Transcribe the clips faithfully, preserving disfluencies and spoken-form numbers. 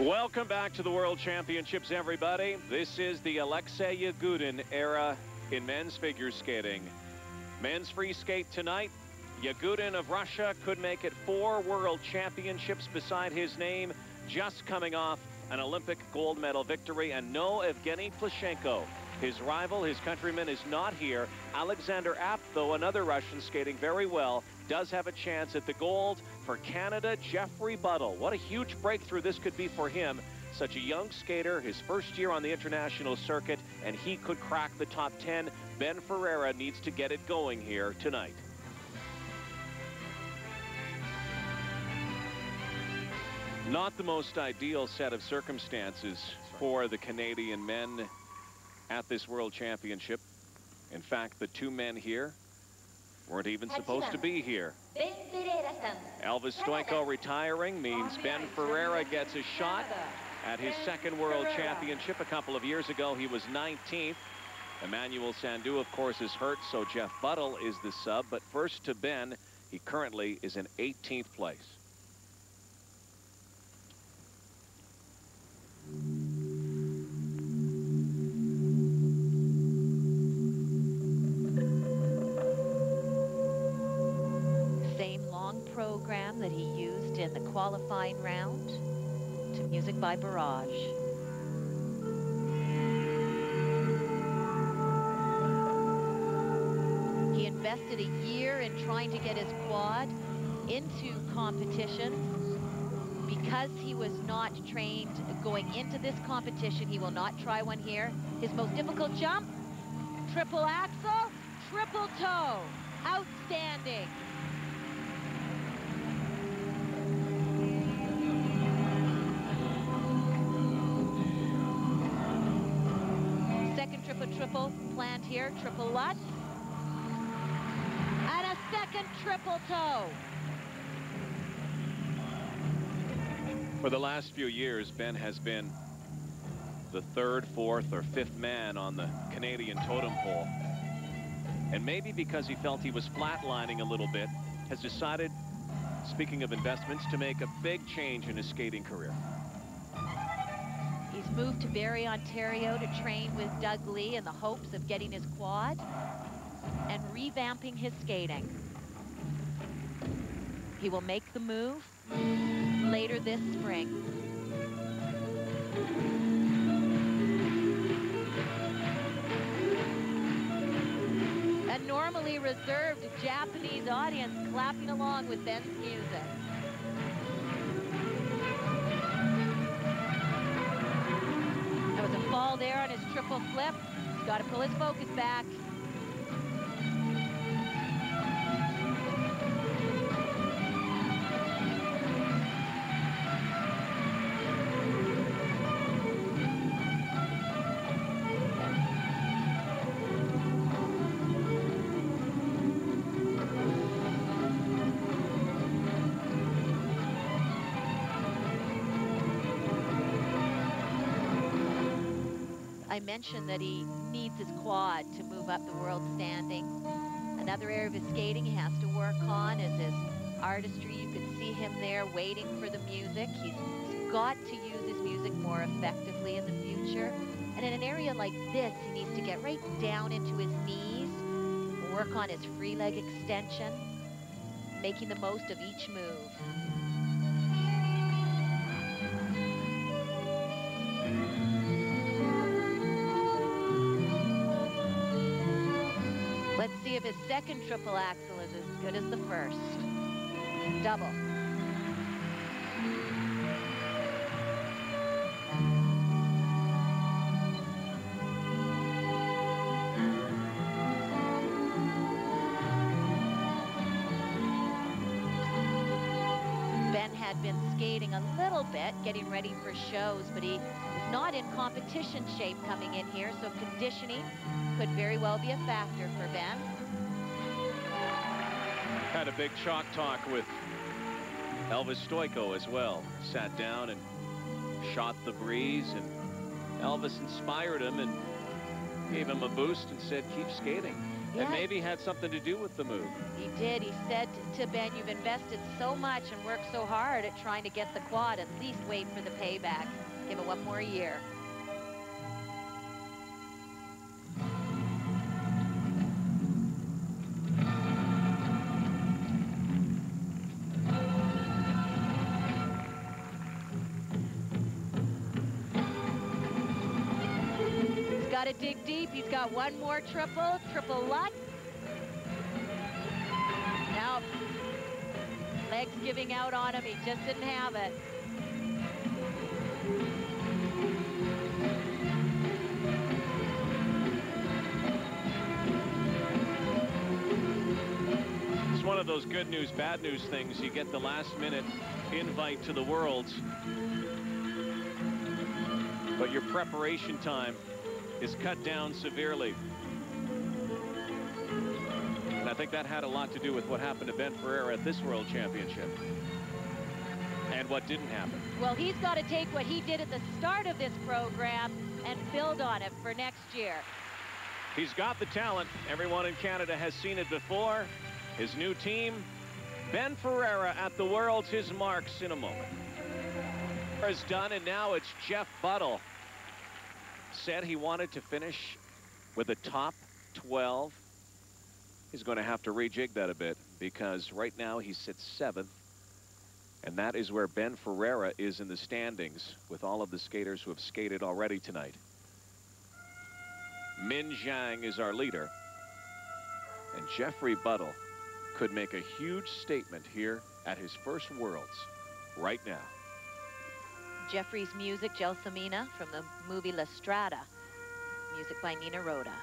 Welcome back to the World Championships, everybody. This is the Alexei Yagudin era in men's figure skating. Men's free skate tonight. Yagudin of Russia could make it four World Championships beside his name, just coming off an Olympic gold medal victory. And no Evgeny Plushenko. His rival, his countryman, is not here. Alexander Apt, though, another Russian skating very well, does have a chance at the gold. For Canada, Jeffrey Buttle. What a huge breakthrough this could be for him. Such a young skater, his first year on the international circuit, and he could crack the top ten. Ben Ferreira needs to get it going here tonight. Not the most ideal set of circumstances for the Canadian men at this World Championship. In fact, the two men here weren't even supposed to be here. Elvis Stojko retiring means Ben Ferreira gets a shot at his second World Championship. A couple of years ago, he was nineteenth. Emmanuel Sandou, of course, is hurt, so Jeff Buttle is the sub. But first to Ben, he currently is in eighteenth place. Program that he used in the qualifying round to music by Barrage. He invested a year in trying to get his quad into competition. Because he was not trained going into this competition, he will not try one here. His most difficult jump, triple axel, triple toe. Outstanding. Triple planned here, triple Lutz, and a second triple toe. For the last few years, Ben has been the third, fourth, or fifth man on the Canadian totem pole. And maybe because he felt he was flatlining a little bit, has decided, speaking of investments, to make a big change in his skating career. He's moved to Barrie, Ontario to train with Doug Lee in the hopes of getting his quad and revamping his skating. He will make the move later this spring. A normally reserved Japanese audience clapping along with Ben's music. Fall there on his triple flip. He's got to pull his focus back. I mentioned that he needs his quad to move up the world standing. Another area of his skating he has to work on is his artistry. You could see him there waiting for the music. He's got to use his music more effectively in the future. And in an area like this, he needs to get right down into his knees, work on his free leg extension, making the most of each move. Let's see if his second triple axel is as good as the first. Double. Ben had been skating a little bit, getting ready for shows, but he is not in competition shape coming in here, so conditioning could very well be a factor for Ben. Had a big chalk talk with Elvis Stojko as well. Sat down and shot the breeze, and Elvis inspired him and gave him a boost and said, keep skating. Yeah. And maybe had something to do with the move. He did. He said to Ben, you've invested so much and worked so hard at trying to get the quad. At least wait for the payback. Give it one more year. He's got to dig deep. He's got one more triple. Triple Lutz. Now, legs giving out on him. He just didn't have it. It's one of those good news, bad news things. You get the last minute invite to the Worlds, but your preparation time is cut down severely. And I think that had a lot to do with what happened to Ben Ferreira at this World Championship. And what didn't happen. Well, he's got to take what he did at the start of this program and build on it for next year. He's got the talent. Everyone in Canada has seen it before. His new team, Ben Ferreira at the Worlds, his marks in a moment. Is done, and now it's Jeff Buttle. Said he wanted to finish with a top twelve. He's going to have to rejig that a bit, because right now he sits seventh, and that is where Ben Ferreira is in the standings with all of the skaters who have skated already tonight. Min Zhang is our leader, and Jeffrey Buttle could make a huge statement here at his first Worlds right now. Jeffrey's music, Gelsomina, from the movie La Strada. Music by Nina Rhoda.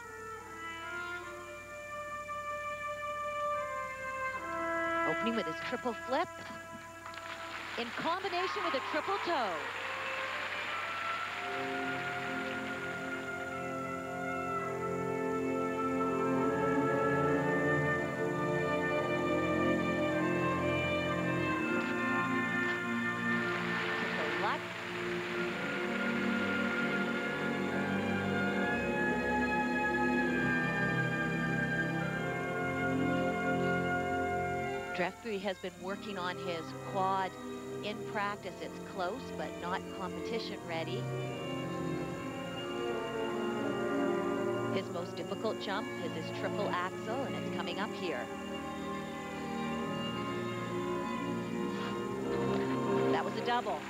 Opening with his triple flip in combination with a triple toe. Triple Lutz. Jeffrey has been working on his quad in practice. It's close, but not competition ready. His most difficult jump is his triple axel, and it's coming up here. That was a double.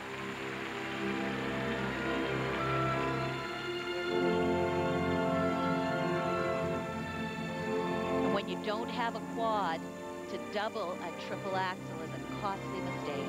And when you don't have a quad, to double a triple axel is a costly mistake.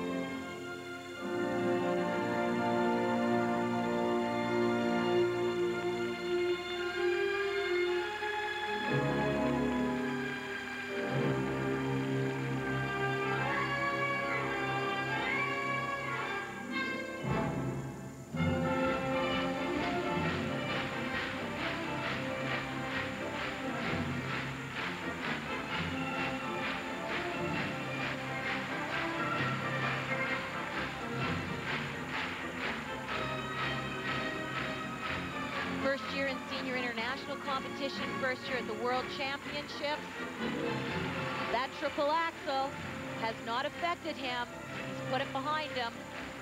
First year in senior international competition, first year at the World Championships. That triple axel has not affected him. He's put it behind him.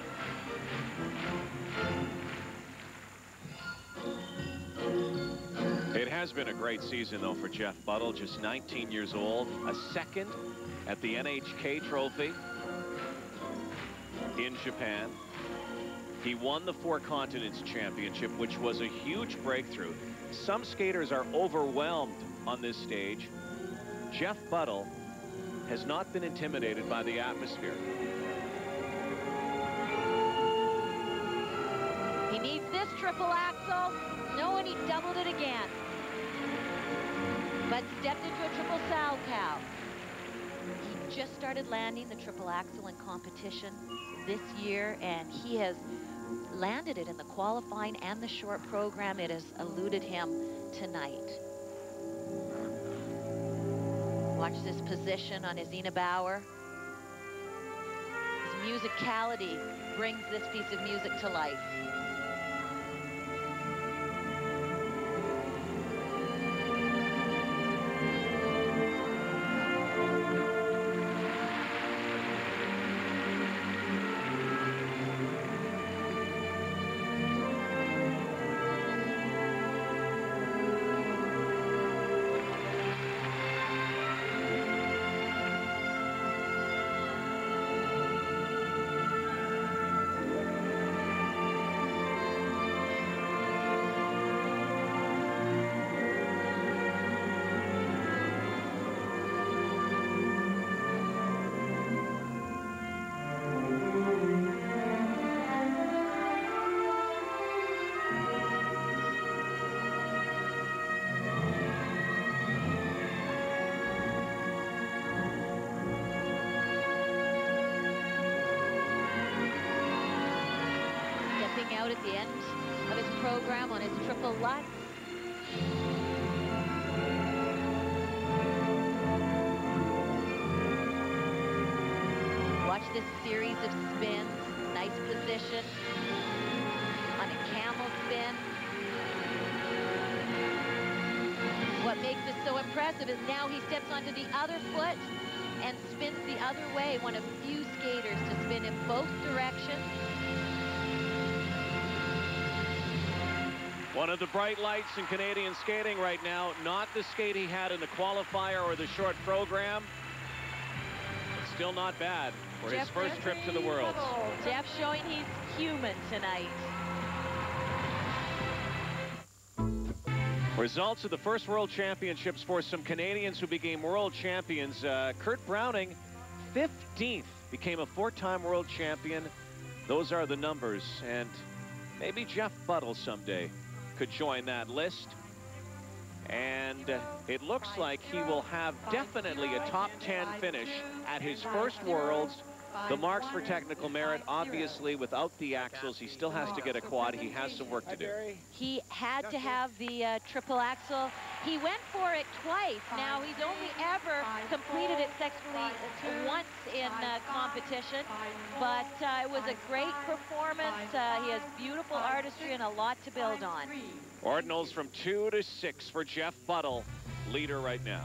It has been a great season, though, for Jeff Buttle, just nineteen years old, a second at the N H K Trophy in Japan. He won the Four Continents Championship, which was a huge breakthrough. Some skaters are overwhelmed on this stage. Jeff Buttle has not been intimidated by the atmosphere. He needs this triple axel. No, and he doubled it again. But stepped into a triple Salchow. He just started landing the triple axel in competition this year, and he has landed it in the qualifying and the short program. It has eluded him tonight. Watch this position on his Ina Bauer. His musicality brings this piece of music to life. out at the end of his program on his triple Lutz. Watch this series of spins. Nice position on a camel spin. What makes this so impressive is now he steps onto the other foot and spins the other way. One of few skaters to spin in both directions. One of the bright lights in Canadian skating right now, not the skate he had in the qualifier or the short program, but still not bad for his first trip to the Worlds. Jeff showing he's human tonight. Results of the first World Championships for some Canadians who became world champions. Uh, Kurt Browning, fifteenth, became a four-time world champion. Those are the numbers, and maybe Jeff Buttle someday could join that list. And uh, it looks like he will have definitely a top ten finish at his first Worlds. The marks for technical merit, obviously, without the axles, he still has to get a quad. He has some work to do. He had to have the uh, triple axle. He went for it twice. Now, he's only ever completed it successfully once in uh, competition, but uh, it was a great performance. Uh, he has beautiful artistry and a lot to build on. Ordinals from two to six for Jeff Buttle, leader right now.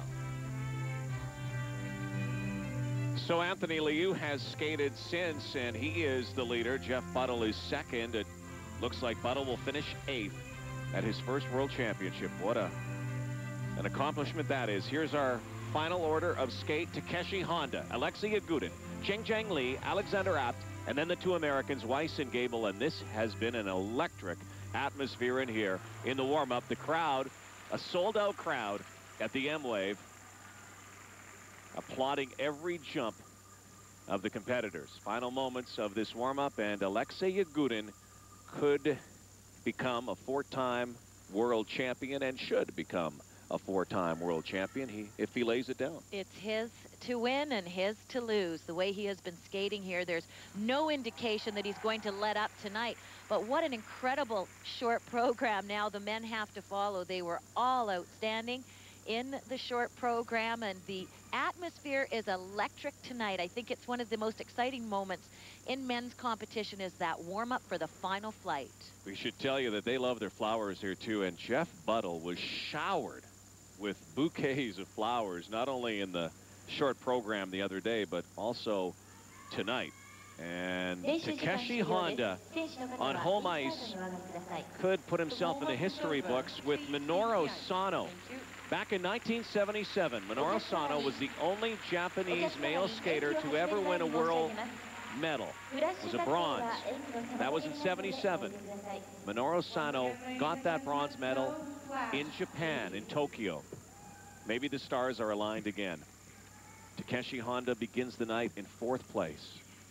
So Anthony Liu has skated since, and he is the leader. Jeff Buttle is second. It looks like Buttle will finish eighth at his first World Championship. What a an accomplishment that is. Here's our final order of skate. Takeshi Honda, Alexei Yagudin, Cheng Cheng Li, Alexander Abt, and then the two Americans, Weiss and Gable. And this has been an electric atmosphere in here in the warm-up. The crowd, a sold-out crowd at the M-Wave, applauding every jump of the competitors. Final moments of this warm-up, and Alexei Yagudin could become a four-time world champion and should become a four-time world champion he, if he lays it down. It's his to win and his to lose. The way he has been skating here, there's no indication that he's going to let up tonight. But what an incredible short program now the men have to follow. They were all outstanding in the short program, and the atmosphere is electric tonight. I think it's one of the most exciting moments in men's competition is that warm-up for the final flight. We should tell you that they love their flowers here too, and Jeff Buttle was showered with bouquets of flowers, not only in the short program the other day, but also tonight. And Takeshi Honda on home ice could put himself in the history books with Minoru Sano. Back in nineteen seventy-seven, Minoru Sano was the only Japanese male skater to ever win a world medal. It was a bronze. That was in seventy-seven. Minoru Sano got that bronze medal in Japan, in Tokyo. Maybe the stars are aligned again. Takeshi Honda begins the night in fourth place.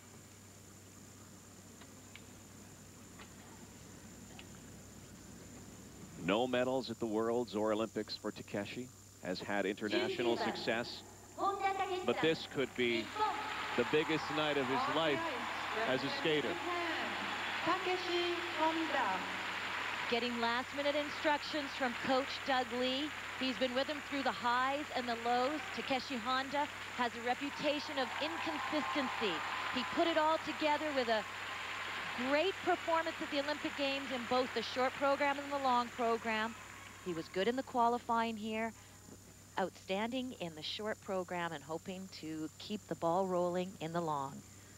No medals at the Worlds or Olympics for Takeshi. Has had international success, but this could be the biggest night of his life as a skater. Takeshi Honda. Getting last-minute instructions from Coach Doug Lee. He's been with him through the highs and the lows. Takeshi Honda has a reputation of inconsistency. He put it all together with a great performance at the Olympic Games in both the short program and the long program. He was good in the qualifying here, outstanding in the short program, and hoping to keep the ball rolling in the long.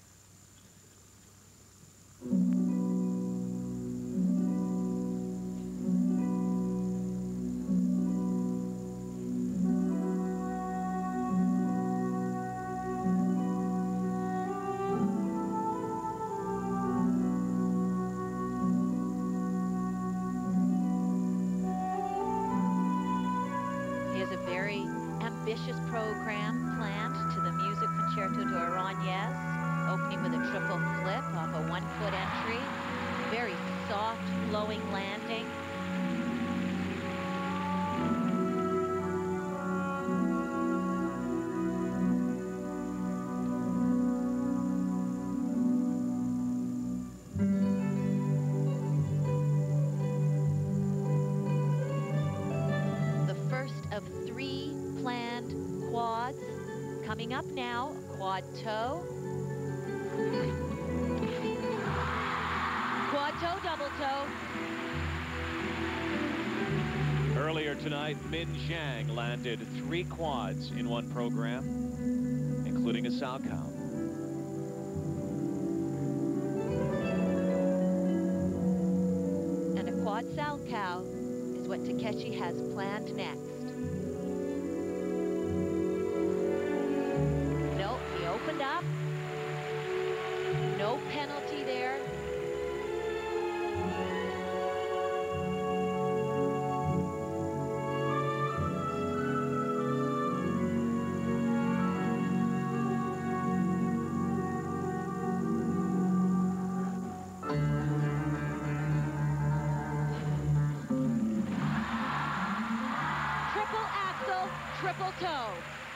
Ambitious program planned to the music Concerto de Aranjuez, opening with a triple flip off a one-foot entry. Very soft, flowing landing. Coming up now, quad toe. Quad toe, double toe. Earlier tonight, Min Zhang landed three quads in one program, including a Salchow. And a quad Salchow is what Takeshi has planned next. Nope, he opened up. No penalty there. Triple toe.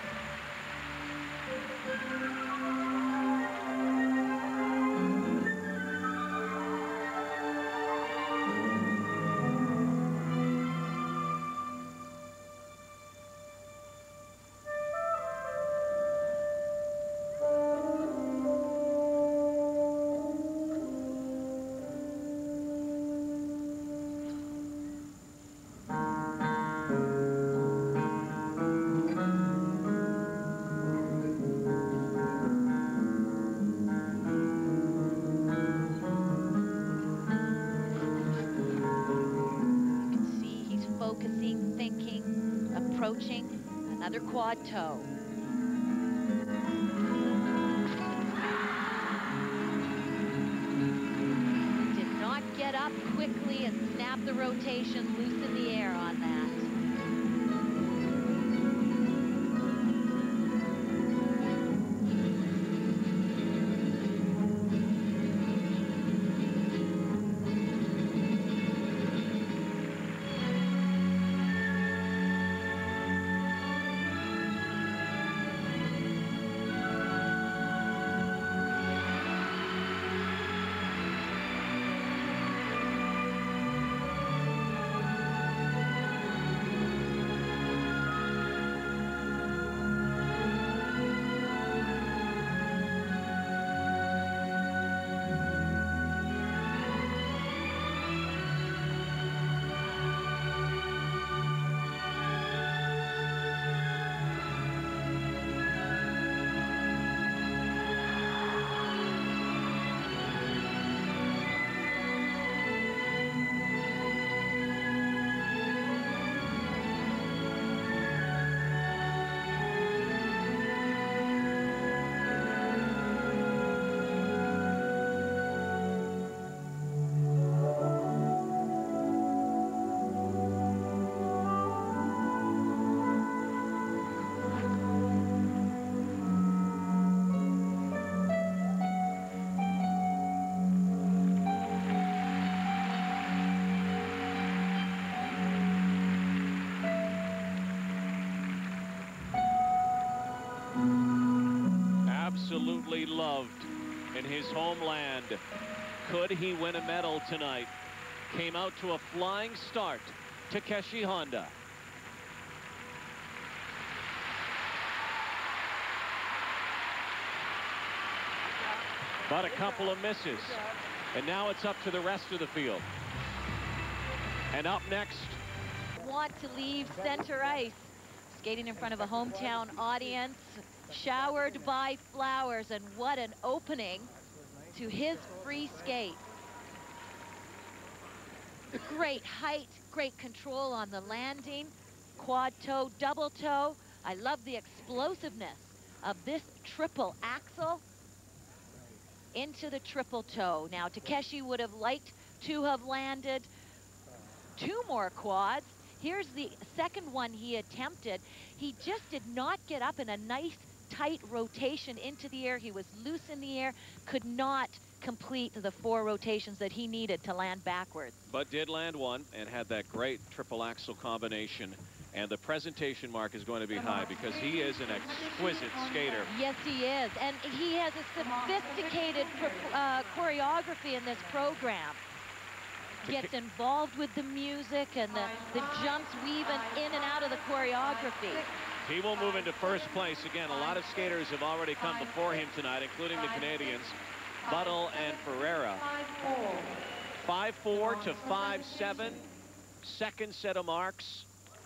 Approaching another quad toe. Did not get up quickly and snap the rotation, loosen the air on that. Absolutely loved in his homeland. Could he win a medal tonight? Came out to a flying start. Takeshi Honda. But a couple of misses. And now it's up to the rest of the field. And up next. Want to leave center ice. Skating in front of a hometown audience. Showered by flowers, and what an opening to his free skate. Great height, great control on the landing, quad toe, double toe. I love the explosiveness of this triple axel into the triple toe. Now, Takeshi would have liked to have landed two more quads. Here's the second one he attempted. He just did not get up in a nice tight rotation into the air. He was loose in the air, could not complete the four rotations that he needed to land backwards. But did land one and had that great triple axel combination. And the presentation mark is going to be high because he is an exquisite skater. Yes, he is. And he has a sophisticated uh, choreography in this program. Gets involved with the music and the, the jumps weaving in and out of the choreography. He will move into first place. Again, a lot of skaters have already come before him tonight, including the Canadians, Buttle and Ferreira. five four to five seven. Second set of marks.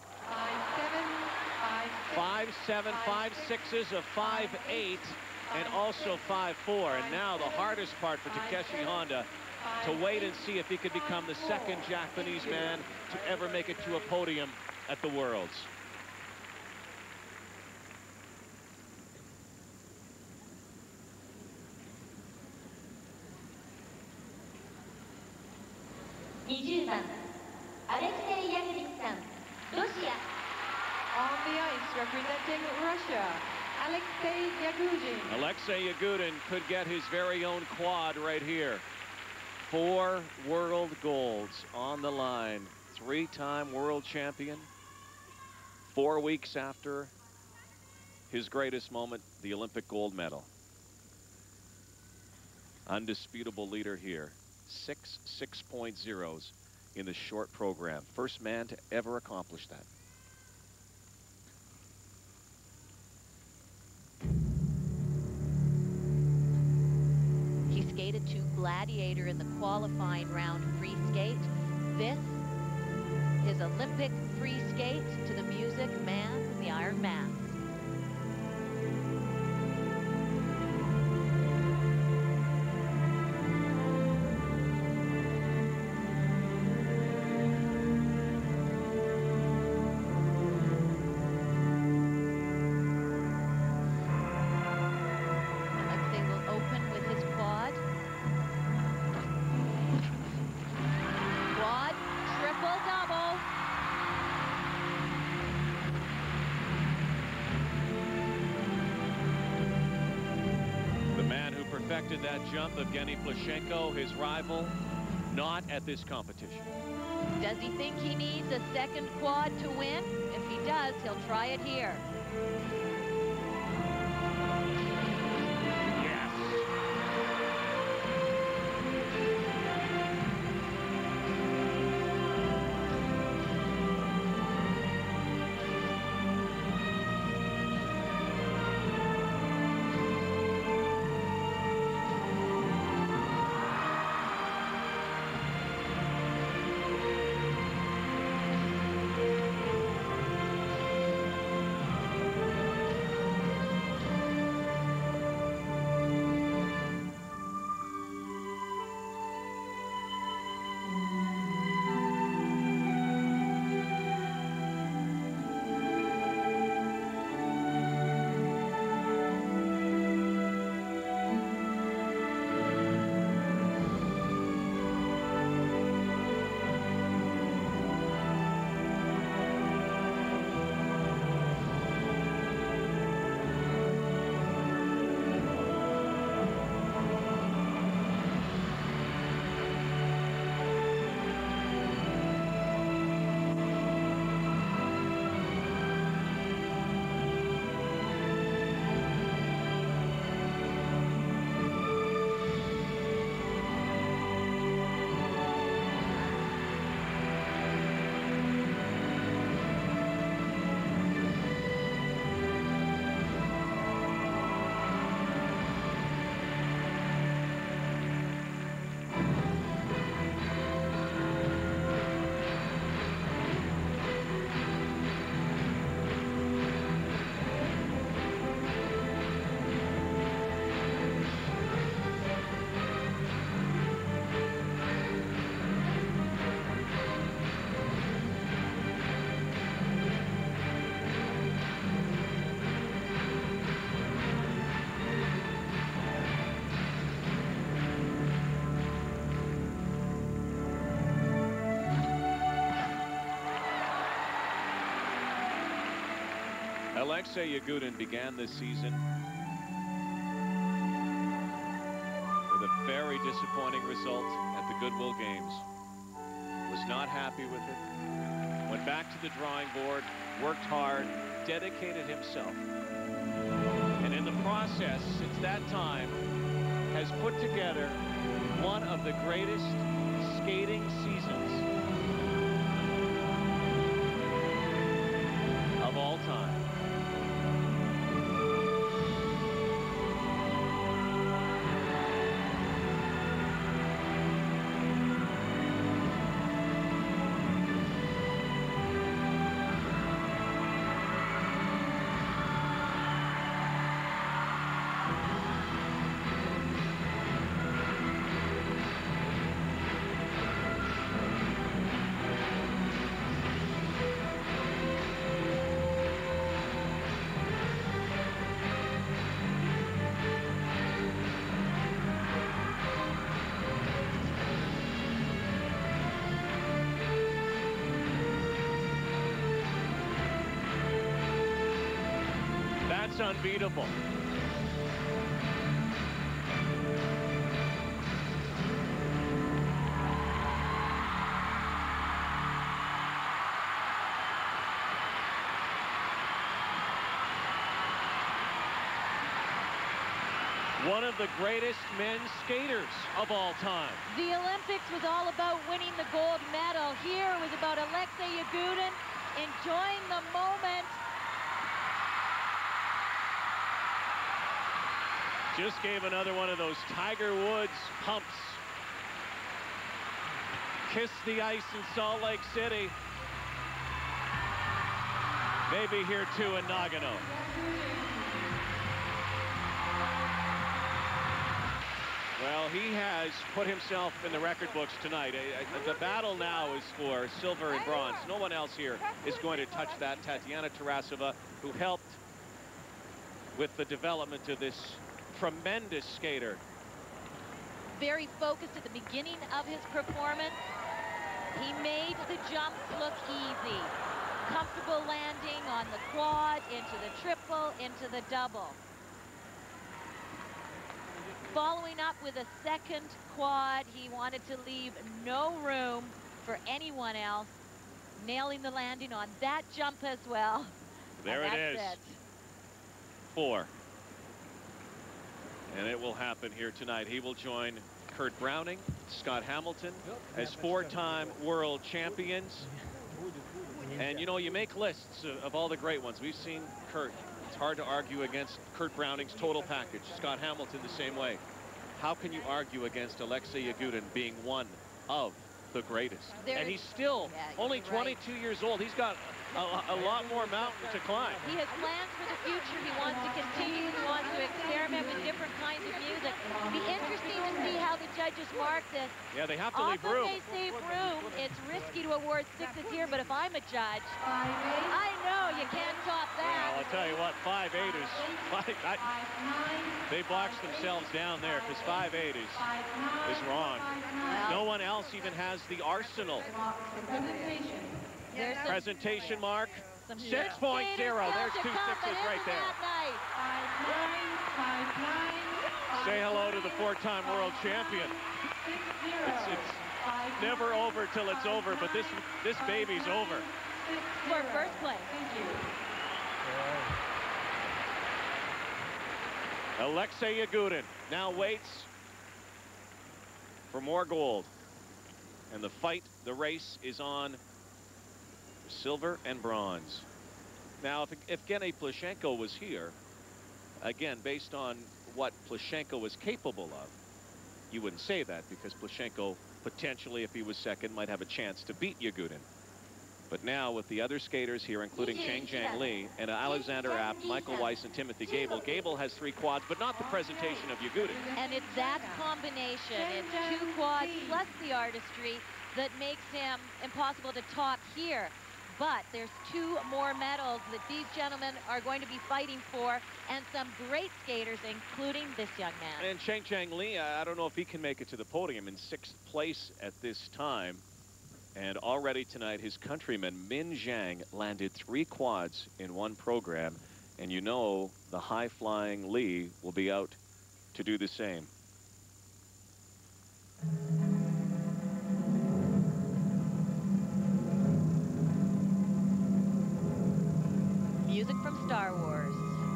five seven, five sixes, a five eight, and also five four. And now the hardest part for Takeshi Honda to wait and see if he could become the second Japanese man to ever make it to a podium at the Worlds. twenty番 Alexei Yagudin-san, Russia. On the ice representing Russia, Alexei Yagudin. Alexei Yagudin could get his very own quad right here. Four world golds on the line. Three-time world champion. Four weeks after his greatest moment, the Olympic gold medal. Undisputable leader here. Six six point zeros in the short program. First man to ever accomplish that. He skated to Gladiator in the qualifying round free skate. This is Olympic free skate to the music Man in the Iron Mask. That jump of Evgeny Plushenko, his rival, not at this competition. Does he think he needs a second quad to win? If he does, he'll try it here. Alexei Yagudin began this season with a very disappointing result at the Goodwill Games. Was not happy with it. Went back to the drawing board, worked hard, dedicated himself. And in the process, since that time, has put together one of the greatest skating seasons of all time. unbeatable. One of the greatest men's skaters of all time. The Olympics was all about winning the gold medal. Here it was about Alexei Yagudin enjoying the moment. Just gave another one of those Tiger Woods pumps. Kissed the ice in Salt Lake City. Maybe here too in Nagano. Well, he has put himself in the record books tonight. The battle now is for silver and bronze. No one else here is going to touch that. Tatiana Tarasova, who helped with the development of this tremendous skater. Very focused at the beginning of his performance. He made the jumps look easy. Comfortable landing on the quad, into the triple, into the double. Following up with a second quad, he wanted to leave no room for anyone else. Nailing the landing on that jump as well. There and it is. It. Four. And it will happen here tonight. He will join Kurt Browning, Scott Hamilton as four-time world champions. And, you know, you make lists of, of all the great ones. We've seen Kurt. It's hard to argue against Kurt Browning's total package. Scott Hamilton the same way. How can you argue against Alexei Yagudin being one of the greatest? There and he's still yeah, only twenty-two right. years old. He's got a, a lot more mountain to climb. He has plans for the future. He wants to continue. He wants to experiment with different kinds of music. It'll be interesting to see how the judges mark this. Yeah, they have to leave Often room. they save room. It's risky to award sixes here, but if I'm a judge, I know you can't top that. Well, I'll tell you what, five eight is five, I, they boxed themselves down there because five eight is is wrong. No one else even has the arsenal. There's some, Presentation mark some six point zero. There's two sixes right there. Say hello to the four-time world champion. It's, it's never over till it's over, but this this baby's over. For first place. Alexei Yagudin now waits for more gold. And the fight, the race is on silver and bronze. Now, if, if Gennady Plushenko was here, again, based on what Plushenko was capable of, you wouldn't say that because Plushenko potentially, if he was second, might have a chance to beat Yagudin. But now with the other skaters here, including Cheng Jiang Lee and Alexander Abt, Michael Weiss, and Timothy Gable. Gable has three quads, but not the presentation of Yagudin. And it's that combination. It's two quads plus the artistry that makes him impossible to top here. But there's two more medals that these gentlemen are going to be fighting for, and some great skaters, including this young man. And Cheng Jiang Lee, I don't know if he can make it to the podium, in sixth place at this time. And already tonight, his countryman, Min Zhang, landed three quads in one program. And you know the high-flying Lee will be out to do the same. Music from Star Wars.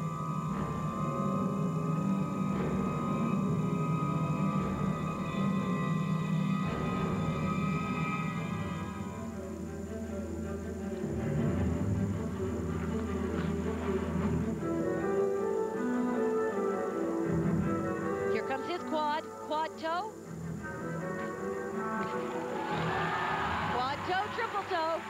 Here comes his quad, quad toe. Quad toe, triple toe.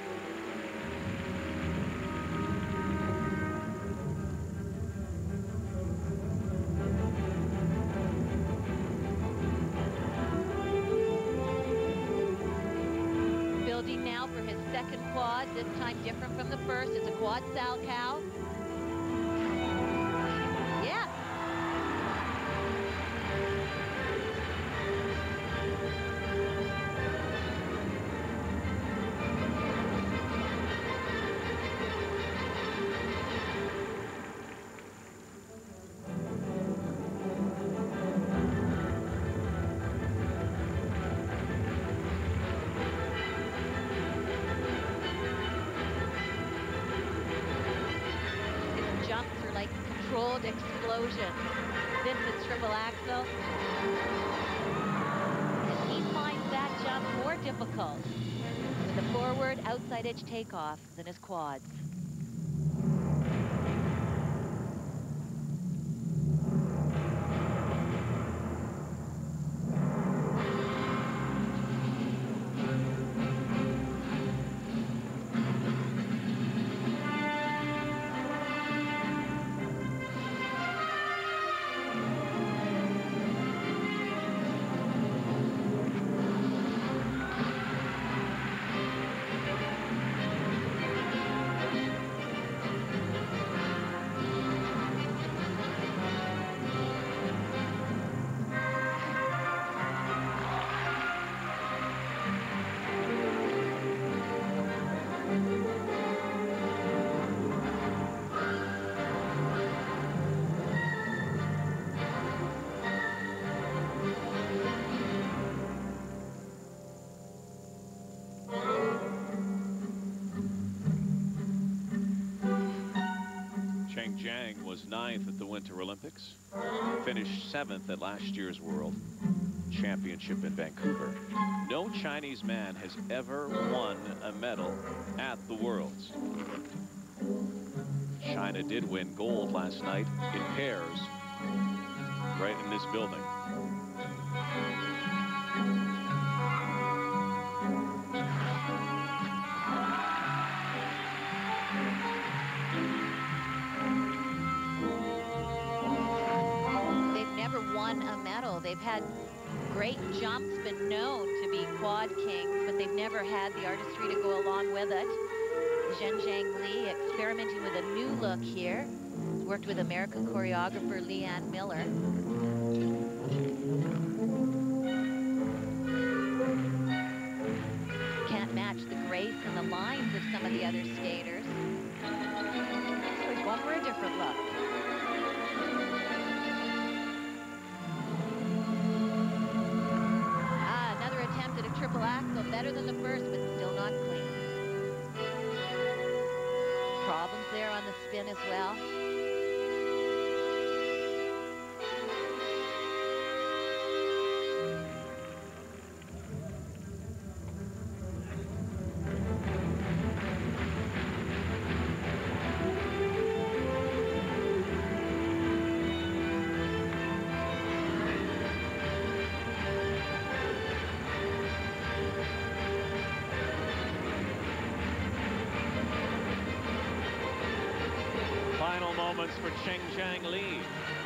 Building now for his second quad, this time different from the first. It's a quad Salchow. Yeah. explosion. This is triple axel. And he finds that jump more difficult with a forward outside edge takeoff than his quads. Was ninth at the Winter Olympics, finished seventh at last year's World Championship in Vancouver. No Chinese man has ever won a medal at the Worlds. China did win gold last night in pairs right in this building. They've had great jumps, been known to be quad kings, but they've never had the artistry to go along with it. Zhenjiang Li experimenting with a new look here. Worked with American choreographer Leanne Miller. Can't match the grace and the lines of some of the other skaters. So he's one for a different look. Triple axel, better than the first, but still not clean. Problems there on the spin as well. Final moments for Zhenjiang Li.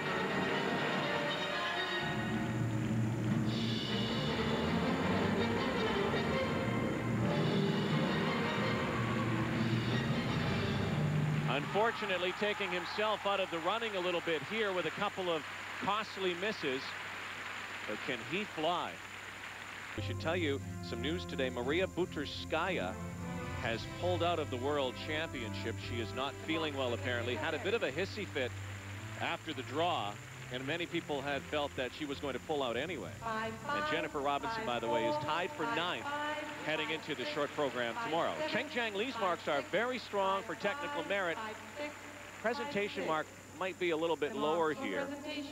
Unfortunately, taking himself out of the running a little bit here with a couple of costly misses. But can he fly? We should tell you some news today. Maria Butrskaya has pulled out of the World Championship. She is not feeling well, apparently. Had a bit of a hissy fit after the draw, and many people had felt that she was going to pull out anyway. And Jennifer Robinson, by the way, is tied for ninth heading into the short program tomorrow. Zhenjiang Li's marks are very strong for technical merit. Presentation mark might be a little bit lower here.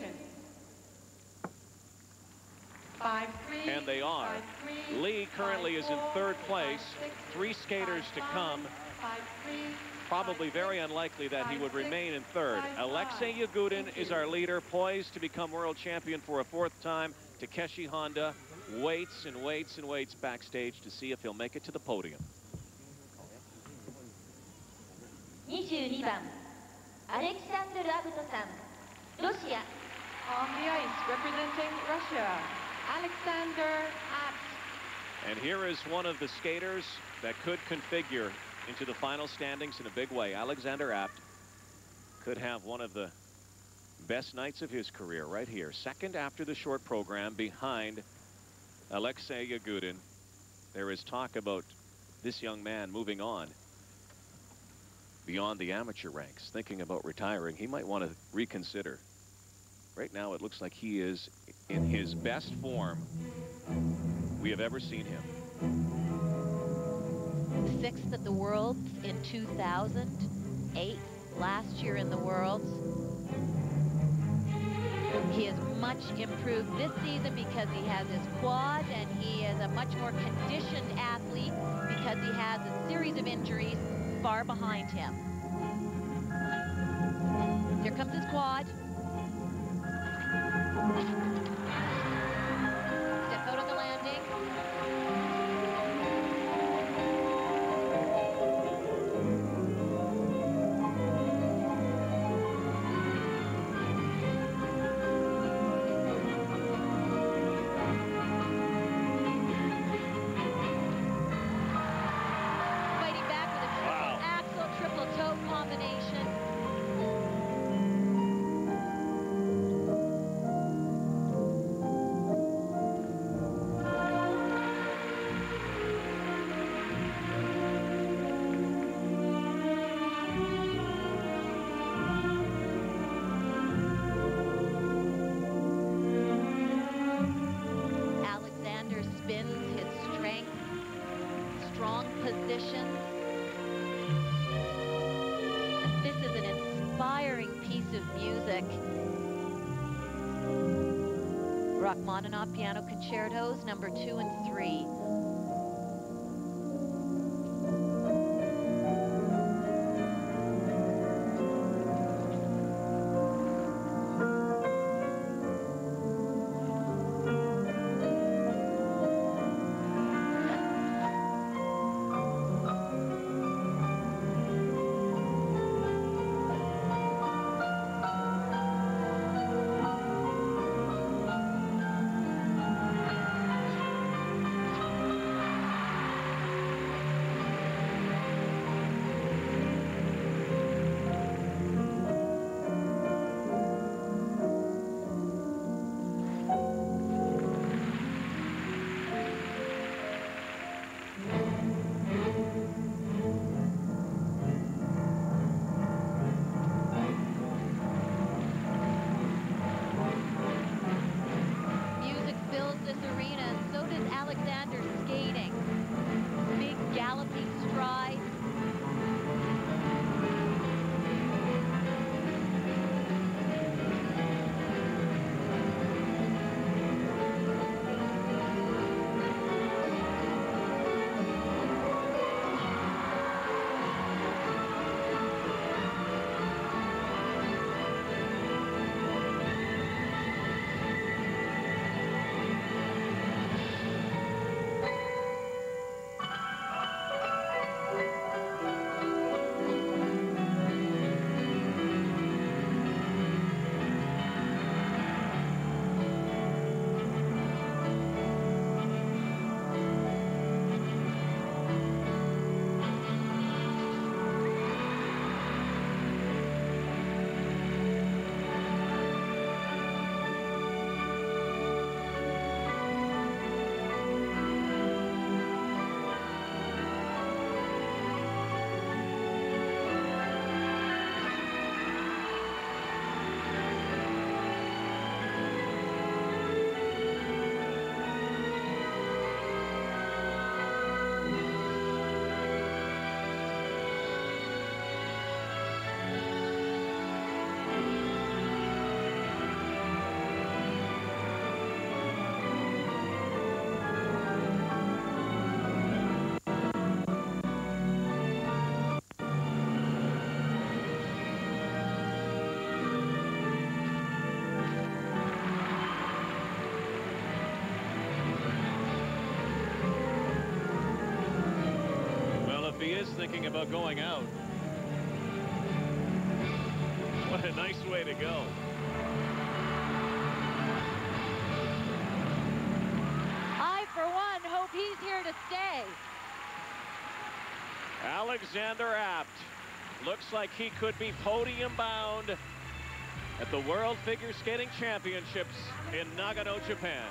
Five, three, and they are. Five, three, Li currently is in third place. Three skaters to come. Probably very unlikely that he would remain in third. Alexei Yagudin is our leader, poised to become world champion for a fourth time. Takeshi Honda waits and waits and waits backstage to see if he'll make it to the podium. twenty-two番 Alexander Abuto-san, Russia. On the ice, representing Russia, Alexander Abt. And here is one of the skaters that could configure into the final standings in a big way. Alexander Abt could have one of the best nights of his career right here. Second after the short program, behind Alexei Yagudin. There is talk about this young man moving on beyond the amateur ranks, thinking about retiring. He might want to reconsider. Right now, it looks like he is in his best form we have ever seen him. Sixth at the Worlds in two thousand, eighth last year in the Worlds. He is much improved this season because he has his quad, and he is a much more conditioned athlete because he has a series of injuries far behind him. Here comes his quad. Step out on the landing. Positions. And this is an inspiring piece of music. Rachmaninoff Piano Concertos, number two and three. Thinking about going out. What a nice way to go. I, for one, hope he's here to stay. Alexander Abt looks like he could be podium bound at the World Figure Skating Championships in Nagano, Japan.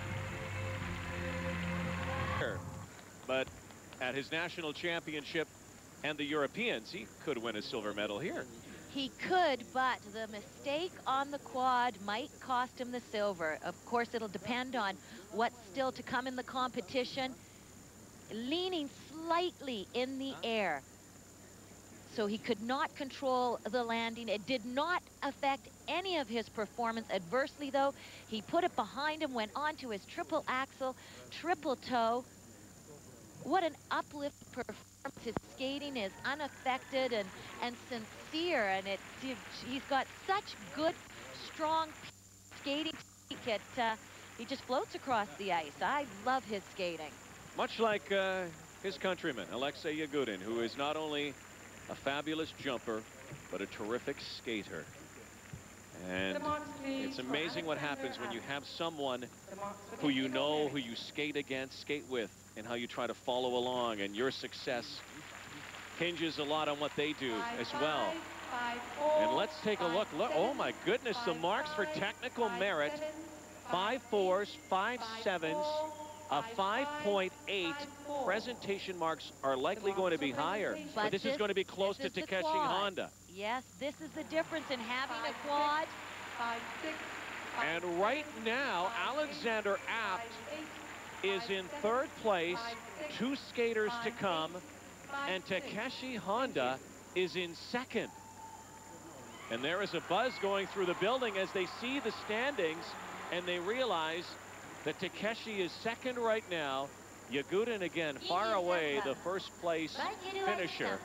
But at his national championship and the Europeans, he could win a silver medal here. He could, but the mistake on the quad might cost him the silver. Of course, it'll depend on what's still to come in the competition. Leaning slightly in the air. So he could not control the landing. It did not affect any of his performance adversely, though. He put it behind him, went on to his triple axel, triple toe. What an uplift performance. His skating is unaffected and, and sincere, and it, he's got such good, strong skating. It, uh, he just floats across the ice. I love his skating. Much like uh, his countryman, Alexei Yagudin, who is not only a fabulous jumper, but a terrific skater. And it's amazing what happens when you have someone who you know, who you skate against, skate with, and how you try to follow along, and your success hinges a lot on what they do as well. And let's take a look. Look, oh my goodness, the marks for technical merit: five fours, five sevens, a five point eight. Presentation marks are likely going to be higher, but, but this, this is going to be close to Takeshi Honda. Yes, this is the difference in having a quad. Five, six, five, and right now, Alexander Abt is in third place, two skaters to come, and Takeshi Honda is in second. And there is a buzz going through the building as they see the standings, and they realize that Takeshi is second right now. Yagudin again far away, the first place finisher.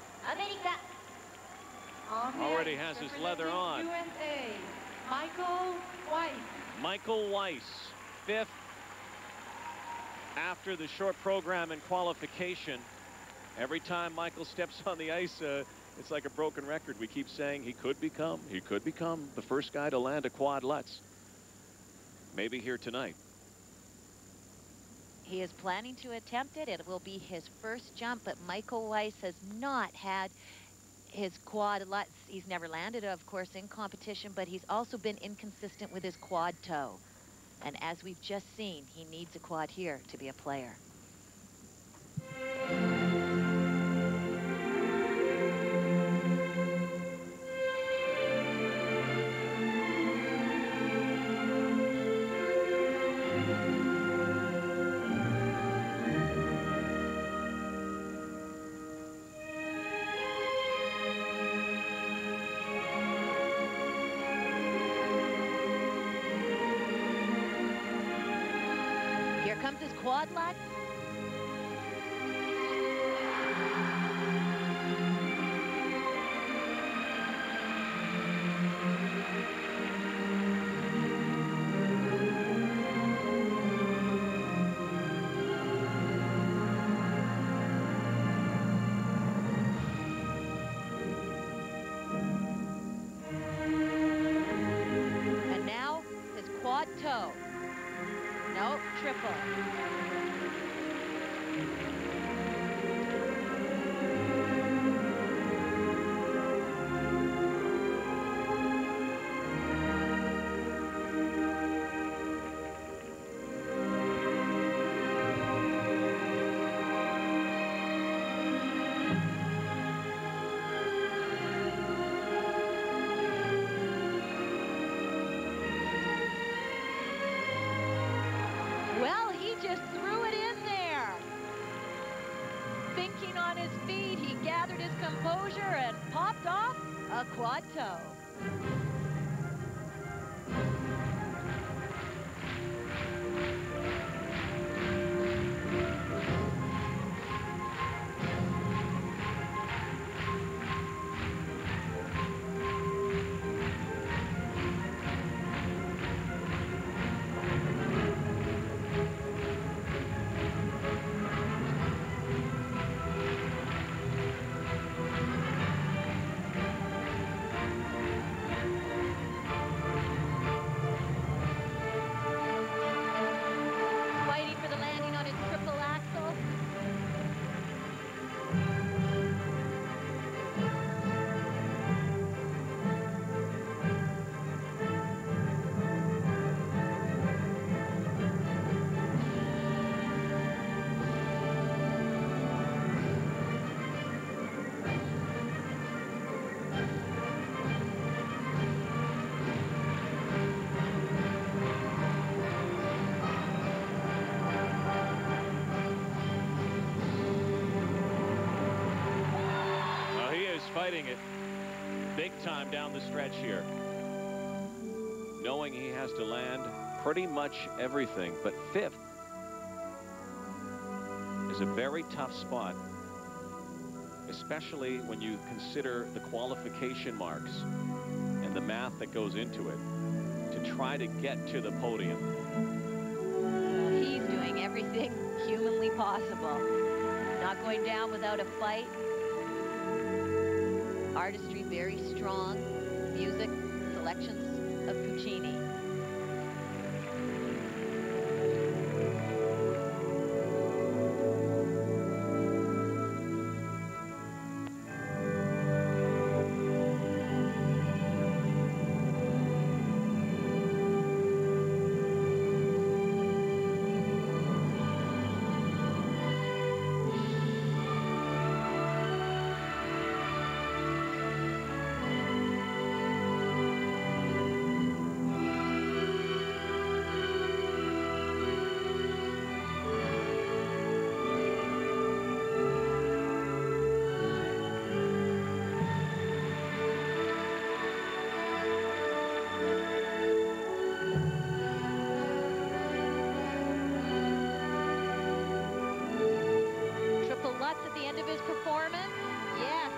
Already has his leather on. U S A, Michael Weiss. Michael Weiss, fifth after the short program and qualification. Every time Michael steps on the ice, uh, it's like a broken record. We keep saying he could become, he could become the first guy to land a quad Lutz. Maybe here tonight. He is planning to attempt it. It will be his first jump, but Michael Weiss has not had his quad Lutz. He's never landed, of course, in competition, but he's also been inconsistent with his quad toe. And as we've just seen, he needs a quad here to be a player. Quad Lutz. And now his quad toe. No, triple. Just threw it in there. Thinking on his feet, he gathered his composure and popped off a quad toe. Fighting it big time down the stretch here. knowing he has to land pretty much everything. But fifth is a very tough spot, especially when you consider the qualification marks and the math that goes into it to try to get to the podium. He's doing everything humanly possible. Not going down without a fight. Artistry very strong. Music, selections of Puccini. At the end of his performance, yes.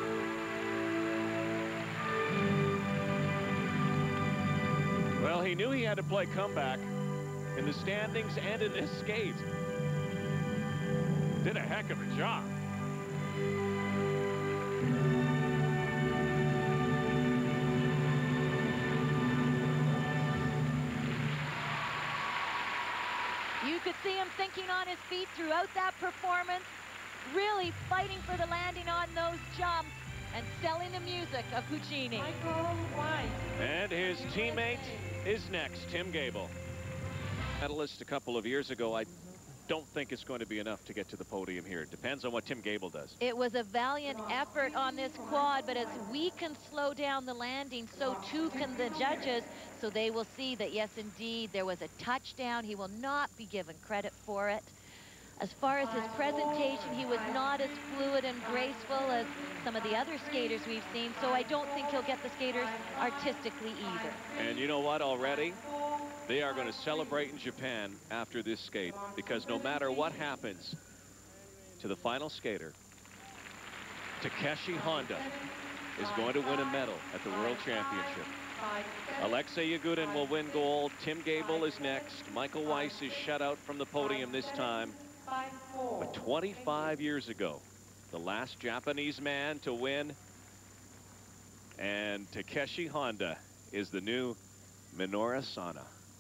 Well, he knew he had to play comeback in the standings and in this skate. Did a heck of a job. You could see him thinking on his feet throughout that performance, really fighting for the landing on those jumps and selling the music of Puccini. Michael Weiss. And his teammate is next, Tim Gable. Medalist a couple of years ago. I don't think it's going to be enough to get to the podium here. It depends on what Tim Gable does. It was a valiant effort on this quad, but as we can slow down the landing, so too can the judges. So they will see that, yes, indeed, there was a touchdown. He will not be given credit for it. As far as his presentation, he was not as fluid and graceful as some of the other skaters we've seen, so I don't think he'll get the skaters artistically either. And you know what, already? They are going to celebrate in Japan after this skate, because no matter what happens to the final skater, Takeshi Honda is going to win a medal at the World Championship. Alexei Yagudin will win gold. Tim Gable is next. Michael Weiss is shut out from the podium this time. But twenty-five years ago, the last Japanese man to win, and Takeshi Honda is the new Minoru Sana.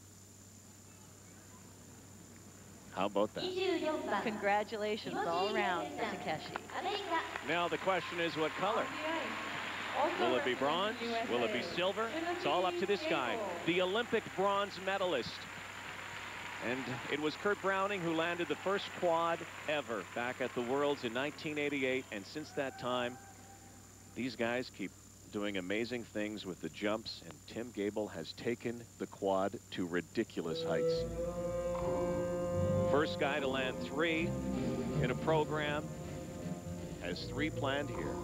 How about that? Congratulations all around to Takeshi. Now the question is, what color? Will it be bronze? Will it be silver? It's all up to this guy, the Olympic bronze medalist. And it was Kurt Browning who landed the first quad ever back at the Worlds in nineteen eighty-eight. And since that time, these guys keep doing amazing things with the jumps. And Tim Gable has taken the quad to ridiculous heights. First guy to land three in a program, has three planned here.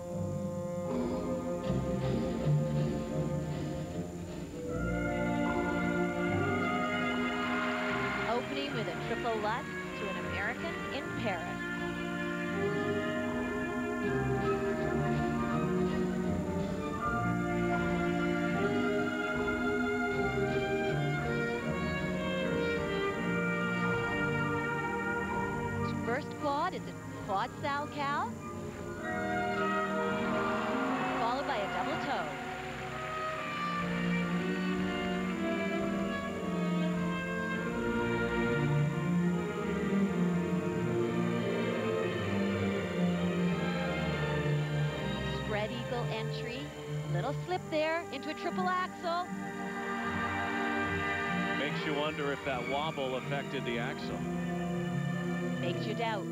Opening with a triple Lutz to an American in Paris. His first quad is a quad Salchow, followed by a double toe. Eagle entry, little slip there into a triple axel. Makes you wonder if that wobble affected the axle. Makes you doubt.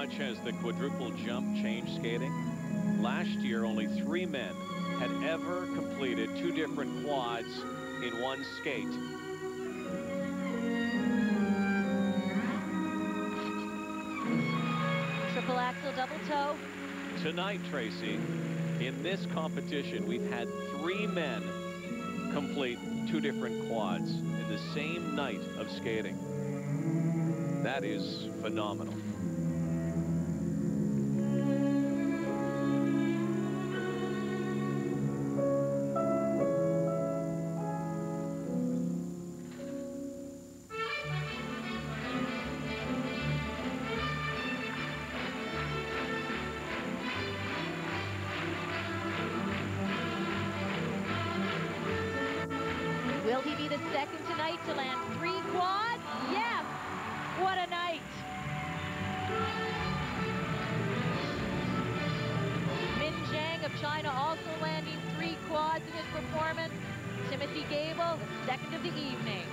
much has the quadruple jump changed skating? Last year, only three men had ever completed two different quads in one skate. Triple axel, double toe. Tonight, Tracy, in this competition, we've had three men complete two different quads in the same night of skating. That is phenomenal. Will he be the second tonight to land three quads? Yes! What a night! Min Zhang of China also landing three quads in his performance. Timothy Gable, the second of the evening.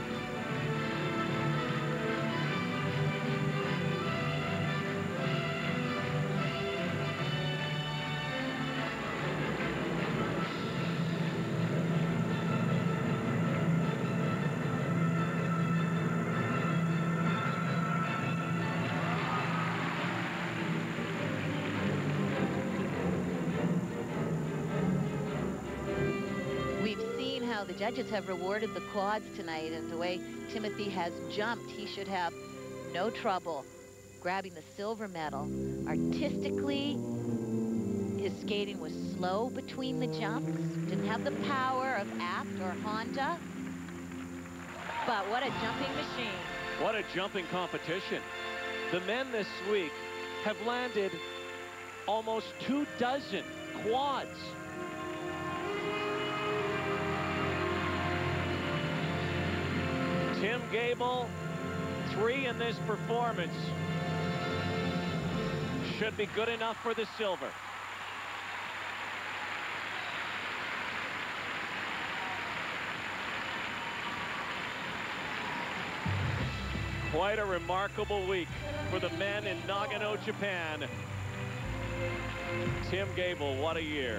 The judges have rewarded the quads tonight, and the way Timothy has jumped, he should have no trouble grabbing the silver medal. Artistically, his skating was slow between the jumps, didn't have the power of Abt or Honda, but what a jumping machine. What a jumping competition. The men this week have landed almost two dozen quads. Tim Gable, three in this performance. Should be good enough for the silver. Quite a remarkable week for the men in Nagano, Japan. Tim Gable, what a year.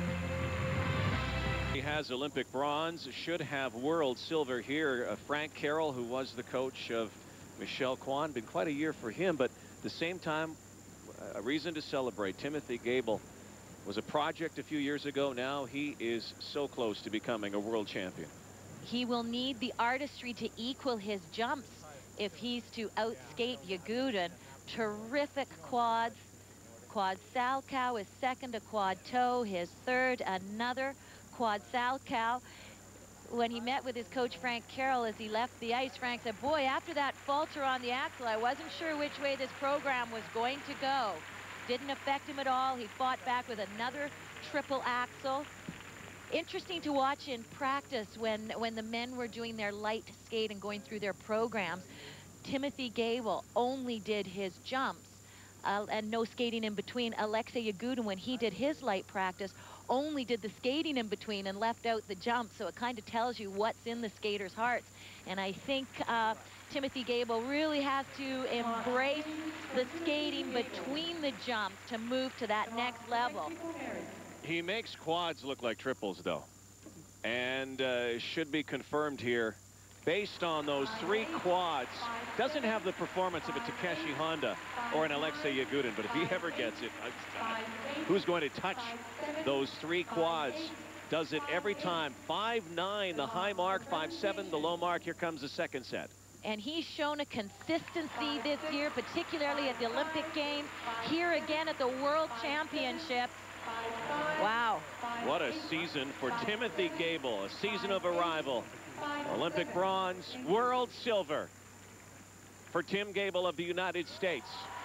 He has Olympic bronze, should have world silver here. Uh, Frank Carroll, who was the coach of Michelle Kwan, been quite a year for him, but at the same time, a reason to celebrate. Timothy Gable was a project a few years ago. Now he is so close to becoming a world champion. He will need the artistry to equal his jumps if he's to outskate Yagudin. Terrific quads. Quad Salchow is second, a quad toe. His third, another quad Salchow. When he met with his coach Frank Carroll as he left the ice, Frank said, boy, after that falter on the axle, I wasn't sure which way this program was going to go. Didn't affect him at all. He fought back with another triple axle. Interesting to watch in practice when when the men were doing their light skate and going through their programs. Timothy Gable only did his jumps uh, and no skating in between. Alexei Yagudin, when he did his light practice, only did the skating in between and left out the jump. So it kind of tells you what's in the skaters' hearts. And I think uh, Timothy Gable really has to embrace the skating between the jumps to move to that next level. He makes quads look like triples, though, and uh, should be confirmed here based on those three quads. Doesn't have the performance of a Takeshi Honda or an Alexei Yagudin, but if he ever gets it, uh, who's going to touch those three quads? Does it every time. five nine, the high mark, five seven, the low mark. Here comes the second set. And he's shown a consistency this year, particularly at the Olympic Games, here again at the World Championships. Wow. What a season for Timothy Gable, a season of arrival. Olympic bronze, world silver for Tim Gable of the United States.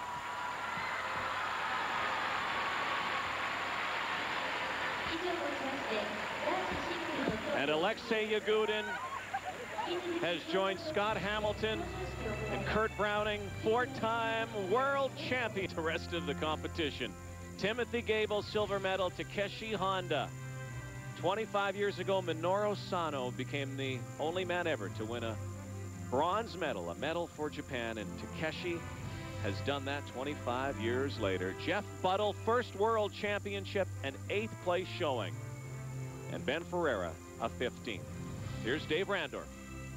And Alexei Yagudin has joined Scott Hamilton and Kurt Browning, four-time world champion. The rest of the competition. Timothy Gable, silver medal. Takeshi Honda. twenty-five years ago, Minoru Sano became the only man ever to win a bronze medal, a medal for Japan, and Takeshi has done that twenty-five years later. Jeff Buttle, first world championship, an eighth place showing. And Ben Ferreira, a fifteenth. Here's Dave Randorf.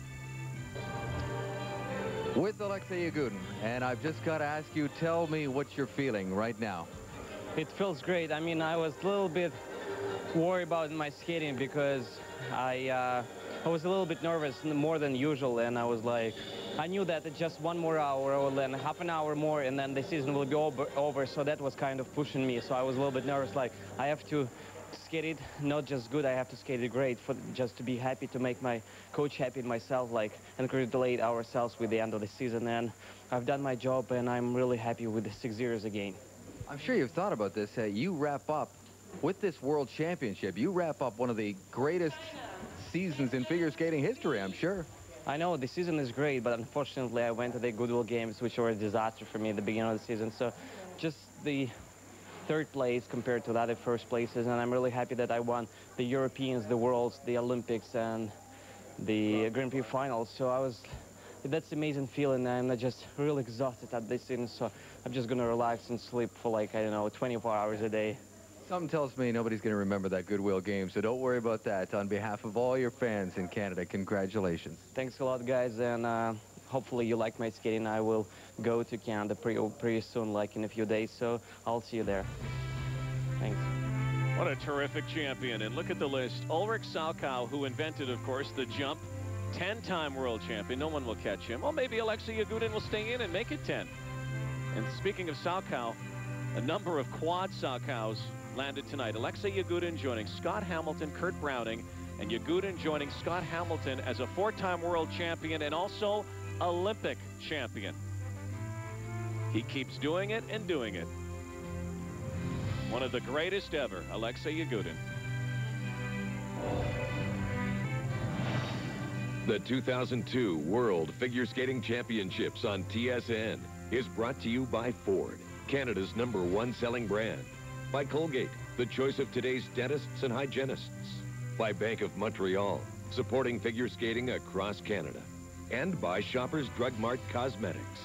With Alexei Yagudin, and I've just got to ask you, tell me what you're feeling right now. It feels great. I mean, I was a little bit worried about my skating because I uh, I was a little bit nervous, more than usual, and I was like, I knew that it's just one more hour or then half an hour more and then the season will be over, over, so that was kind of pushing me. So I was a little bit nervous, like I have to skate it not just good, I have to skate it great for just to be happy, to make my coach happy and myself, like, and congratulate ourselves with the end of the season. And I've done my job and I'm really happy with the six years again. I'm sure you've thought about this. Uh, you wrap up with this World Championship. You wrap up one of the greatest seasons in figure skating history, I'm sure. I know the season is great, but unfortunately I went to the Goodwill Games, which were a disaster for me at the beginning of the season. So just the third place compared to the other first places, and I'm really happy that I won the Europeans, the Worlds, the Olympics, and the Grand Prix finals. So I was, that's an amazing feeling, and I'm just really exhausted at this season. So I'm just gonna relax and sleep for like, I don't know, twenty-four hours a day. Something tells me nobody's going to remember that Goodwill game, so don't worry about that. On behalf of all your fans in Canada, congratulations. Thanks a lot, guys, and uh, hopefully you like my skating. I will go to Canada pretty, pretty soon, like in a few days, so I'll see you there. Thanks. What a terrific champion. And look at the list. Ulrich Salchow, who invented, of course, the jump. ten-time world champion. No one will catch him. Well, maybe Alexei Yagudin will stay in and make it ten. And speaking of Salchow, a number of quad Salchows landed tonight. Alexei Yagudin joining Scott Hamilton, Kurt Browning, and Yagudin joining Scott Hamilton as a four-time world champion and also Olympic champion. He keeps doing it and doing it. One of the greatest ever, Alexei Yagudin. The two thousand two World Figure Skating Championships on T S N is brought to you by Ford, Canada's number one selling brand. By Colgate, the choice of today's dentists and hygienists. By Bank of Montreal, supporting figure skating across Canada. And by Shoppers Drug Mart Cosmetics.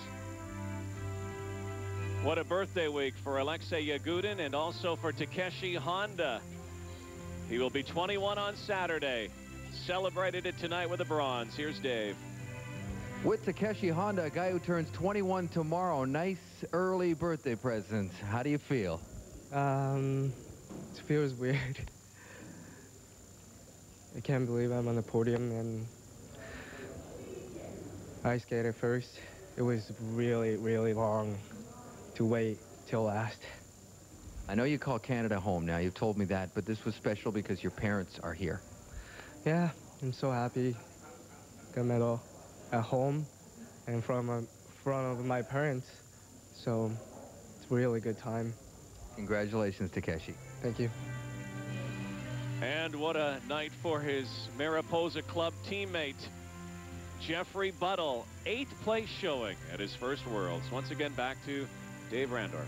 What a birthday week for Alexei Yagudin and also for Takeshi Honda. He will be twenty-one on Saturday. Celebrated it tonight with a bronze. Here's Dave. With Takeshi Honda, a guy who turns twenty-one tomorrow. Nice early birthday present. How do you feel? Um, it feels weird. I can't believe I'm on the podium and I skated first. It was really, really long to wait till last. I know you call Canada home now. You've told me that, but this was special because your parents are here. Yeah, I'm so happy. Got a medal at home and in front of, front of my parents. So it's a really good time. Congratulations, Takeshi. Thank you. And what a night for his Mariposa Club teammate, Jeffrey Buttle. Eighth place showing at his first Worlds. Once again, back to Dave Randorf.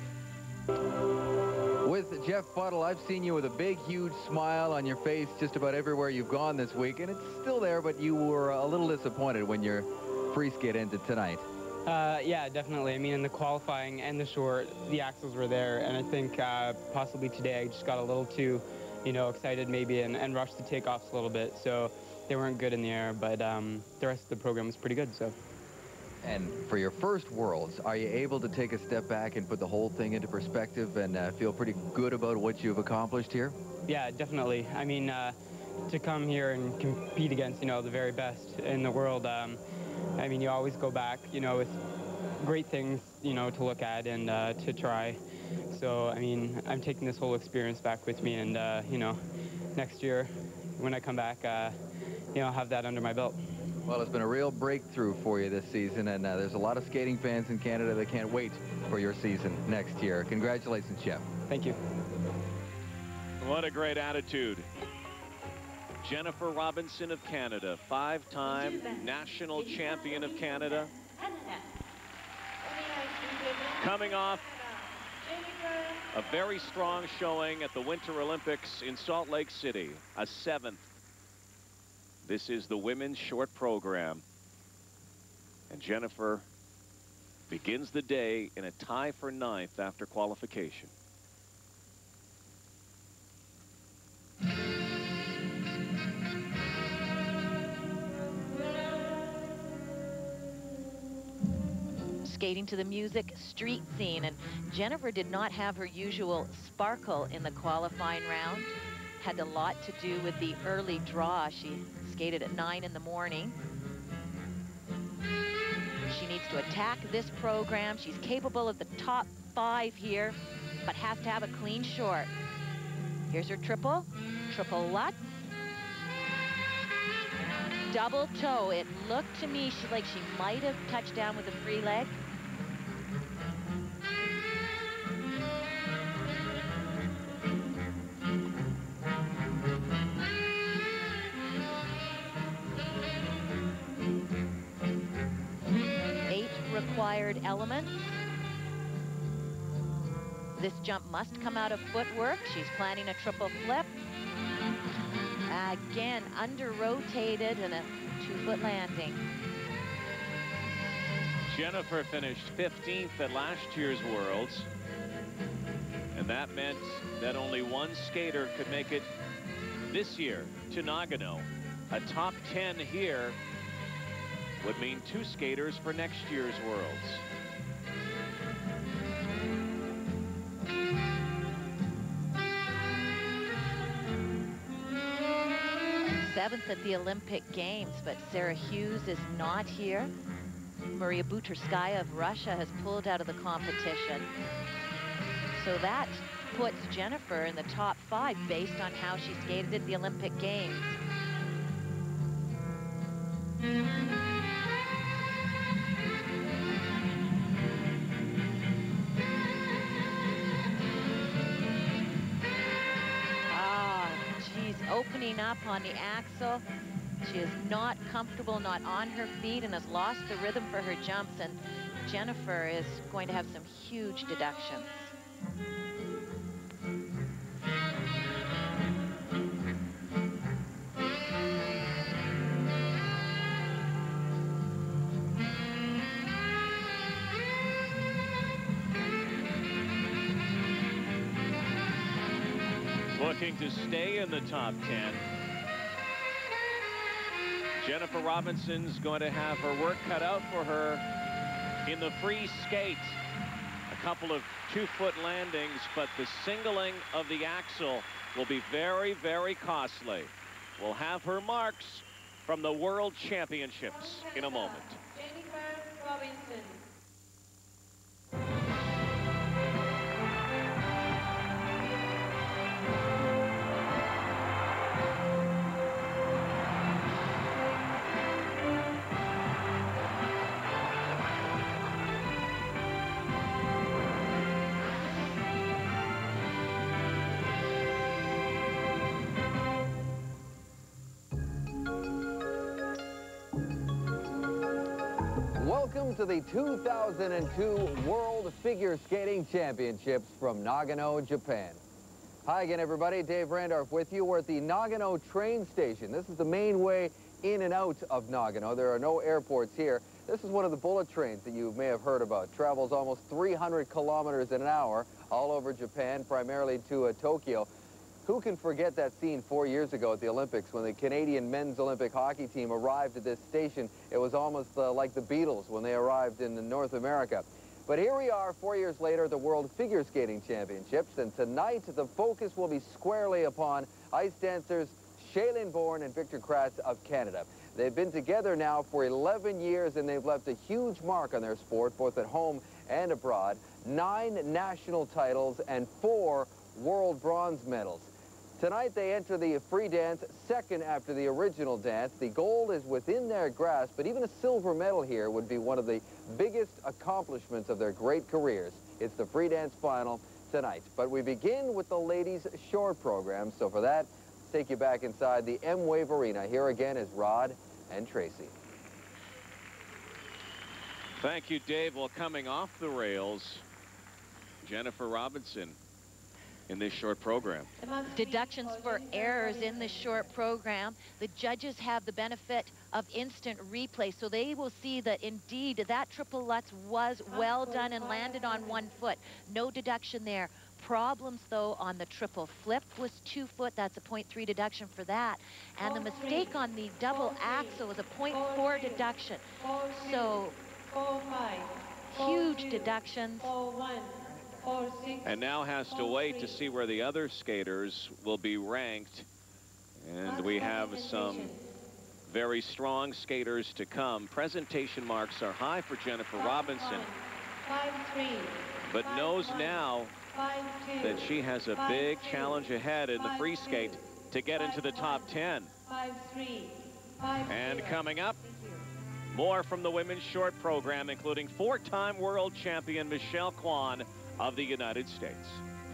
With Jeff Buttle, I've seen you with a big, huge smile on your face just about everywhere you've gone this week, and it's still there, but you were a little disappointed when your free skate ended tonight. Uh, yeah, definitely. I mean, in the qualifying and the short, the axles were there, and I think uh, possibly today I just got a little too, you know, excited maybe and, and rushed the takeoffs a little bit, so they weren't good in the air, but um, the rest of the program was pretty good, so. And for your first Worlds, are you able to take a step back and put the whole thing into perspective and uh, feel pretty good about what you've accomplished here? Yeah, definitely. I mean, uh, to come here and compete against, you know, the very best in the world, um, I mean, you always go back, you know, with great things, you know, to look at and uh, to try. So, I mean, I'm taking this whole experience back with me, and, uh, you know, next year when I come back, uh, you know, I'll have that under my belt. Well, it's been a real breakthrough for you this season, and uh, there's a lot of skating fans in Canada that can't wait for your season next year. Congratulations, Jeff. Thank you. What a great attitude. Jennifer Robinson of Canada, five-time national champion of Canada. Coming off a very strong showing at the Winter Olympics in Salt Lake City, a seventh. This is the women's short program. And Jennifer begins the day in a tie for ninth after qualification. Skating to the music, street scene, and Jennifer did not have her usual sparkle in the qualifying round. Had a lot to do with the early draw. She skated at nine in the morning. She needs to attack this program. She's capable of the top five here, but has to have a clean short. Here's her triple, triple Lutz. Double toe. It looked to me she, like she might have touched down with a free leg. Eight required elements. This jump must come out of footwork. She's planning a triple flip. Again, under-rotated and a two-foot landing. Jennifer finished fifteenth at last year's Worlds. And that meant that only one skater could make it this year to Nagano. A top ten here would mean two skaters for next year's Worlds. Seventh at the Olympic Games, but Sarah Hughes is not here. Maria Buterskaya of Russia has pulled out of the competition. So that puts Jennifer in the top five based on how she skated at the Olympic Games. Opening up on the axle. She is not comfortable, not on her feet, and has lost the rhythm for her jumps, and Jennifer is going to have some huge deductions. Looking to stay in the top ten. Jennifer Robinson's going to have her work cut out for her in the free skate. A couple of two-foot landings, but the singling of the axle will be very, very costly. We'll have her marks from the World Championships in a moment. Jennifer Robinson. Welcome to the two thousand two World Figure Skating Championships from Nagano, Japan. Hi again, everybody. Dave Randorf with you. We're at the Nagano train station. This is the main way in and out of Nagano. There are no airports here. This is one of the bullet trains that you may have heard about. Travels almost three hundred kilometers an hour all over Japan, primarily to uh, Tokyo. Who can forget that scene four years ago at the Olympics when the Canadian men's Olympic hockey team arrived at this station? It was almost uh, like the Beatles when they arrived in North America. But here we are four years later at the World Figure Skating Championships, and tonight the focus will be squarely upon ice dancers Shailene Bourne and Victor Kratz of Canada. They've been together now for eleven years, and they've left a huge mark on their sport, both at home and abroad. Nine national titles and four world bronze medals. Tonight they enter the free dance, second after the original dance. The gold is within their grasp, but even a silver medal here would be one of the biggest accomplishments of their great careers. It's the free dance final tonight. But we begin with the ladies' short program. So for that, let's take you back inside the M-Wave Arena. Here again is Rod and Tracy. Thank you, Dave. Well, coming off the rails, Jennifer Robinson in this short program. Deductions for errors in the short program. The judges have the benefit of instant replay, so they will see that indeed that triple Lutz was well done and landed on one foot. No deduction there. Problems, though, on the triple flip was two foot. That's a point three deduction for that. And the mistake on the double axel was a point four deduction. So huge deductions. And now has to wait to see where the other skaters will be ranked. And we have some very strong skaters to come. Presentation marks are high for Jennifer Robinson, but knows now that she has a big challenge ahead in the free skate to get into the top ten. And coming up, more from the women's short program, including four-time world champion Michelle Kwan of the United States.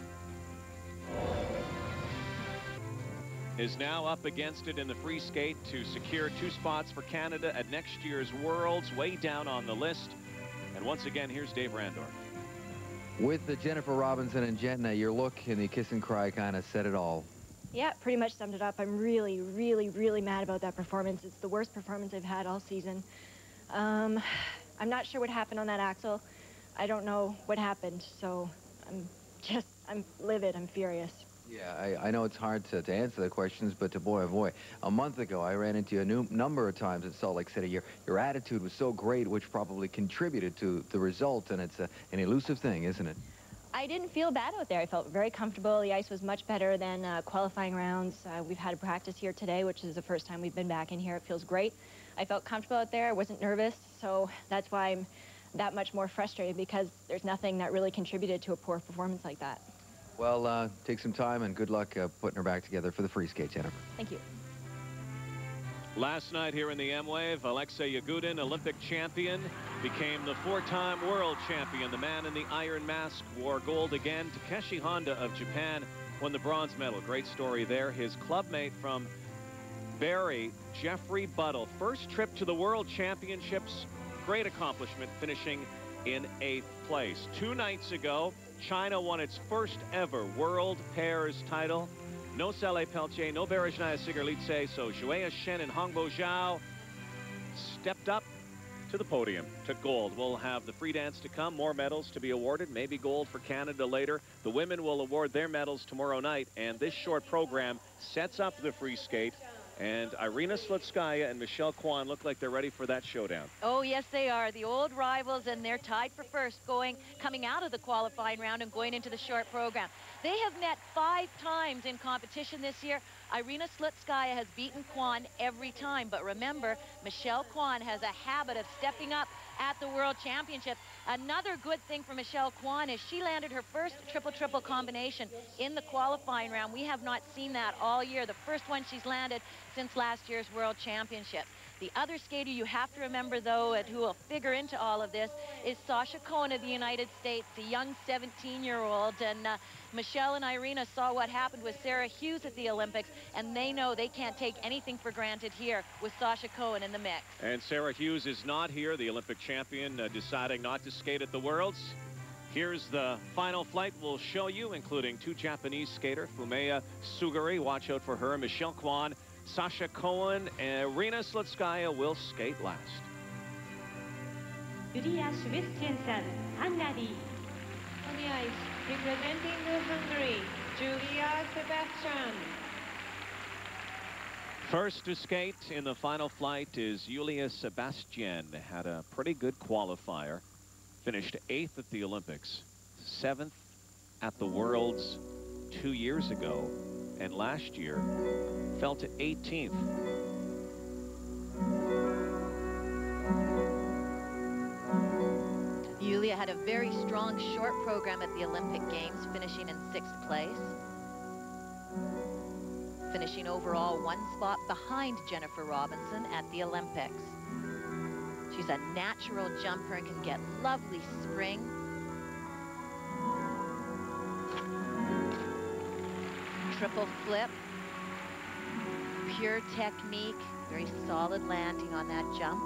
Is now up against it in the free skate to secure two spots for Canada at next year's Worlds, way down on the list. And once again, here's Dave Randorf. With the Jennifer Robinson and Jenna, your look in the kiss and cry kind of said it all. Yeah, pretty much summed it up. I'm really, really, really mad about that performance. It's the worst performance I've had all season. Um, I'm not sure what happened on that axle. I don't know what happened, so I'm just, I'm livid, I'm furious. Yeah, I, I know it's hard to, to answer the questions, but to boy, oh boy, a month ago I ran into you a new number of times at Salt Lake City. Your, your attitude was so great, which probably contributed to the result, and it's a, an elusive thing, isn't it? I didn't feel bad out there. I felt very comfortable. The ice was much better than uh, qualifying rounds. Uh, we've had a practice here today, which is the first time we've been back in here. It feels great. I felt comfortable out there. I wasn't nervous, so that's why I'm that much more frustrated, because there's nothing that really contributed to a poor performance like that. Well, uh, take some time and good luck uh, putting her back together for the free skate, Jennifer. Thank you. Last night here in the M-Wave, Alexei Yagudin, Olympic champion, became the four-time world champion. The man in the iron mask wore gold again. Takeshi Honda of Japan won the bronze medal. Great story there. His clubmate from Barrie, Jeffrey Buttle, first trip to the World Championships. Great accomplishment, finishing in eighth place. Two nights ago, China won its first ever World Pairs title. No Sally Pelletier, no Berezhnaya Sigarlitse, so Zhuoya Shen and Hongbo Zhao stepped up to the podium, took gold. We'll have the free dance to come, more medals to be awarded, maybe gold for Canada later. The women will award their medals tomorrow night, and this short program sets up the free skate. And Irina Slutskaya and Michelle Kwan look like they're ready for that showdown. Oh, yes, they are. The old rivals, and they're tied for first, going, coming out of the qualifying round and going into the short program. They have met five times in competition this year. Irina Slutskaya has beaten Kwan every time. But remember, Michelle Kwan has a habit of stepping up at the World Championship. Another good thing for Michelle Kwan is she landed her first triple-triple combination in the qualifying round. We have not seen that all year. The first one she's landed since last year's World Championship. The other skater you have to remember, though, and who will figure into all of this, is Sasha Cohen of the United States, a young seventeen-year-old. And uh, Michelle and Irina saw what happened with Sarah Hughes at the Olympics, and they know they can't take anything for granted here with Sasha Cohen in the mix. And Sarah Hughes is not here, the Olympic champion, uh, deciding not to skate at the Worlds. Here's the final flight we'll show you, including two Japanese skater, Fumiya Suguri, watch out for her, Michelle Kwan, Sasha Cohen, and Irina Slutskaya will skate last. Yulia Svistjensen, Hungary. On the ice, representing Hungary, Julia Sebastian. First to skate in the final flight is Yulia Sebastian. Had a pretty good qualifier. Finished eighth at the Olympics, seventh at the Worlds two years ago, and last year fell to eighteenth. Yulia had a very strong short program at the Olympic Games, finishing in sixth place. Finishing overall one spot behind Jennifer Robinson at the Olympics. She's a natural jumper and can get lovely spring. Triple flip. Pure technique. Very solid landing on that jump.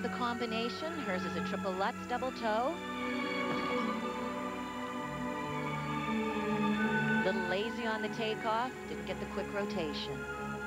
the combination. Hers is a triple Lutz double toe. Little lazy on the takeoff, didn't get the quick rotation.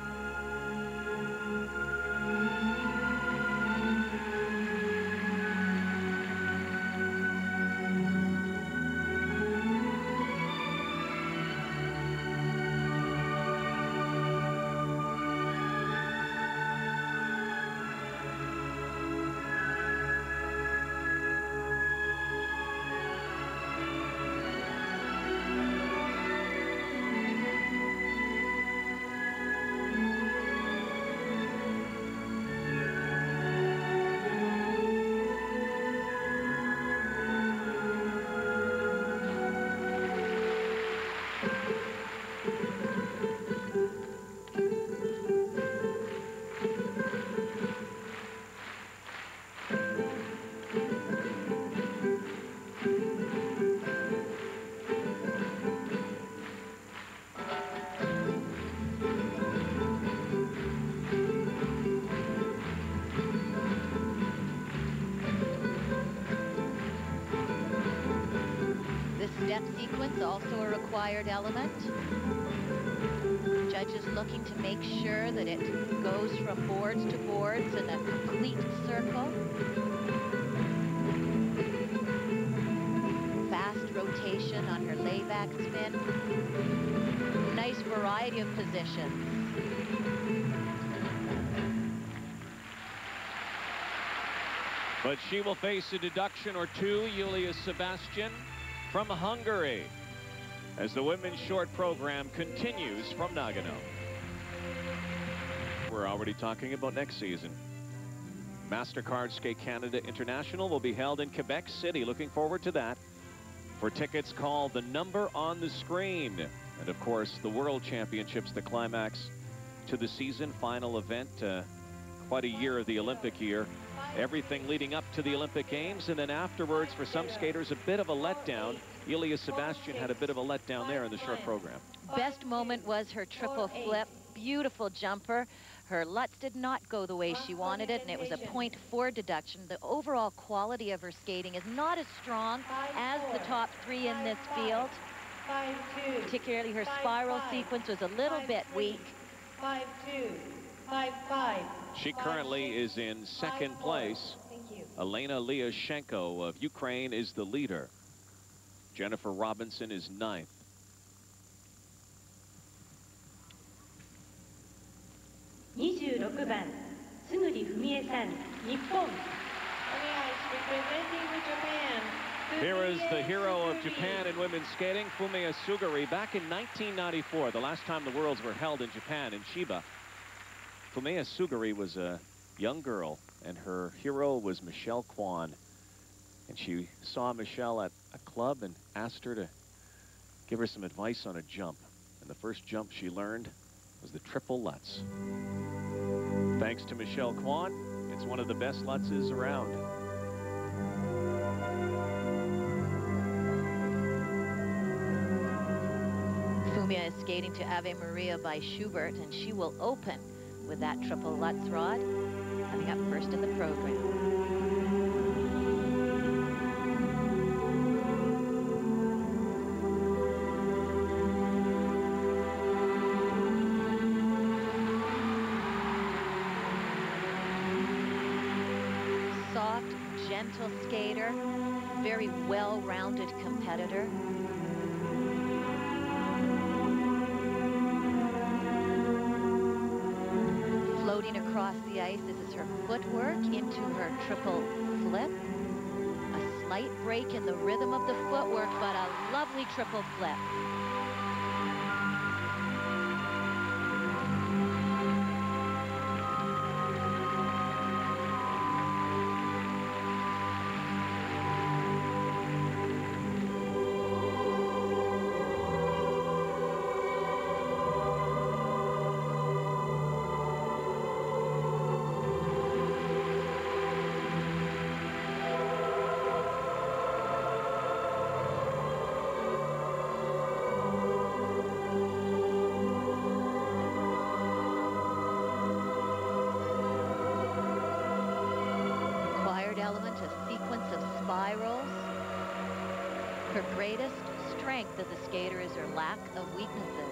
Step sequence, also a required element. Judges looking to make sure that it goes from boards to boards in a complete circle. Fast rotation on her layback spin. Nice variety of positions. But she will face a deduction or two, Yulia Sebastian from Hungary, as the women's short program continues from Nagano. We're already talking about next season. MasterCard Skate Canada International will be held in Quebec City. Looking forward to that. For tickets, call the number on the screen. And of course, the World Championships, the climax to the season final event. Uh, quite a year of the Olympic year. Everything leading up to the Olympic Games, and then afterwards, for some skaters, a bit of a letdown. Yulia Sebastian had a bit of a letdown there in the short program. Best moment was her triple flip. Beautiful jumper. Her Lutz did not go the way she wanted it, and it was a point four deduction. The overall quality of her skating is not as strong as the top three in this field. Particularly her spiral sequence was a little bit weak. Five two, five five. She currently is in second place. Elena Lyashenko of Ukraine is the leader. Jennifer Robinson is ninth. twenty-six番 Tsuguri Fumie-san, Nippon. Representing Japan. Here is the hero of Japan in women's skating, Fumiya Suguri. Back in nineteen ninety-four, the last time the Worlds were held in Japan, in Chiba, Fumiya Suguri was a young girl, and her hero was Michelle Kwan. And she saw Michelle at a club and asked her to give her some advice on a jump. And the first jump she learned was the triple Lutz. Thanks to Michelle Kwan, it's one of the best Lutzes around. Fumiya is skating to Ave Maria by Schubert, and she will open with that triple Lutz rod, coming up first in the program. Soft, gentle skater, very well-rounded competitor. Floating across the ice, this is her footwork into her triple flip. A slight break in the rhythm of the footwork, but a lovely triple flip. Her greatest strength as a skater is her lack of weaknesses.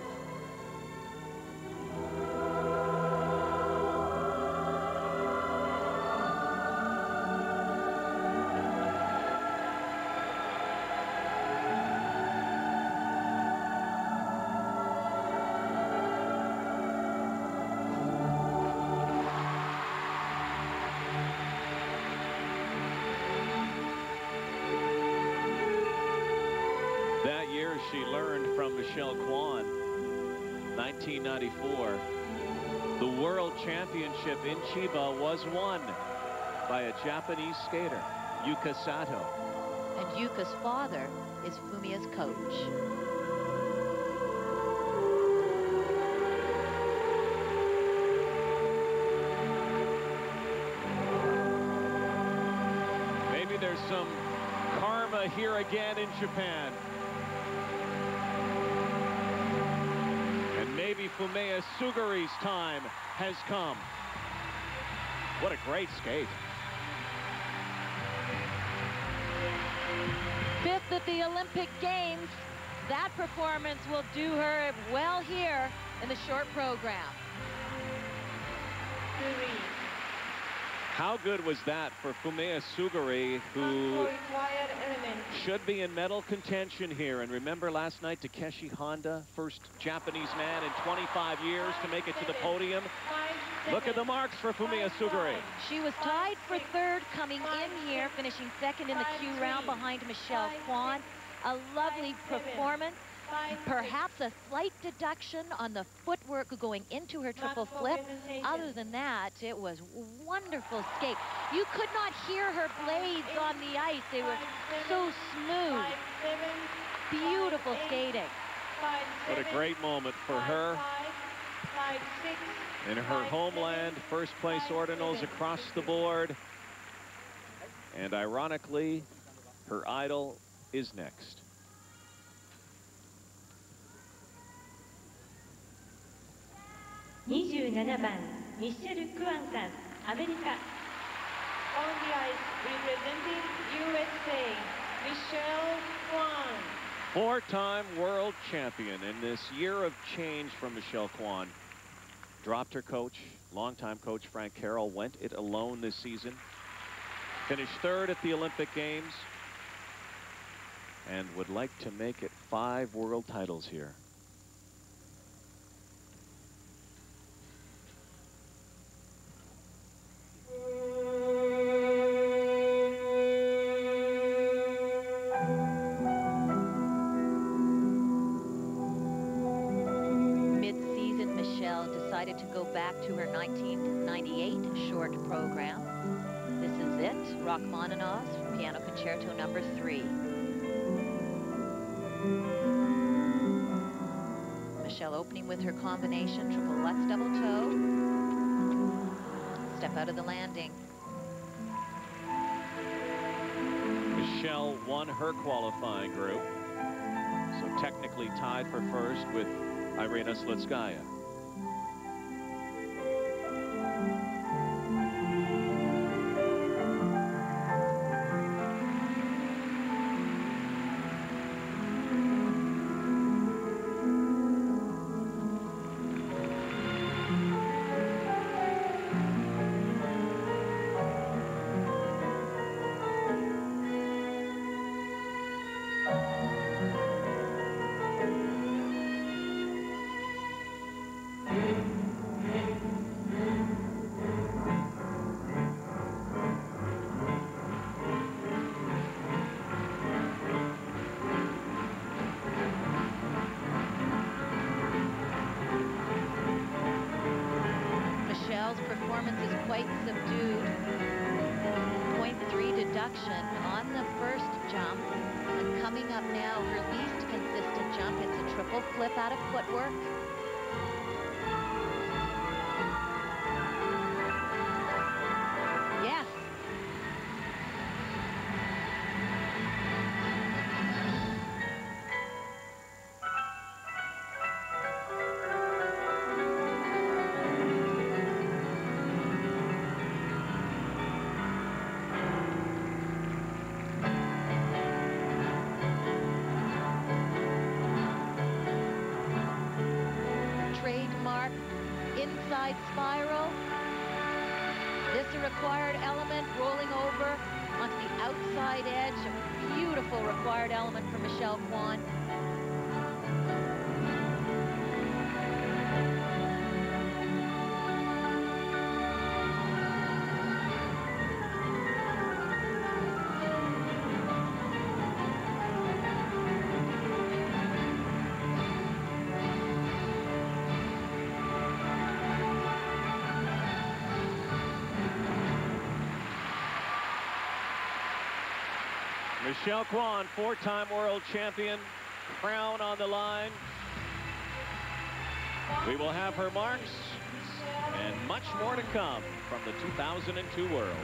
She learned from Michelle Kwan. nineteen ninety-four, the World Championship in Chiba was won by a Japanese skater, Yuka Sato. And Yuka's father is Fumiya's coach. Maybe there's some karma here again in Japan. Maybe Fumiya Suguri's time has come. What a great skate. Fifth at the Olympic Games. That performance will do her well here in the short program. Three. How good was that for Fumiya Suguri, who should be in medal contention here? And remember last night, Takeshi Honda, first Japanese man in twenty-five years to make it to the podium. Look at the marks for Fumiya Suguri. She was tied for third coming in here, finishing second in the Q round behind Michelle Kwan. A lovely performance. Perhaps a slight deduction on the footwork going into her triple flip. Other than that, it was wonderful skate. You could not hear her blades on the ice. They were so smooth. Beautiful skating. What a great moment for her. In her homeland, first place ordinals across the board. And ironically, her idol is next. twenty-seven番ミシェル・クアンさん、アメリカ。On the ice, representing U S A, Michelle Kwan. Four-time world champion in this year of change from Michelle Kwan. Dropped her coach, longtime coach Frank Carroll, went it alone this season. Finished third at the Olympic Games and would like to make it five world titles here. To go back to her nineteen ninety-eight short program. This is it, Rachmaninoff's Piano Concerto number three. Michelle opening with her combination, triple Lutz double toe. Step out of the landing. Michelle won her qualifying group, so technically tied for first with Irina Slutskaya. On the first jump, and coming up now, her least consistent jump. It's a triple flip out of footwork. Yes. a required element, rolling over onto the outside edge. A beautiful required element for Michelle Kwan. Michelle Kwan, four-time world champion, crown on the line. We will have her marks and much more to come from the two thousand two Worlds.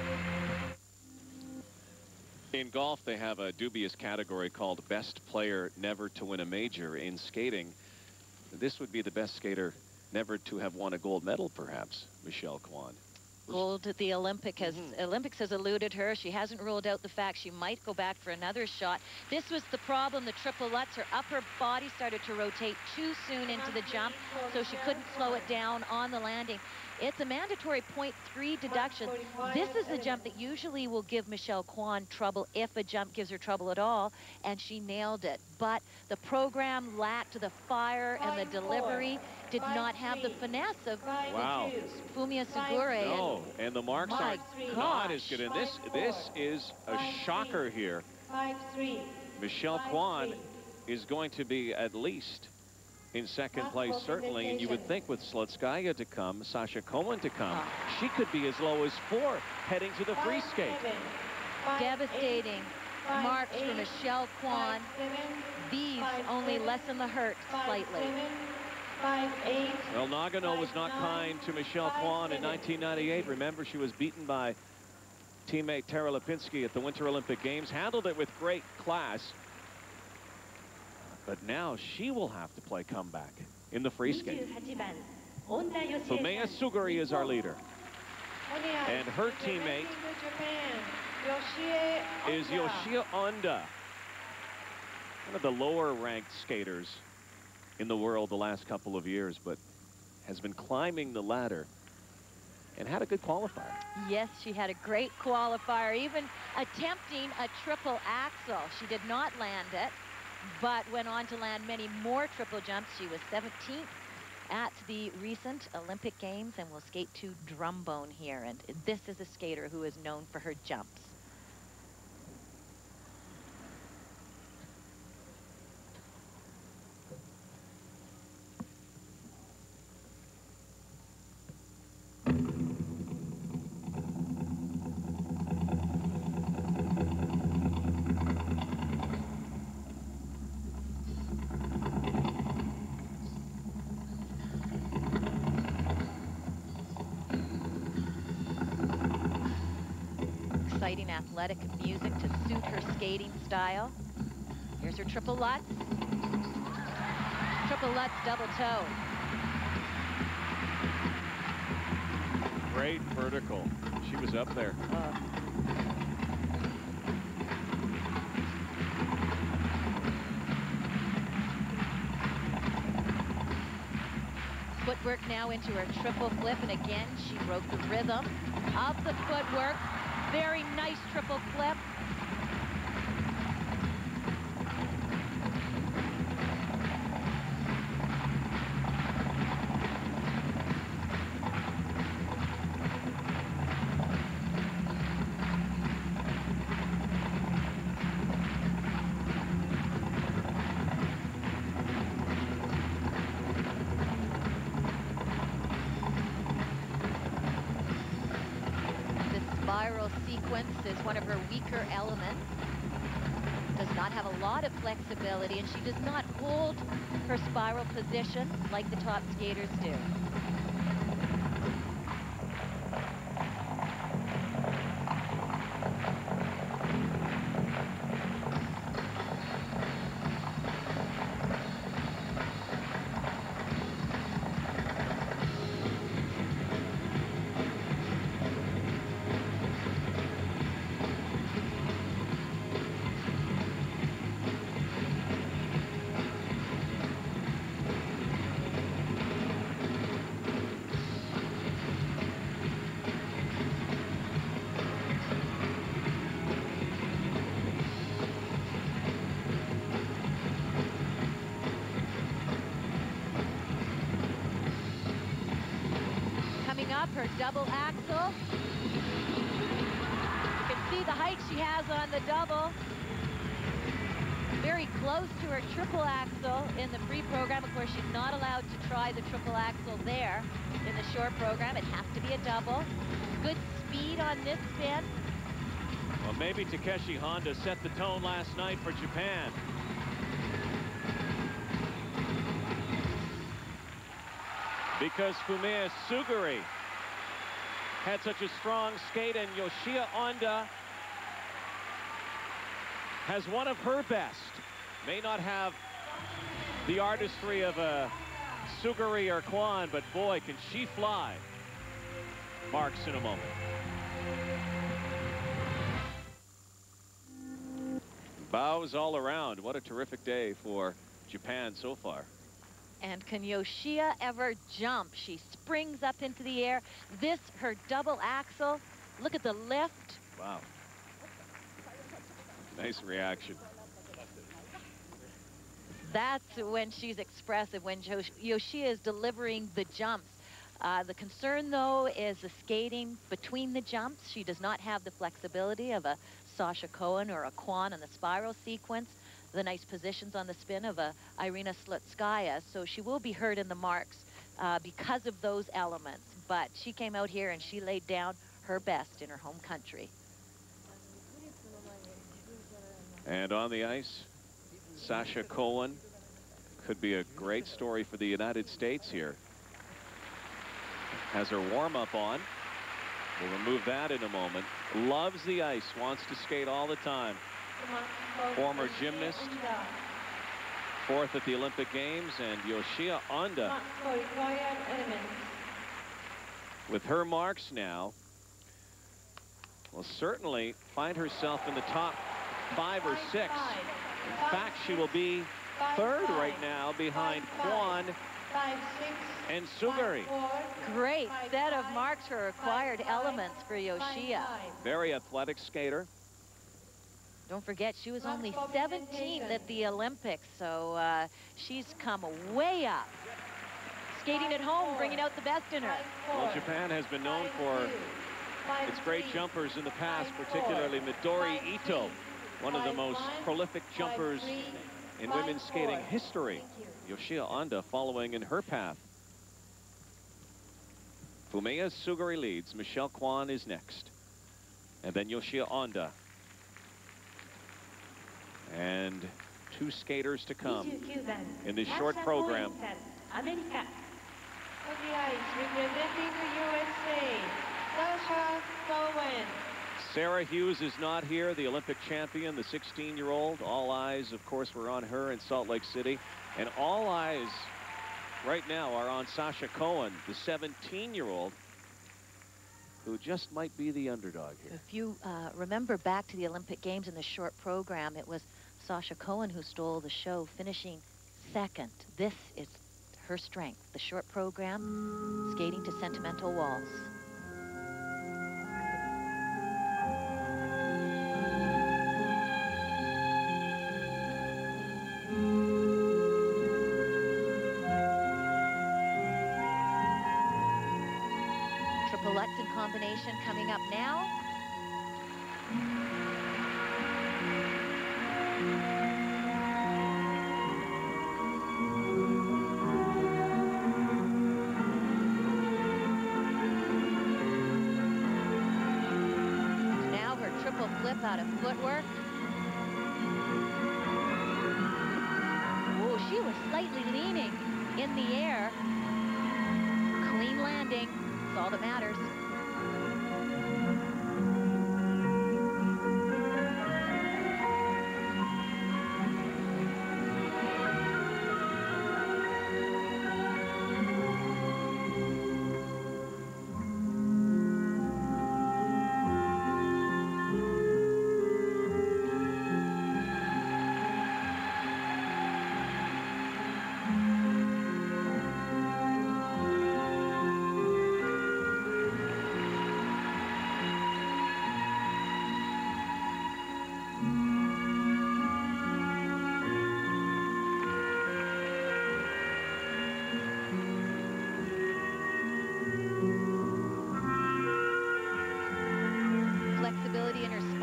In golf, they have a dubious category called Best Player Never to Win a Major. In skating, this would be the best skater never to have won a gold medal, perhaps, Michelle Kwan. Gold at the Olympic has, Mm-hmm. Olympics has eluded her. She hasn't ruled out the fact she might go back for another shot. This was the problem, the triple Lutz. Her upper body started to rotate too soon into the jump, so she couldn't slow it down on the landing. It's a mandatory point three deduction. This is the jump that usually will give Michelle Kwan trouble if a jump gives her trouble at all, and she nailed it. But the program lacked the fire and the delivery, did not have the finesse of Wow. Fumiya Sugure. No, and the marks My are not as good. And this, this is a shocker here. Michelle Kwan is going to be at least in second place, certainly, and you would think with Slutskaya to come, Sasha Cohen to come, she could be as low as fourth heading to the free skate. Devastating marks for Michelle Kwan. These only lessen the hurt slightly. Well, Nagano was not kind to Michelle Kwan in nineteen ninety-eight. Remember, she was beaten by teammate Tara Lipinski at the Winter Olympic Games. Handled it with great class. But now she will have to play comeback in the free skate. Fumiya Sugure is our leader. And her teammate is Yoshia Onda, one of the lower ranked skaters in the world the last couple of years, but has been climbing the ladder and had a good qualifier. Yes, she had a great qualifier, even attempting a triple axel. She did not land it, but went on to land many more triple jumps. She was seventeenth at the recent Olympic Games and will skate to Drumbone here. And this is a skater who is known for her jumps. Exciting athletic music to suit her skating style. Here's her triple Lutz. Triple Lutz double toe. Great vertical. She was up there. Uh, footwork now into her triple flip, and again she broke the rhythm of the footwork. Very nice triple flip. Spiral sequence is one of her weaker elements. Does not have a lot of flexibility, and she does not hold her spiral position like the top skaters do. her double axel. You can see the height she has on the double. Very close to her triple axel in the free program. Of course, she's not allowed to try the triple axel there in the short program. It has to be a double. Good speed on this spin. Well, maybe Takeshi Honda set the tone last night for Japan. Because Fumiya Suguri had such a strong skate, and Yoshia Honda has one of her best. May not have the artistry of a Suguri or Kwon, but boy, can she fly. Marks in a moment. Bows all around. What a terrific day for Japan so far. And can Yoshia ever jump? She springs up into the air. This, her double axel. Look at the lift. Wow. Nice reaction. That's when she's expressive, when Yoshia is delivering the jumps. Uh, the concern, though, is the skating between the jumps. She does not have the flexibility of a Sasha Cohen or a Kwon on the spiral sequence, the nice positions on the spin of a Irina Slutskaya. So she will be hurt in the marks uh, because of those elements. But she came out here and she laid down her best in her home country. And on the ice, Sasha Cohen. Could be a great story for the United States here. Has her warm-up on. We'll remove that in a moment. Loves the ice, wants to skate all the time. Former gymnast, fourth at the Olympic Games, and Yoshia Honda, with her marks now, will certainly find herself in the top five or six. In fact, she will be third right now behind Kwon and Suguri. Great set of marks for acquired elements for Yoshia. Very athletic skater. Don't forget, she was only seventeen at the Olympics, so uh, she's come way up. Skating at home, bringing out the best in her. Well, Japan has been known for its great jumpers in the past, particularly Midori Ito, one of the most prolific jumpers in women's skating history. Yoshia Honda following in her path. Fumiya Suguri leads. Michelle Kwon is next. And then Yoshia Honda. And two skaters to come in this short program. America. On the ice, representing the U S A, Sasha Cohen. Sarah Hughes is not here, the Olympic champion, the sixteen-year-old. All eyes, of course, were on her in Salt Lake City. And all eyes right now are on Sasha Cohen, the seventeen-year-old, who just might be the underdog here. If you uh, remember back to the Olympic Games in the short program, it was Sasha Cohen who stole the show, finishing second. This is her strength, the short program, skating to sentimental walls. Triple Lutz in combination coming up now. Now her triple flip out of footwork. Oh, she was slightly leaning in the air. Clean landing. That's all that matters.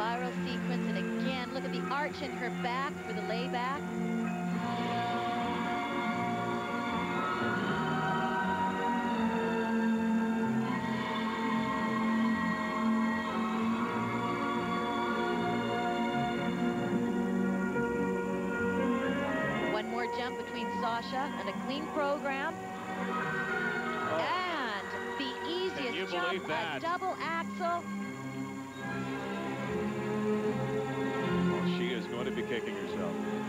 spiral sequence, and again, look at the arch in her back for the layback. One more jump between Sasha and a clean program. Oh. And the easiest jump, a double axel. Well, she is going to be kicking herself.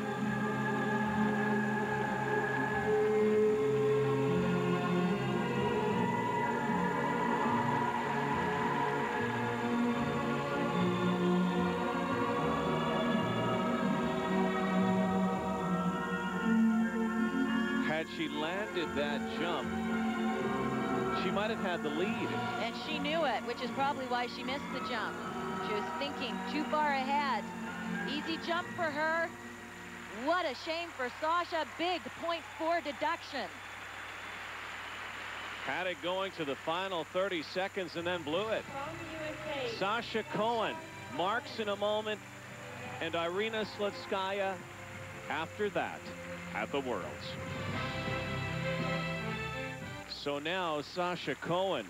Had she landed that jump, she might have had the lead. And she knew it, which is probably why she missed the jump. She was thinking too far ahead. Easy jump for her. What a shame for Sasha. Big point four deduction. Had it going to the final thirty seconds and then blew it. Sasha Cohen marks in a moment, and Irina Slutskaya after that at the Worlds. So now Sasha Cohen.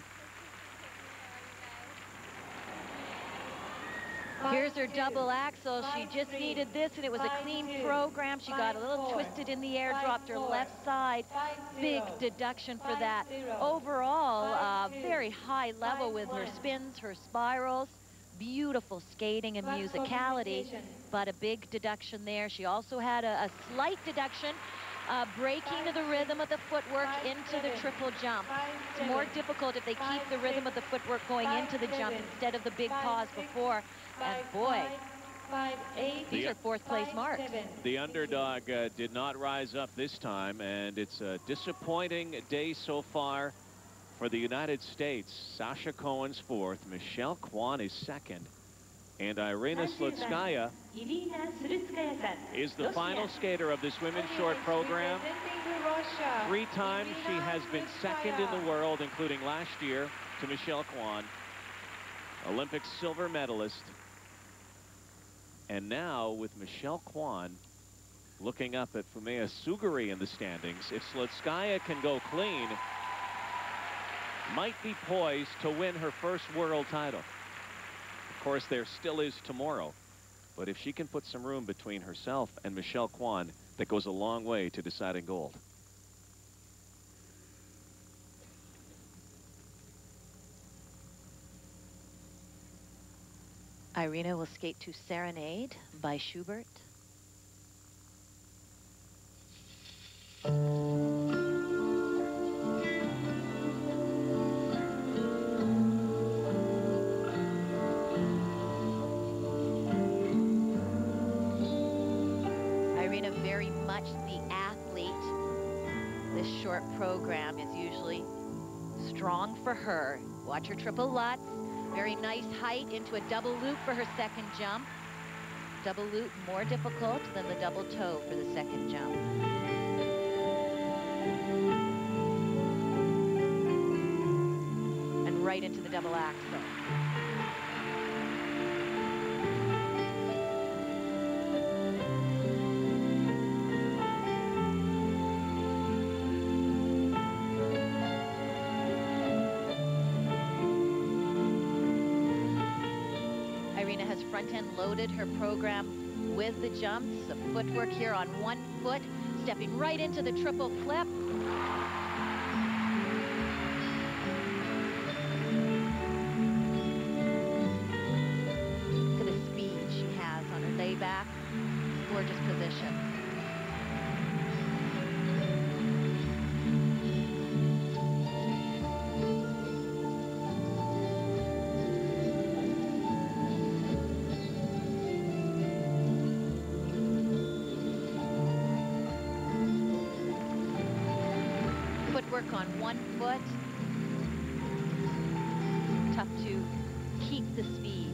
Here's her double axel. She just needed this, and it was a clean program. She got a little twisted in the air, dropped her left side. Big deduction for that. Overall, uh, very high level with her spins, her spirals. Beautiful skating and musicality, but a big deduction there. She also had a, a slight deduction Uh, breaking the rhythm of the footwork into the triple jump. It's more difficult if they keep the rhythm of the footwork going into the jump instead of the big pause before. And boy, these are fourth place marks. The underdog uh, did not rise up this time, and it's a disappointing day so far for the United States. Sasha Cohen's fourth, Michelle Kwan is second, and Irina Slutskaya is the final skater of this women's short program. Three times she has been second in the world, including last year to Michelle Kwan, Olympic silver medalist. And now with Michelle Kwan looking up at Fumea Suguri in the standings, if Slutskaya can go clean, might be poised to win her first world title. Of course, there still is tomorrow, but if she can put some room between herself and Michelle Kwan, that goes a long way to deciding gold. Irina will skate to Serenade by Schubert. Irina, very much the athlete. This short program is usually strong for her. Watch her triple Lutz. Very nice height into a double loop for her second jump. Double loop more difficult than the double toe for the second jump. And right into the double axel. Front-end loaded her program with the jumps. The footwork here on one foot, stepping right into the triple flip. Look at the speed she has on her layback. Gorgeous position. Work on one foot. Tough to keep the speed.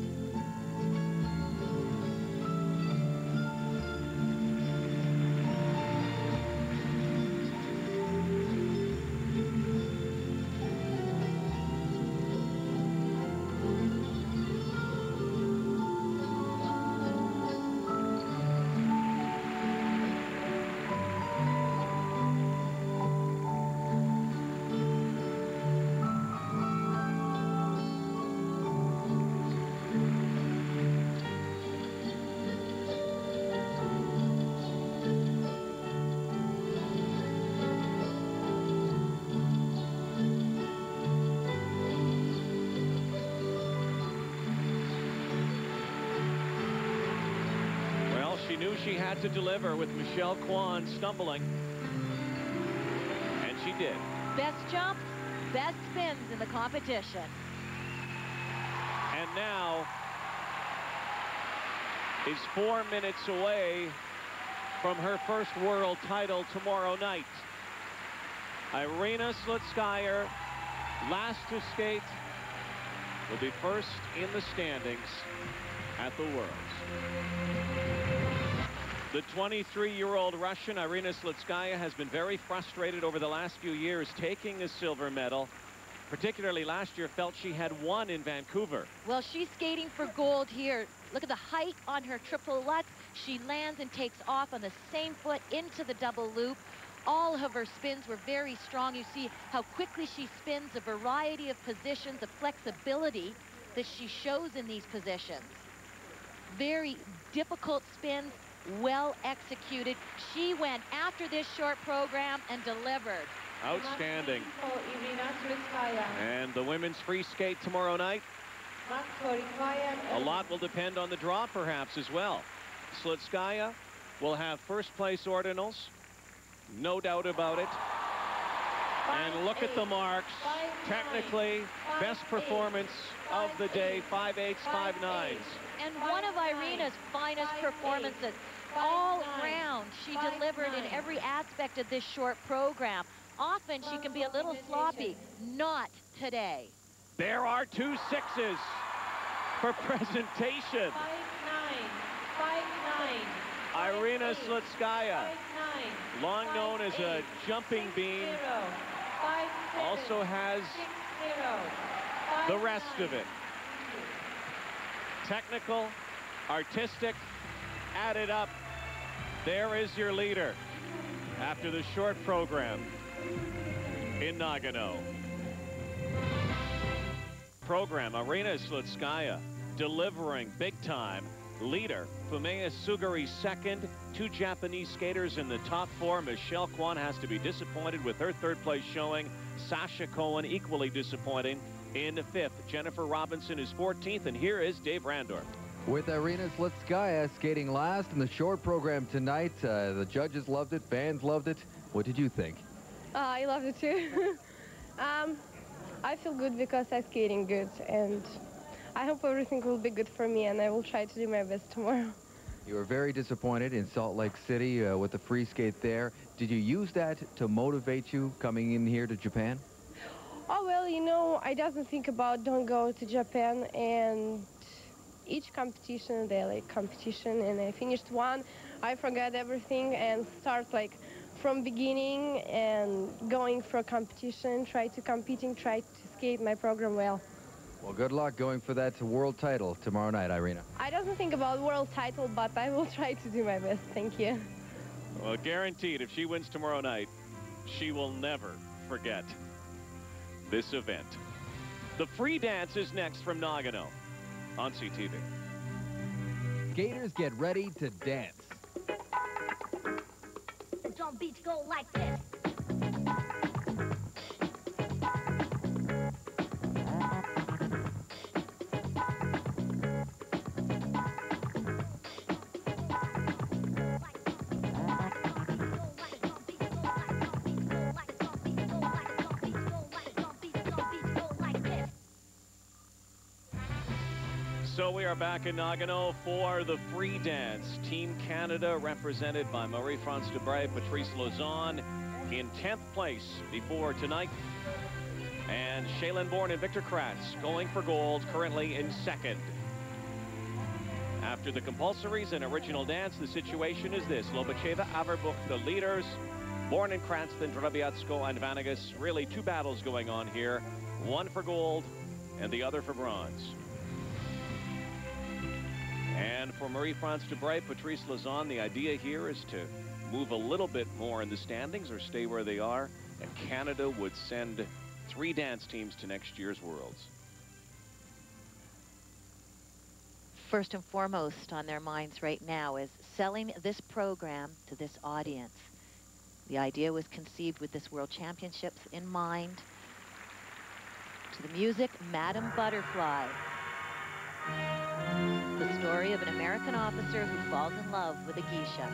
knew she had to deliver with Michelle Kwan stumbling. And she did. Best jumps, best spins in the competition. And now is four minutes away from her first world title tomorrow night. Irina Slutskaya, last to skate, will be first in the standings at the Worlds. The twenty-three-year-old Russian Irina Slutskaya has been very frustrated over the last few years taking a silver medal. Particularly last year, felt she had won in Vancouver. Well, she's skating for gold here. Look at the height on her triple lutz. She lands and takes off on the same foot into the double loop. All of her spins were very strong. You see how quickly she spins, a variety of positions, the flexibility that she shows in these positions. Very difficult spins, well executed. She went after this short program and delivered. Outstanding. And the women's free skate tomorrow night. A lot will depend on the draw, perhaps, as well. Slutskaya will have first place ordinals. No doubt about it. And look at the marks. Technically, best performance of the day, five eighths, five nines. And one of Irina's finest performances. All around, she delivered in every aspect of this short program. Often she can be a little sloppy. Not today. There are two sixes for presentation. Irina Slutskaya, long known as a jumping bean, also has the rest of it. Technical, artistic, added up. There is your leader after the short program in Nagano. Program, Irina Slutskaya delivering big time. Leader, Fumea Suguri second. Two Japanese skaters in the top four. Michelle Kwan has to be disappointed with her third place showing. Sasha Cohen equally disappointing in fifth. Jennifer Robinson is fourteenth, and here is Dave Randorf. With Irina Slutskaya skating last in the short program tonight, uh, the judges loved it, fans loved it. What did you think? Uh, I loved it too. um, I feel good because I'm skating good, and I hope everything will be good for me, and I will try to do my best tomorrow. You were very disappointed in Salt Lake City uh, with the free skate there. Did you use that to motivate you coming in here to Japan? Oh, well, you know, I doesn't think about don't go to Japan, and each competition, they like competition, and I finished one. I forgot everything and start like from beginning and going for a competition, try to competing, try to skate my program well. Well, good luck going for that world title tomorrow night, Irina. I don't think about world title, but I will try to do my best. Thank you. Well, guaranteed, if she wins tomorrow night, she will never forget this event. The free dance is next from Nagano on C T V. Skaters get ready to dance. The drum beats go like this. So we are back in Nagano for the free dance. Team Canada, represented by Marie-France Debray, Patrice Lauzon, in tenth place before tonight. And Shaylin Bourne and Victor Kratz going for gold, currently in second. After the compulsories and original dance, the situation is this. Lobacheva, Averbukh, the leaders. Bourne and Kratz, then Drobiatsko and Vanagas. Really two battles going on here. One for gold and the other for bronze. And for Marie-France Debray, Patrice Lauzon, the idea here is to move a little bit more in the standings or stay where they are. And Canada would send three dance teams to next year's Worlds. First and foremost on their minds right now is selling this program to this audience. The idea was conceived with this World Championships in mind. To the music, Madam Butterfly. The story of an American officer who falls in love with a geisha.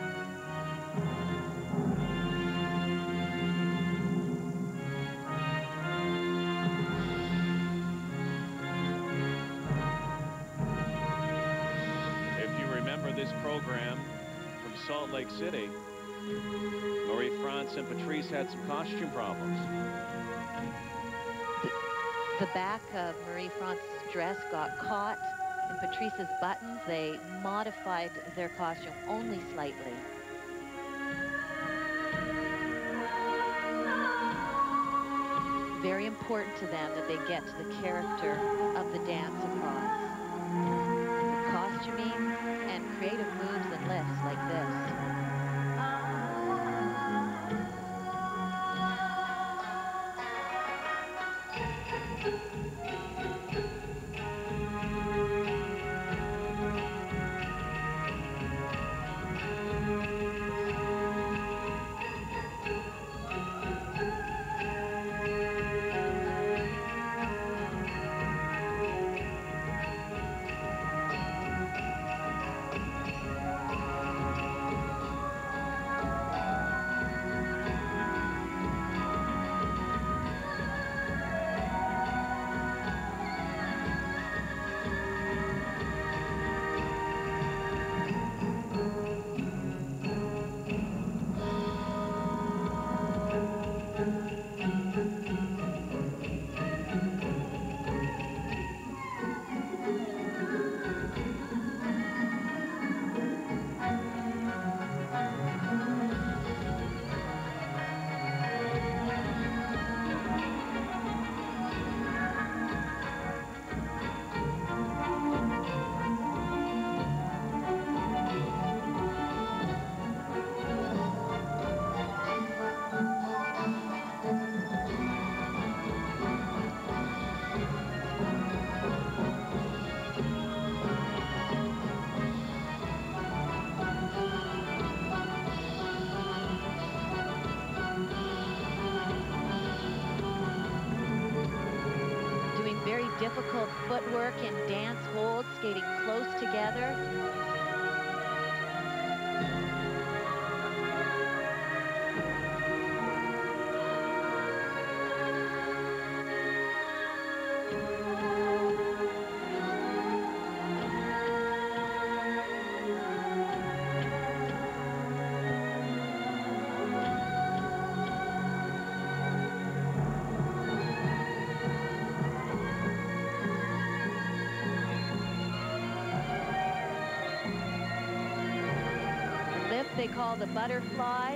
If you remember this program from Salt Lake City, Marie-France and Patrice had some costume problems. The, the back of Marie-France's dress got caught in Patrice's buttons. They modified their costume only slightly. Very important to them that they get to the character of the dance across. The costuming and creative moves and lifts like this. Difficult footwork and dance holds, skating close together. They call the butterfly.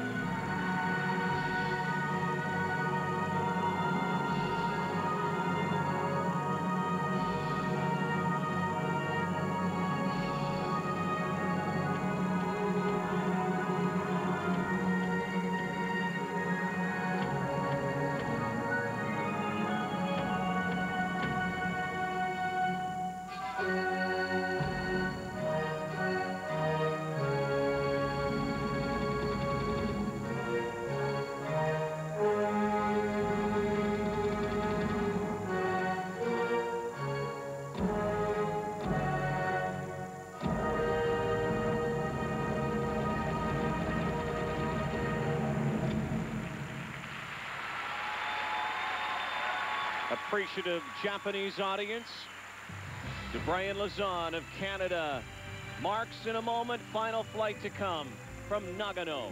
Appreciative Japanese audience. DeBrian Lazan of Canada marks in a moment final flight to come from Nagano.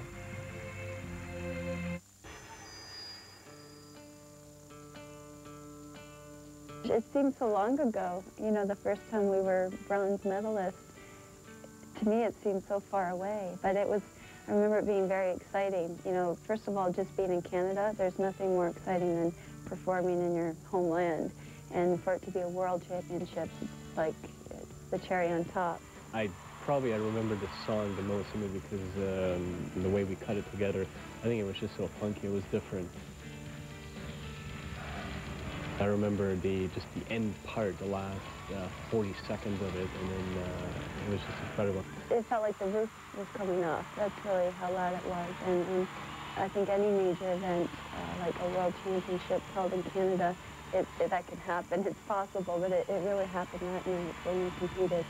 It seems so long ago, you know, the first time we were bronze medalists. To me, it seemed so far away, but it was, I remember it being very exciting. You know, first of all, just being in Canada, there's nothing more exciting than performing in your homeland, and for it to be a world championship, it's like it's the cherry on top. I probably I remember the song the most simply because um, the way we cut it together, I think it was just so funky. It was different. I remember the just the end part, the last uh, forty seconds of it, and then uh, it was just incredible. It felt like the roof was coming off. That's really how loud it was, and, and I think any major event, uh, like a world championship held in Canada, it, it, that can happen. It's possible, but it, it really happened that night when we competed.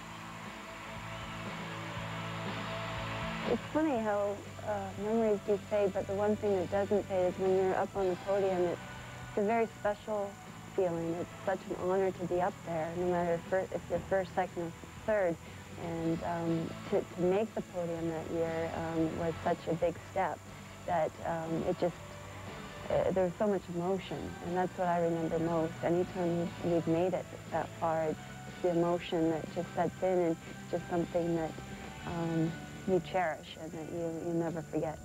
It's funny how uh, memories do fade, but the one thing that doesn't fade is when you're up on the podium. It's, it's a very special feeling. It's such an honor to be up there, no matter if, if you're first, second, or third. And um, to, to make the podium that year um, was such a big step that um, it just, uh, there was so much emotion, and that's what I remember most. Anytime we've made it that far, it's the emotion that just sets in, and just something that um, you cherish and that you, you never forget.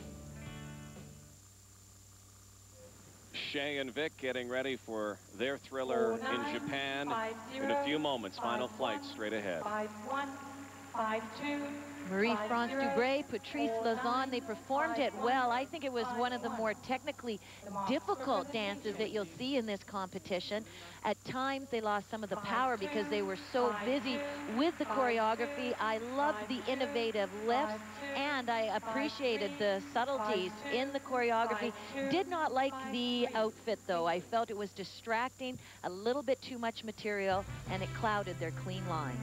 Shea and Vic getting ready for their thriller in Japan in a few moments. Final flight straight ahead. five one, five two. Marie-France Dubray, Patrice Lauzon, they performed it well. I think it was one of the more technically difficult dances that you'll see in this competition. At times, they lost some of the power because they were so busy with the choreography. I loved the innovative lifts, and I appreciated the subtleties in the choreography. Did not like the outfit, though. I felt it was distracting, a little bit too much material, and it clouded their clean lines.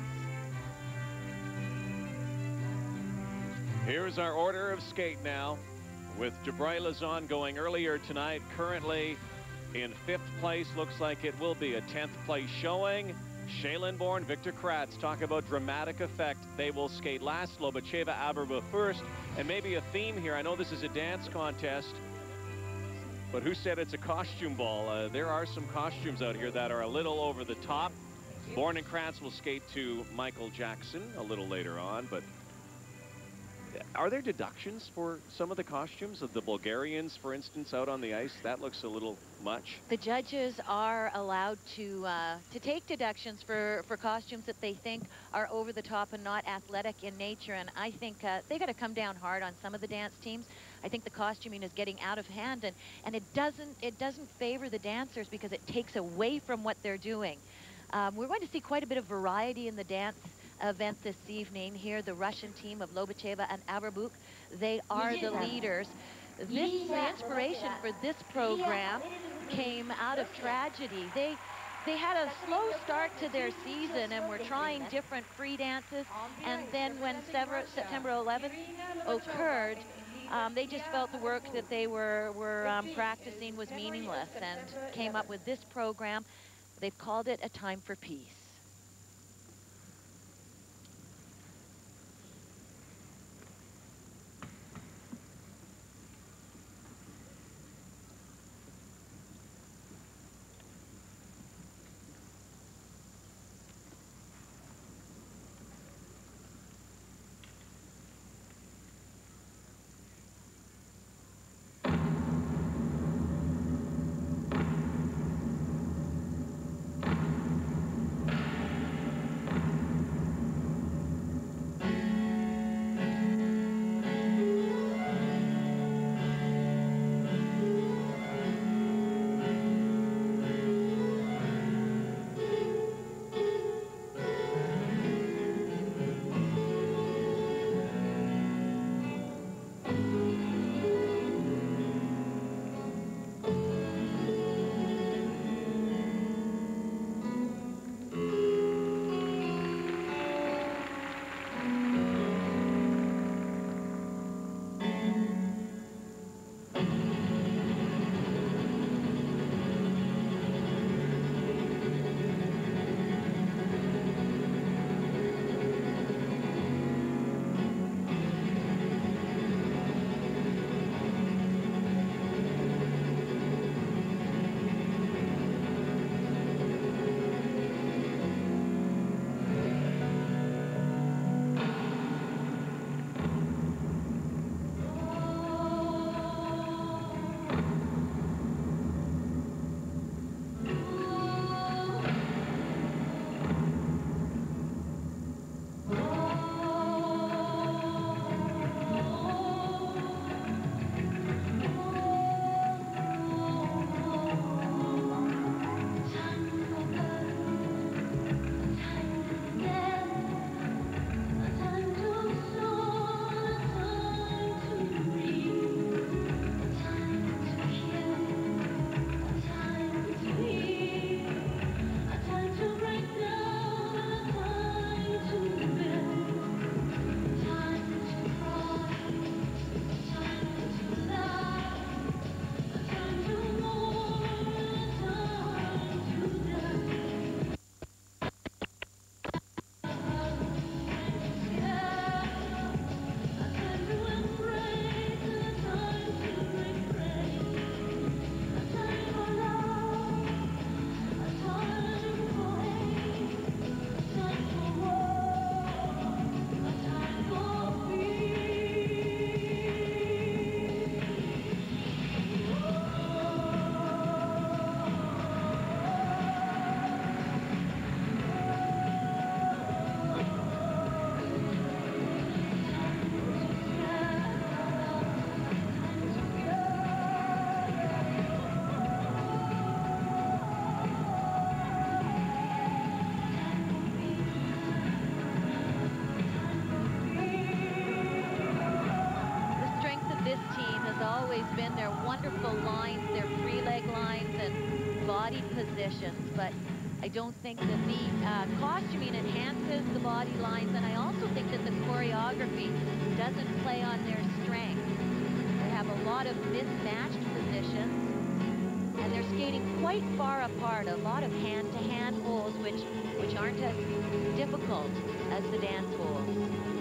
Here's our order of skate now, with Dubray Lauzon going earlier tonight, currently in fifth place. Looks like it will be a tenth place showing. Shaylin Bourne, Victor Kratz, talk about dramatic effect. They will skate last, Lobacheva Averbuch first, and maybe a theme here. I know this is a dance contest, but who said it's a costume ball? Uh, there are some costumes out here that are a little over the top. Bourne and Kratz will skate to Michael Jackson a little later on, but are there deductions for some of the costumes of the Bulgarians, for instance, out on the ice? That looks a little much. The judges are allowed to uh, to take deductions for, for costumes that they think are over the top and not athletic in nature. And I think uh, they got to come down hard on some of the dance teams. I think the costuming is getting out of hand, and, and it doesn't it doesn't favor the dancers because it takes away from what they're doing. Um, we're going to see quite a bit of variety in the dance event this evening. Here, the Russian team of Lobacheva and Averbuch, they are the leaders. This the inspiration for this program came out of tragedy. They they had a slow start to their season and were trying different free dances, and then when September eleventh occurred, um, they just felt the work that they were were um, practicing was meaningless and came up with this program. They've called it A Time for Peace. them their wonderful lines, their free leg lines and body positions, but I don't think that the uh, costuming enhances the body lines, and I also think that the choreography doesn't play on their strength. They have a lot of mismatched positions, and they're skating quite far apart, a lot of hand-to-hand holds, which, which aren't as difficult as the dance holds.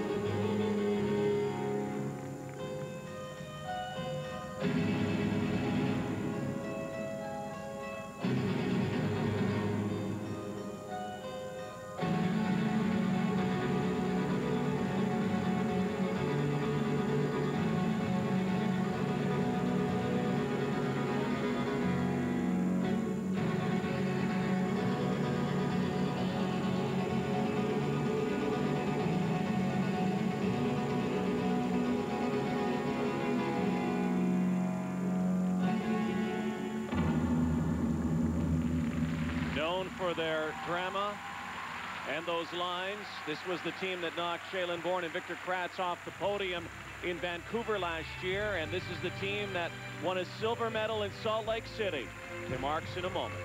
For their drama and those lines. This was the team that knocked Shaylin Bourne and Victor Kratz off the podium in Vancouver last year, and this is the team that won a silver medal in Salt Lake City. To Marks in a moment.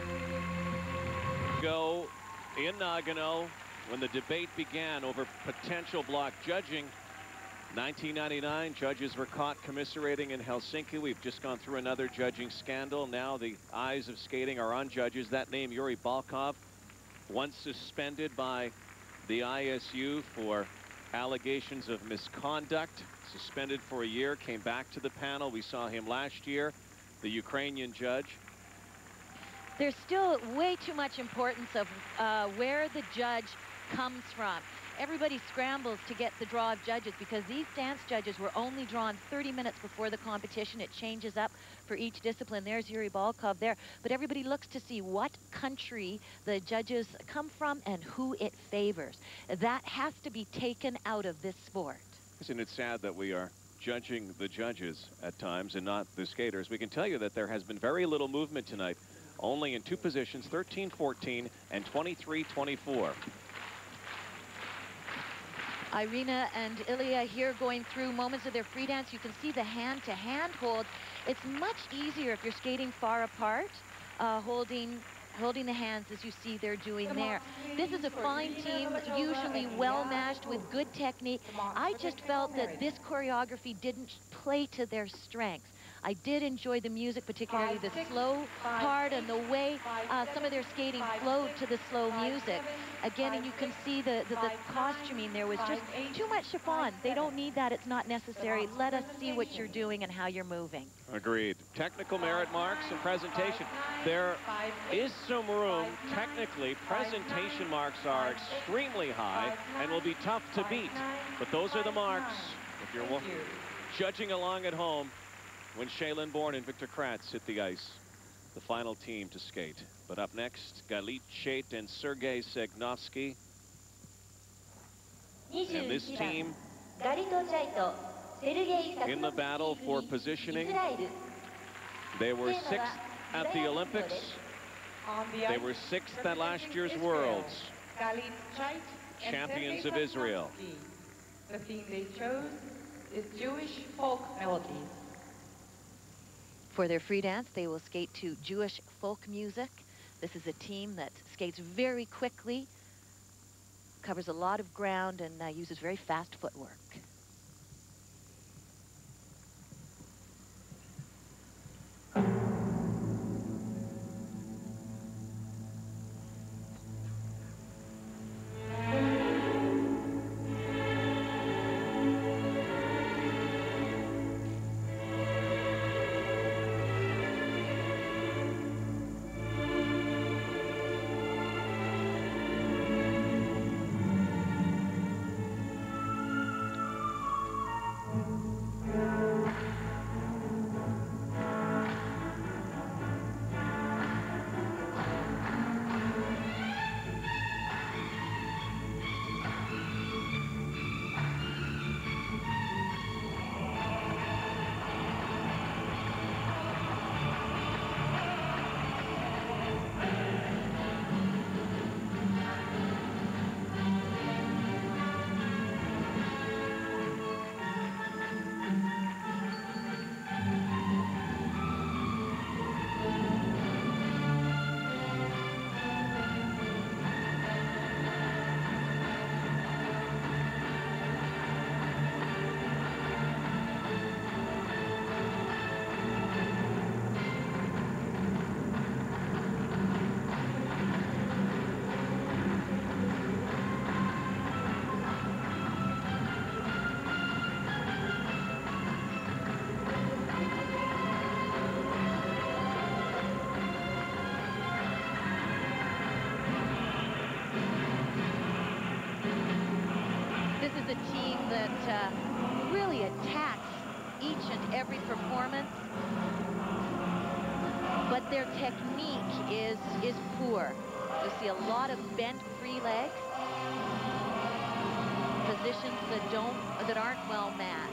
Go in Nagano when the debate began over potential block judging. nineteen ninety-nine, judges were caught commiserating in Helsinki. We've just gone through another judging scandal. Now the eyes of skating are on judges. That name, Yuri Balkov, once suspended by the I S U for allegations of misconduct, suspended for a year, came back to the panel. We saw him last year, the Ukrainian judge. There's still way too much importance of uh, where the judge comes from. Everybody scrambles to get the draw of judges because these dance judges were only drawn thirty minutes before the competition. It changes up for each discipline. There's Yuri Balkov there. But everybody looks to see what country the judges come from and who it favors. That has to be taken out of this sport. Isn't it sad that we are judging the judges at times and not the skaters? We can tell you that there has been very little movement tonight. Only in two positions, thirteen fourteen and twenty-three twenty-four. Irina and Ilya here going through moments of their free dance. You can see the hand-to-hand hold. It's much easier if you're skating far apart, uh, holding holding the hands as you see they're doing there. This is a fine team, usually well matched with good technique. I just felt that this choreography didn't play to their strengths. I did enjoy the music, particularly the slow part and the way uh, some of their skating flowed to the slow music. Again, and you can see the, the, the costuming there was just too much chiffon. They don't need that. It's not necessary. Let us see what you're doing and how you're moving. Agreed. Technical merit marks and presentation. There is some room. Technically, presentation marks are extremely high and will be tough to beat. But those are the marks if you're judging along at home. When Shaylin Bourne and Victor Kratz hit the ice, the final team to skate. But up next, Galit Chait and Sergei Segnovsky. And this team in the battle for positioning. They were sixth at the Olympics. They were sixth at last year's Worlds. Champions of Israel. The theme they chose is Jewish folk melodies. For their free dance, they will skate to Jewish folk music. This is a team that skates very quickly, covers a lot of ground, and uh, uses very fast footwork. that uh, really attacks each and every performance, but their technique is is poor. You see a lot of bent free legs, positions that don't that aren't well matched.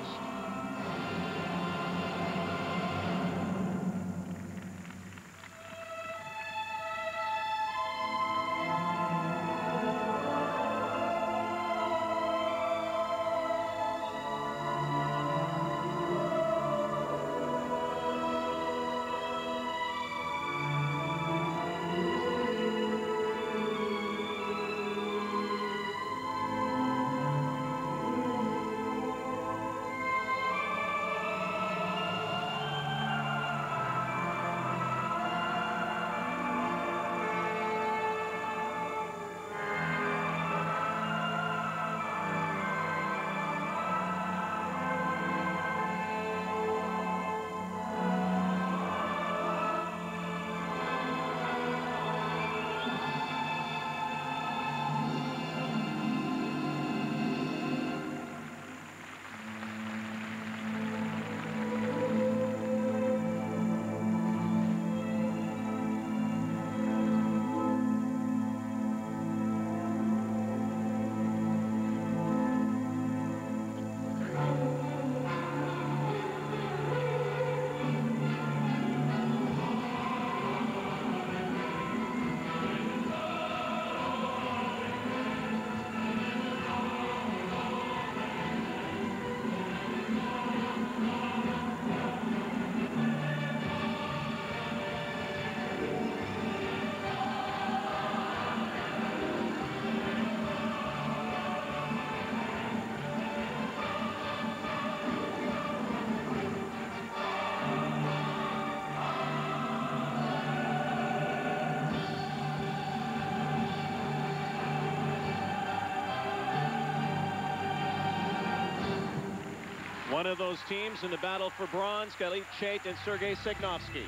One of those teams in the battle for bronze, Galit Chait and Sergei Segnovsky.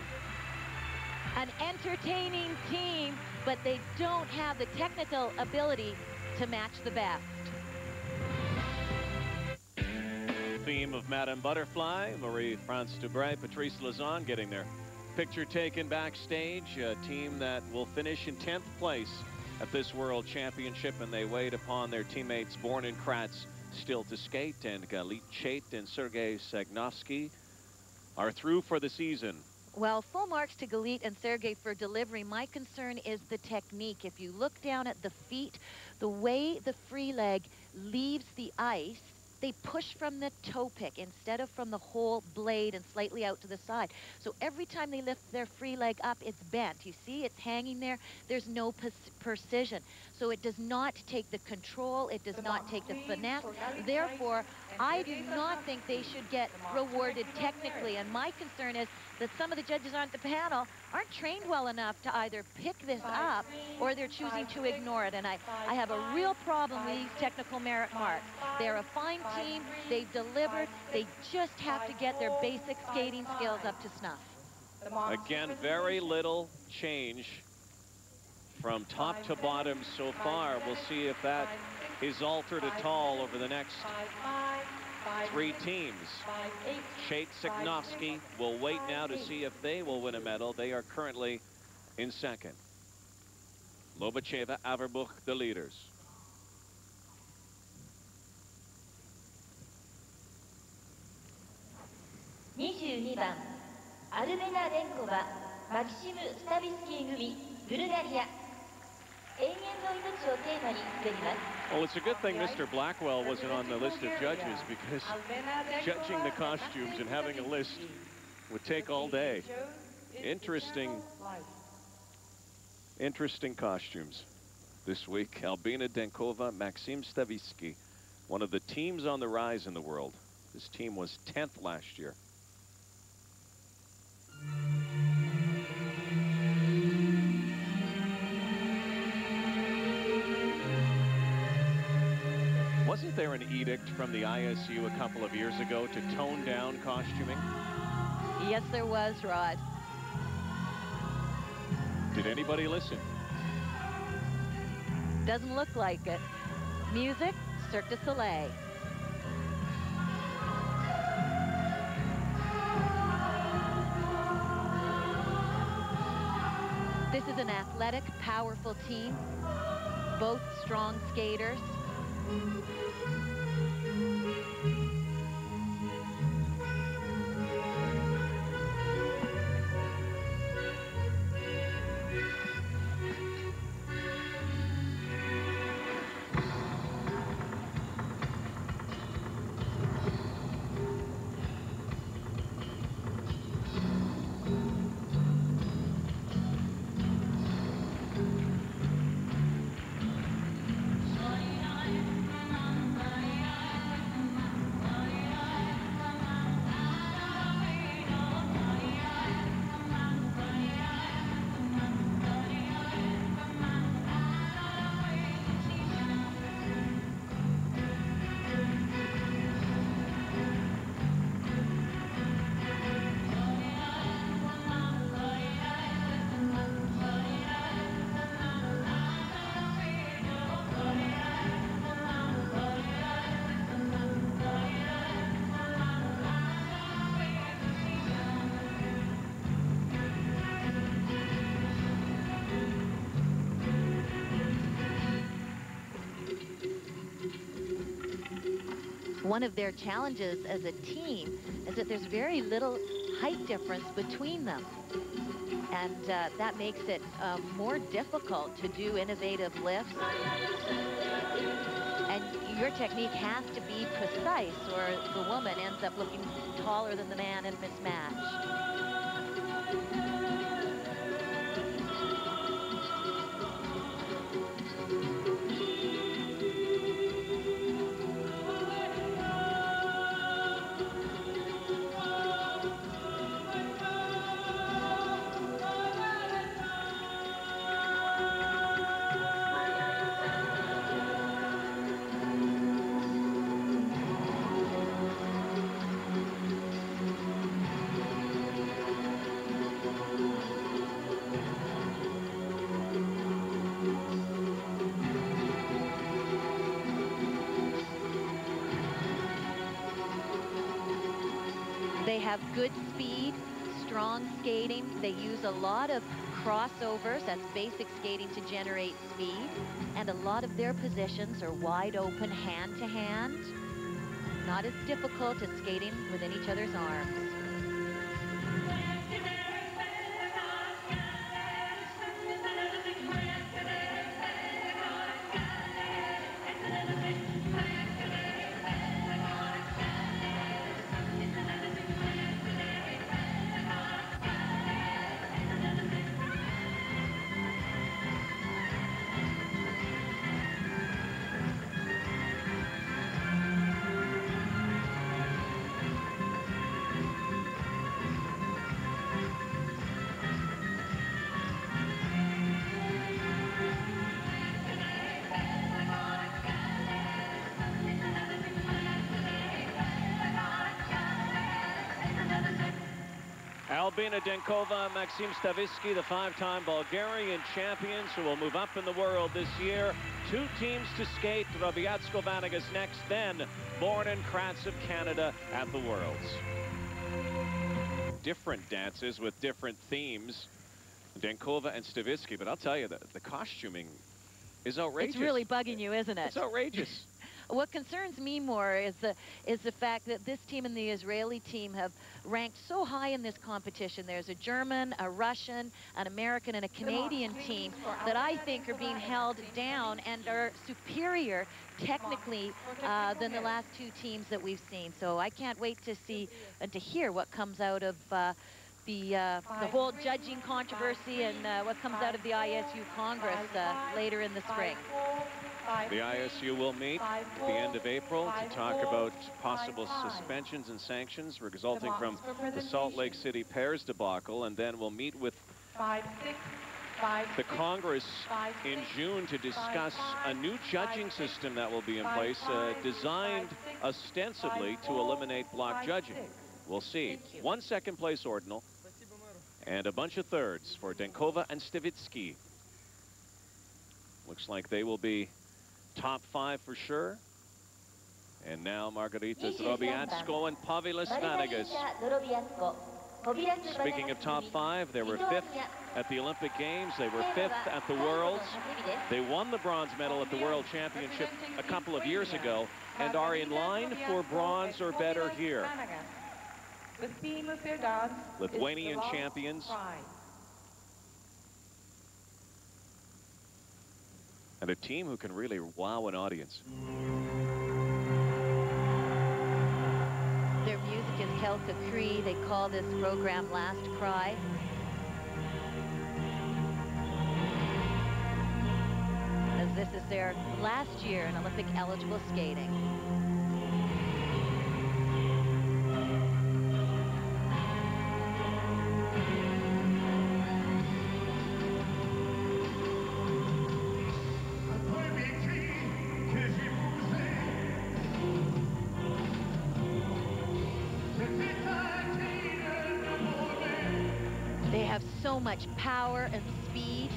An entertaining team, but they don't have the technical ability to match the best. Theme of Madame Butterfly, Marie-France Dubray, Patrice Lauzon getting their picture taken backstage. A team that will finish in tenth place at this World Championship, and they wait upon their teammates Born and Kratz still to skate, and Galit Chait and Sergei Segnovsky are through for the season. Well, full marks to Galit and Sergei for delivery. My concern is the technique. If you look down at the feet, the way the free leg leaves the ice, they push from the toe pick instead of from the whole blade and slightly out to the side. So every time they lift their free leg up, it's bent. You see, it's hanging there. There's no precision. So it does not take the control. It does not take the finesse. Therefore, I do not think they should get rewarded technically. And my concern is that some of the judges on the panel aren't trained well enough to either pick this up or they're choosing to ignore it. And I, I have a real problem with these technical merit marks. They're a fine team. They've delivered. They just have to get their basic skating skills up to snuff. Again, very little change from top to bottom so far. We'll see if that is altered at all over the next three teams. Chait, Segnovsky will wait now to see if they will win a medal. They are currently in second. Lobacheva, Averbuch, the leaders. twenty-two番アルベナ・デンコバ、マキシム・スタビスキー組、ブルガリア。永遠の命をテーマに滑ります。 Well, it's a good thing Mister Blackwell wasn't on the list of judges, because judging the costumes and having a list would take all day. Interesting, interesting costumes this week. Albina Denkova, Maxim Stavisky, one of the teams on the rise in the world. This team was tenth last year. Wasn't there an edict from the I S U a couple of years ago to tone down costuming? Yes, there was, Rod. Did anybody listen? Doesn't look like it. Music, Cirque du Soleil. This is an athletic, powerful team, both strong skaters. One of their challenges as a team is that there's very little height difference between them. And uh, that makes it uh, more difficult to do innovative lifts. And your technique has to be precise, or the woman ends up looking taller than the man and mismatched. They have good speed, strong skating. They use a lot of crossovers, that's basic skating, to generate speed. And a lot of their positions are wide open hand to hand. Not as difficult as skating within each other's arms. Albina Denkova, Maxim Stavitsky, the five-time Bulgarian champions who will move up in the world this year. Two teams to skate. Drobiatsko Vanagas next, then Born and Kratz of Canada at the Worlds. Different dances with different themes, Denkova and Stavitsky, but I'll tell you that the costuming is outrageous. It's really bugging you, isn't it? It's outrageous. What concerns me more is the is the fact that this team and the Israeli team have ranked so high in this competition. There's a German, a Russian, an American, and a Canadian team that I think are being held down and are superior technically uh, than the last two teams that we've seen. So I can't wait to see and to hear what comes out of uh, the uh, the whole judging controversy and uh, what comes out of the I S U Congress uh, later in the spring. The I S U will meet at the end of April to talk about possible suspensions and sanctions resulting from the Salt Lake City pairs debacle, and then we'll meet with the Congress in June to discuss a new judging system that will be in place, uh, designed ostensibly to eliminate block judging. We'll see. One second place ordinal and a bunch of thirds for Denkova and Stavitsky. Looks like they will be top five for sure. And now Margarita Drobiatsko and Pavelis Vanagas. Speaking of top five, they were fifth at the Olympic Games. They were fifth at the Worlds. They won the bronze medal at the World Championship a couple of years ago and are in line for bronze or better here. The theme of their dance Lithuanian champions. And a team who can really wow an audience. Their music is Kelka Cree. They call this program Last Cry. As this is their last year in Olympic eligible skating. They have so much power and speed.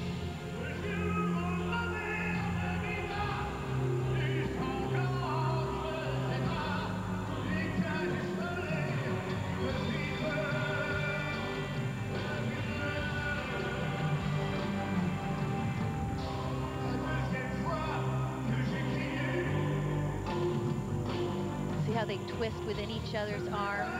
See how they twist within each other's arms.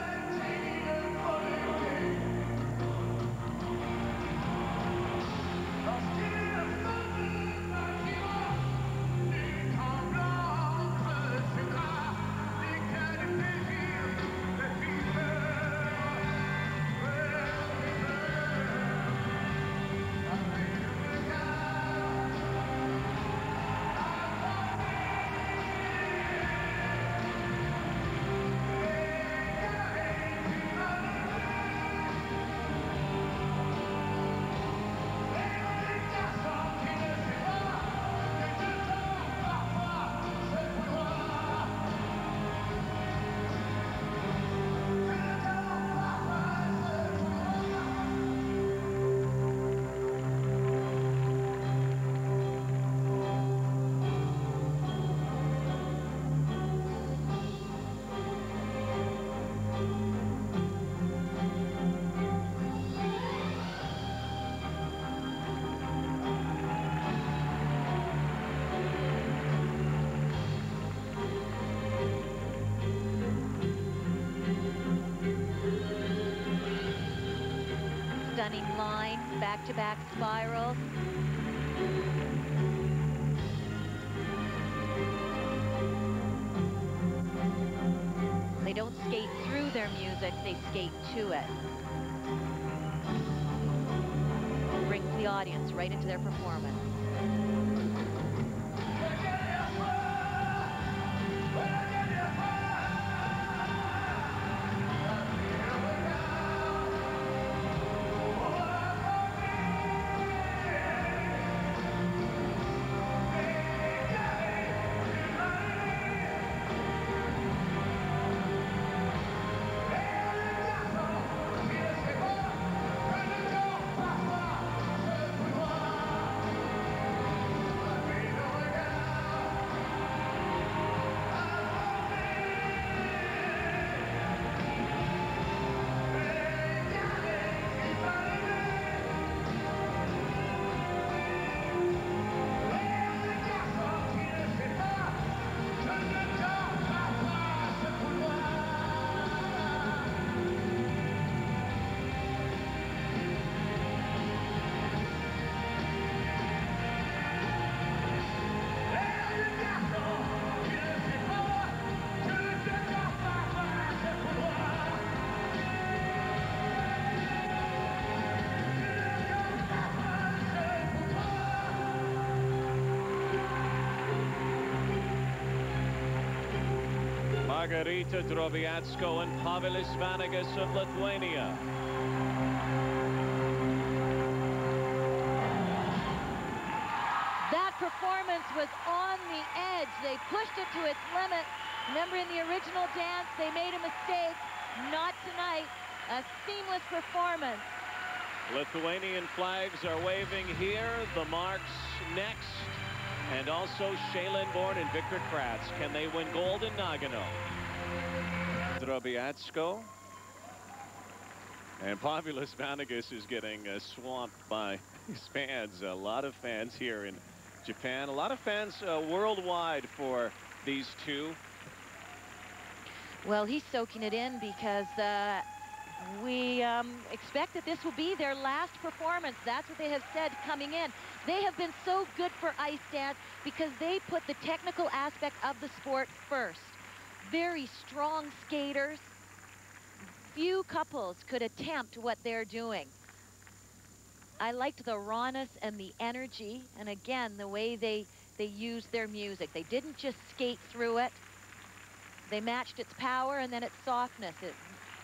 Stunning line, back-to-back spirals. They don't skate through their music, they skate to it. Brings the audience right into their performance. Margarita Drobiatsko and Pavelis Vanagas of Lithuania. That performance was on the edge. They pushed it to its limit. Remember, in the original dance, they made a mistake. Not tonight. A seamless performance. Lithuanian flags are waving here. The marks next. And also Shaylin Bourne and Victor Kratz. Can they win gold in Nagano? Drobiatsko. And Populous Vanegas is getting uh, swamped by his fans. A lot of fans here in Japan. A lot of fans uh, worldwide for these two. Well, he's soaking it in because uh, we um, expect that this will be their last performance. That's what they have said coming in. They have been so good for ice dance because they put the technical aspect of the sport first. Very strong skaters. Few couples could attempt what they're doing. I liked the rawness and the energy, and again, the way they, they used their music. They didn't just skate through it. They matched its power and then its softness. It,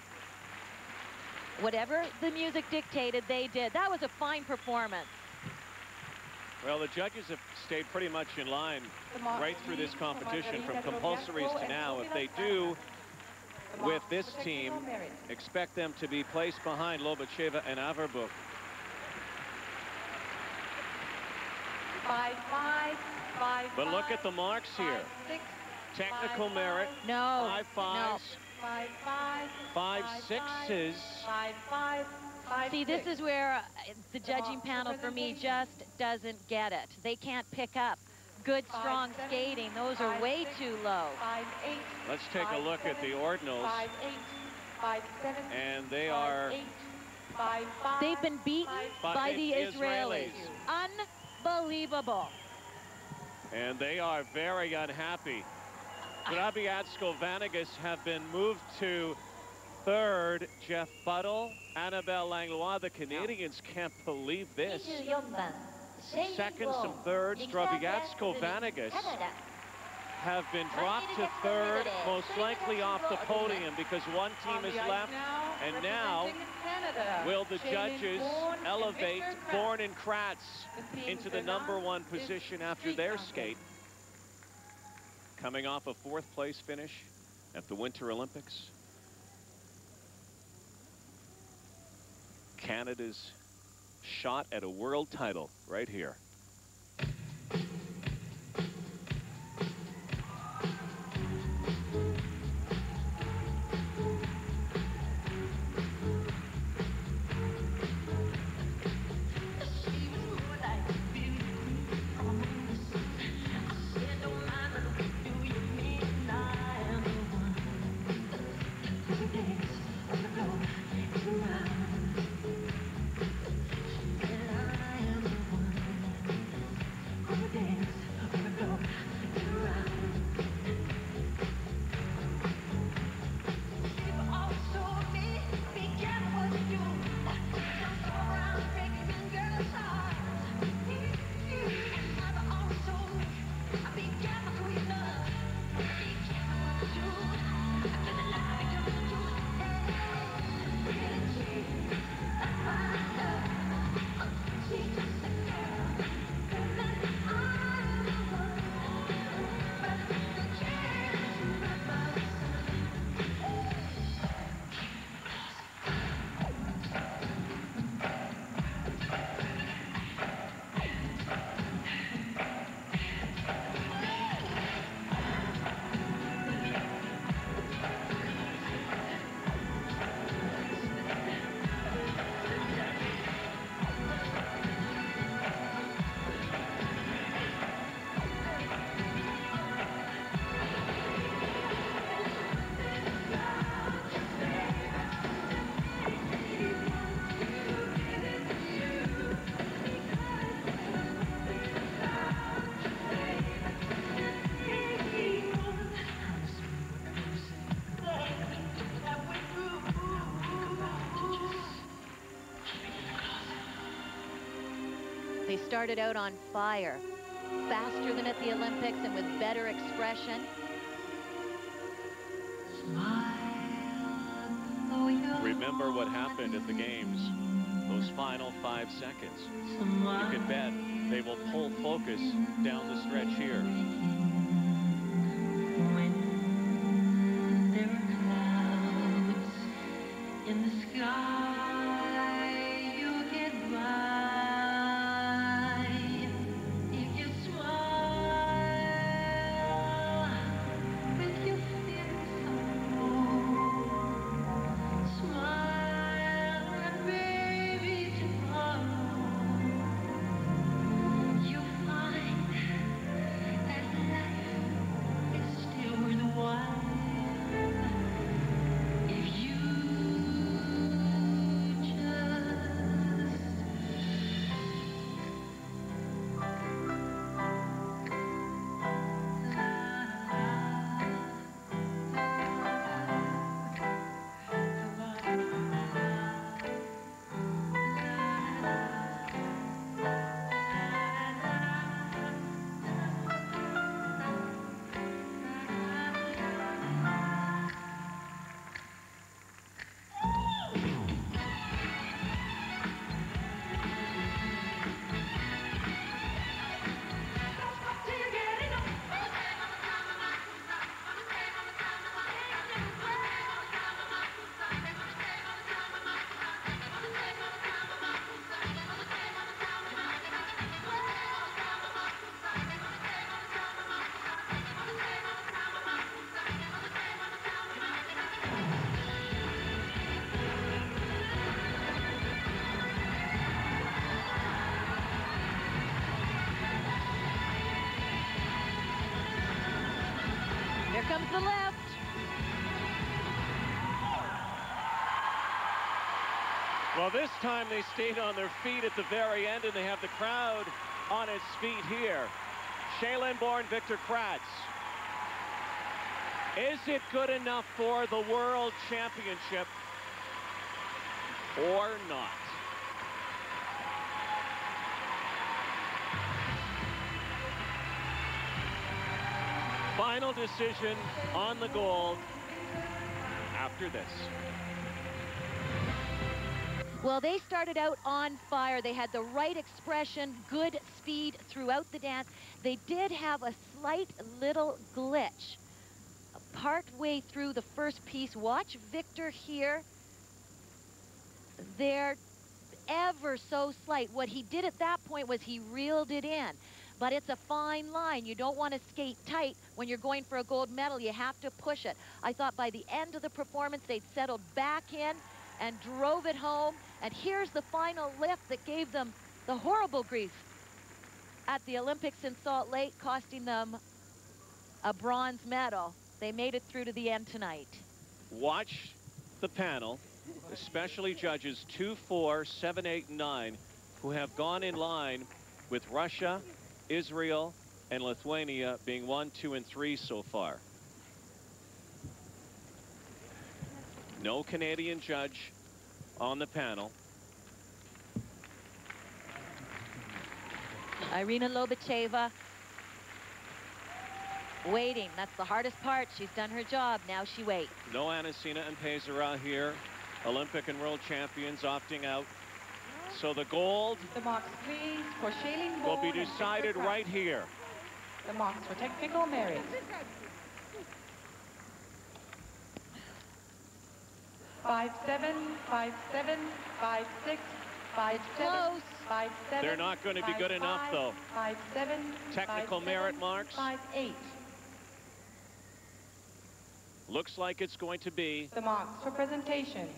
whatever the music dictated, they did. That was a fine performance. Well, the judges have stayed pretty much in line right through this competition from compulsories to now. If they do, with this team, expect them to be placed behind Lobacheva and Averbukh. Five, five, five, But look at the marks here. six, Technical merit. No. Five fives. five, five, Five sixes. five, five, five, See, six. this is where uh, the judging panel for me just doesn't get it. They can't pick up good, strong skating. Those are way too low. Five, eight, Let's take a look at the ordinals. five, eight, five, seven, And they five, are eight, five, five, They've been beaten By by the the Israelis. Unbelievable. And they are very unhappy. Grabiatsko Vanegas have been moved to third. Jeff Buttle, Annabelle Langlois. The Canadians can't believe this. Seconds and thirds, Grabiatsko Vanegas have been dropped to third, most likely off the podium because one team is left. And now, will the judges elevate Bourne and Kratz into the number one position after their skate? Coming off a fourth place finish at the Winter Olympics. Canada's shot at a world title right here. They started out on fire, faster than at the Olympics and with better expression. Remember what happened at the games, those final five seconds. You can bet they will pull focus down the stretch here. In the sky, you get by. If you smile with your fears so smile comes the lift. Well, this time they stayed on their feet at the very end, and they have the crowd on its feet here. Shaylin Bourne, Victor Kratz. Is it good enough for the World Championship or not? Final decision on the gold after this. Well, they started out on fire. They had the right expression, good speed throughout the dance. They did have a slight little glitch part way through the first piece. Watch Victor here. They're ever so slight. What he did at that point was he reeled it in. But it's a fine line. You don't want to skate tight when you're going for a gold medal. You have to push it. I thought by the end of the performance, they'd settled back in and drove it home. And here's the final lift that gave them the horrible grief at the Olympics in Salt Lake, costing them a bronze medal. They made it through to the end tonight. Watch the panel, especially judges two, four, seven, eight, and nine, who have gone in line with Russia, Israel, and Lithuania being one, two, and three so far. No Canadian judge on the panel. Irina Lobacheva waiting. That's the hardest part. She's done her job. Now she waits. No Anasina and Pesara here. Olympic and world champions opting out. So the gold The marks, please, for Shaylin will Bourne be and decided Victor Kratz. right here. The marks for technical merit. Five seven, five seven, five six, five seven, Close. five seven. They're not going to be five, good enough, five, though. Five seven. Technical five, merit seven, marks. Five eight. Looks like it's going to be The marks for presentation.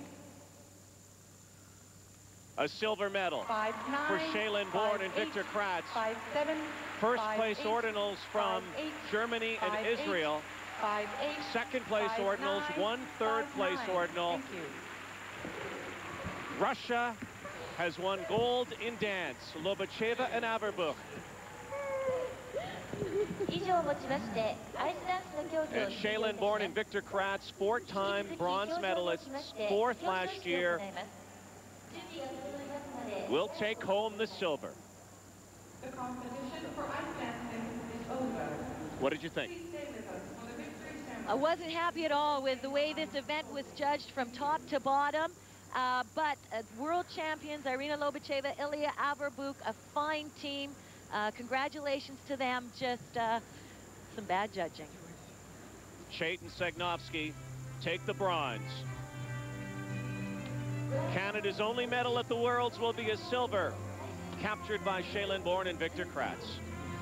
a silver medal Five nine. for Shaylin Bourne five, and Victor eight, Kratz. Five seven. First five, place eight, ordinals from five, eight, Germany and five, eight, Israel. Five eight. Second place five, ordinals, nine, one third five, place nine. ordinal. Thank you. Russia has won gold in dance. Lobacheva and Averbuch. And Shaylin Bourne and Victor Kratz, four-time bronze medalists, fourth last year, will take home the silver. The competition for ice dancing is over. What did you think? I wasn't happy at all with the way this event was judged from top to bottom. Uh, but uh, world champions, Irina Lobacheva, Ilya Averbuch, a fine team. Uh, congratulations to them. Just uh, some bad judging. Chaitin Segnovsky take the bronze. Canada's only medal at the Worlds will be a silver, captured by Shaylin Bourne and Victor Kratz.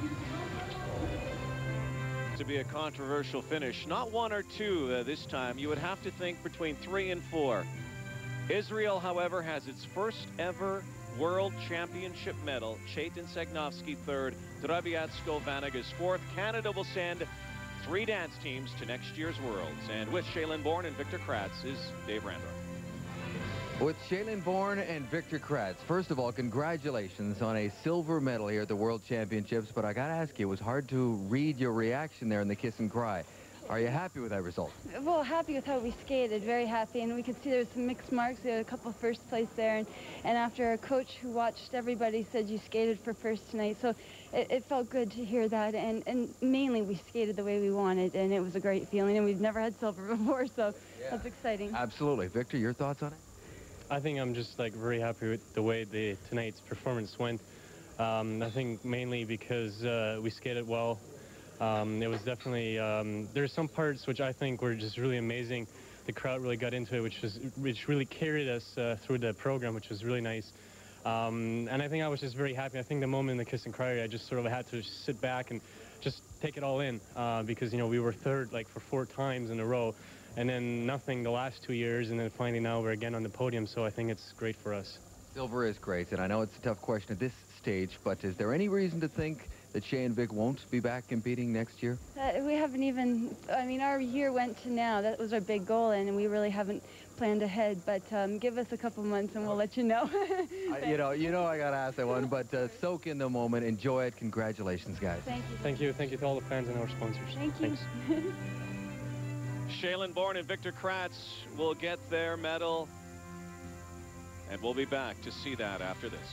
To be a controversial finish, not one or two uh, this time. You would have to think between three and four. Israel, however, has its first ever World Championship medal. Chaitin Segnovsky third, Drobiatsko Vanagas fourth. Canada will send three dance teams to next year's Worlds. And with Shaylin Bourne and Victor Kratz is Dave Randorf. With Shaylin Bourne and Victor Kratz, first of all, congratulations on a silver medal here at the World Championships. But I got to ask you, it was hard to read your reaction there in the kiss and cry. Are you happy with that result? Well, happy with how we skated, very happy, and we could see there was some mixed marks. We had a couple first place there, and, and after our coach who watched everybody said you skated for first tonight, so it, it felt good to hear that, and, and mainly we skated the way we wanted, and it was a great feeling, and we've never had silver before, so yeah. That's exciting. Absolutely. Victor, your thoughts on it? I think I'm just like very happy with the way the tonight's performance went. Um, I think mainly because uh, we skated well. Um, it was definitely, um, there's some parts which I think were just really amazing. The crowd really got into it, which was, which really carried us uh, through the program, which was really nice. Um, and I think I was just very happy. I think the moment in the kiss and cry, I just sort of had to sit back and just take it all in uh, because, you know, we were third like for four times in a row and then nothing the last two years. And then finally now we're again on the podium. So I think it's great for us. Silver is great. And I know it's a tough question at this stage, but is there any reason to think that that Shay and Vic won't be back competing next year? Uh, we haven't even, I mean, our year went to now. That was our big goal, and we really haven't planned ahead. But um, give us a couple months, and we'll let you know. I, you know, you know I got to ask that one, but uh, soak in the moment. Enjoy it. Congratulations, guys. Thank you. Thank you. Thank you to all the fans and our sponsors. Thank you. Thanks. Shaylin Bourne and Victor Kratz will get their medal, and we'll be back to see that after this.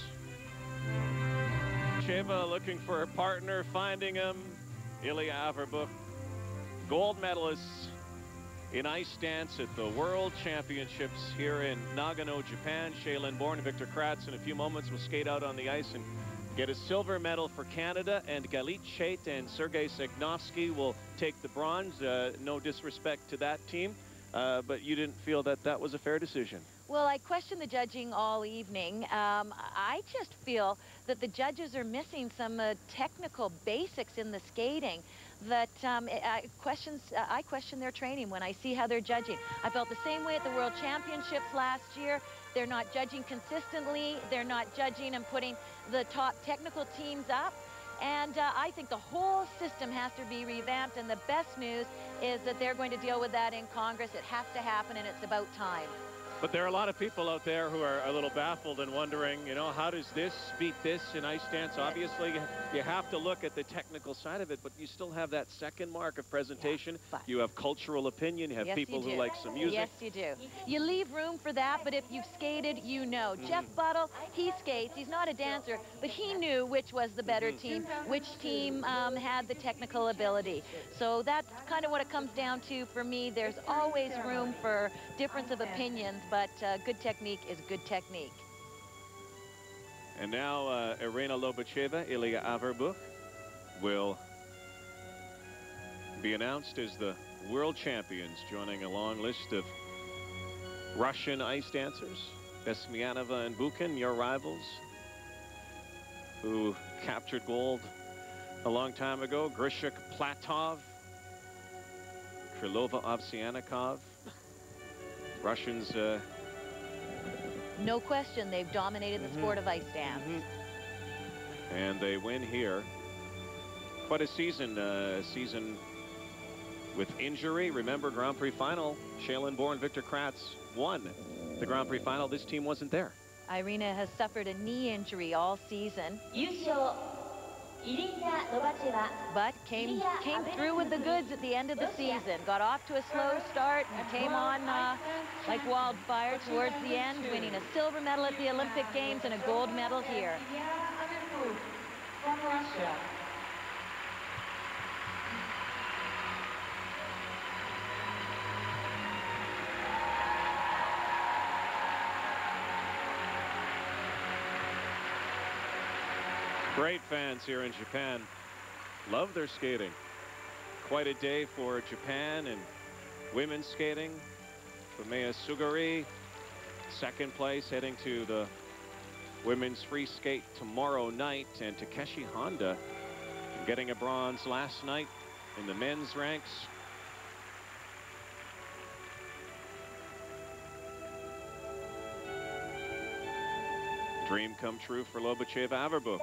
Cheva looking for a partner, finding him. Ilya Averbukh, gold medalists in ice dance at the World Championships here in Nagano, Japan. Shaylin Bourne and Victor Kratz in a few moments will skate out on the ice and get a silver medal for Canada, and Galit Chait and Sergei Segnovsky will take the bronze. Uh, no disrespect to that team, uh, but you didn't feel that that was a fair decision. Well, I questioned the judging all evening. Um, I just feel that the judges are missing some uh, technical basics in the skating that um, I, questions, uh, I question their training when I see how they're judging. I felt the same way at the World Championships last year. They're not judging consistently. They're not judging and putting the top technical teams up. And uh, I think the whole system has to be revamped. And the best news is that they're going to deal with that in Congress. It has to happen, and it's about time. But there are a lot of people out there who are a little baffled and wondering, you know, how does this beat this in ice dance? Obviously, you have to look at the technical side of it, but you still have that second mark of presentation. Yeah, you have cultural opinion. You have yes, people you who like some music. Yes, you do. You leave room for that, but if you've skated, you know. Mm. Jeff Buttle, he skates. He's not a dancer, but he knew which was the better mm-hmm. team, which team um, had the technical ability. So that's kind of what it comes down to for me. There's always room for difference of opinions, but uh, good technique is good technique. And now uh, Irina Lobacheva, Ilya Averbukh will be announced as the world champions, joining a long list of Russian ice dancers. Besmianova and Bukin, your rivals, who captured gold a long time ago. Grishuk Platov, Krylova Ovsyannikov. Russians, uh, no question, they've dominated the mm-hmm. sport of ice dance. Mm-hmm. And they win here. Quite a season, uh, season with injury. Remember, Grand Prix final, Shaylin Bourne, Victor Kratz won the Grand Prix final. This team wasn't there. Irina has suffered a knee injury all season, but came came through with the goods at the end of the season. Got off to a slow start and came on uh, like wildfire towards the end, winning a silver medal at the Olympic Games and a gold medal here. From Russia. Great fans here in Japan. Love their skating. Quite a day for Japan and women's skating. Fumia Suguri, second place, heading to the women's free skate tomorrow night. And Takeshi Honda getting a bronze last night in the men's ranks. Dream come true for Lobacheva Averbukh.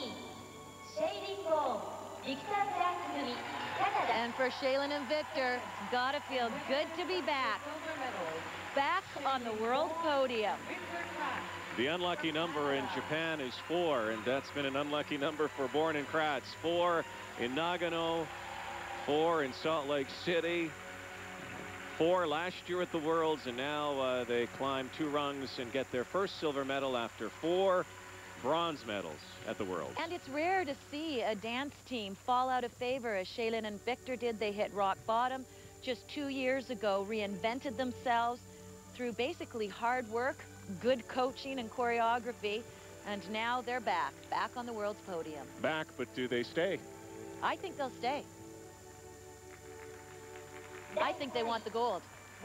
And for Shaylin and Victor, gotta feel good to be back. Back on the world podium. The unlucky number in Japan is four, and that's been an unlucky number for Bourne and Kratz. Four in Nagano, four in Salt Lake City, four last year at the Worlds, and now uh, they climb two rungs and get their first silver medal after four bronze medals at the Worlds. And it's rare to see a dance team fall out of favor as Shaylin and Victor did. They hit rock bottom just two years ago, reinvented themselves through basically hard work, good coaching and choreography, and now they're back, back on the world's podium. Back, but do they stay? I think they'll stay. I think they want the gold.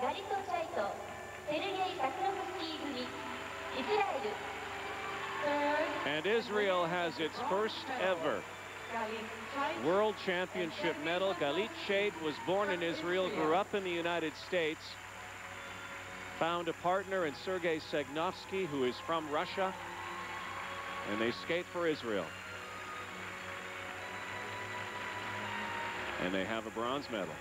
And Israel has its first ever World Championship medal. Galit Chait was born in Israel, grew up in the United States, found a partner in Sergei Segnovsky, who is from Russia, and they skate for Israel. And they have a bronze medal.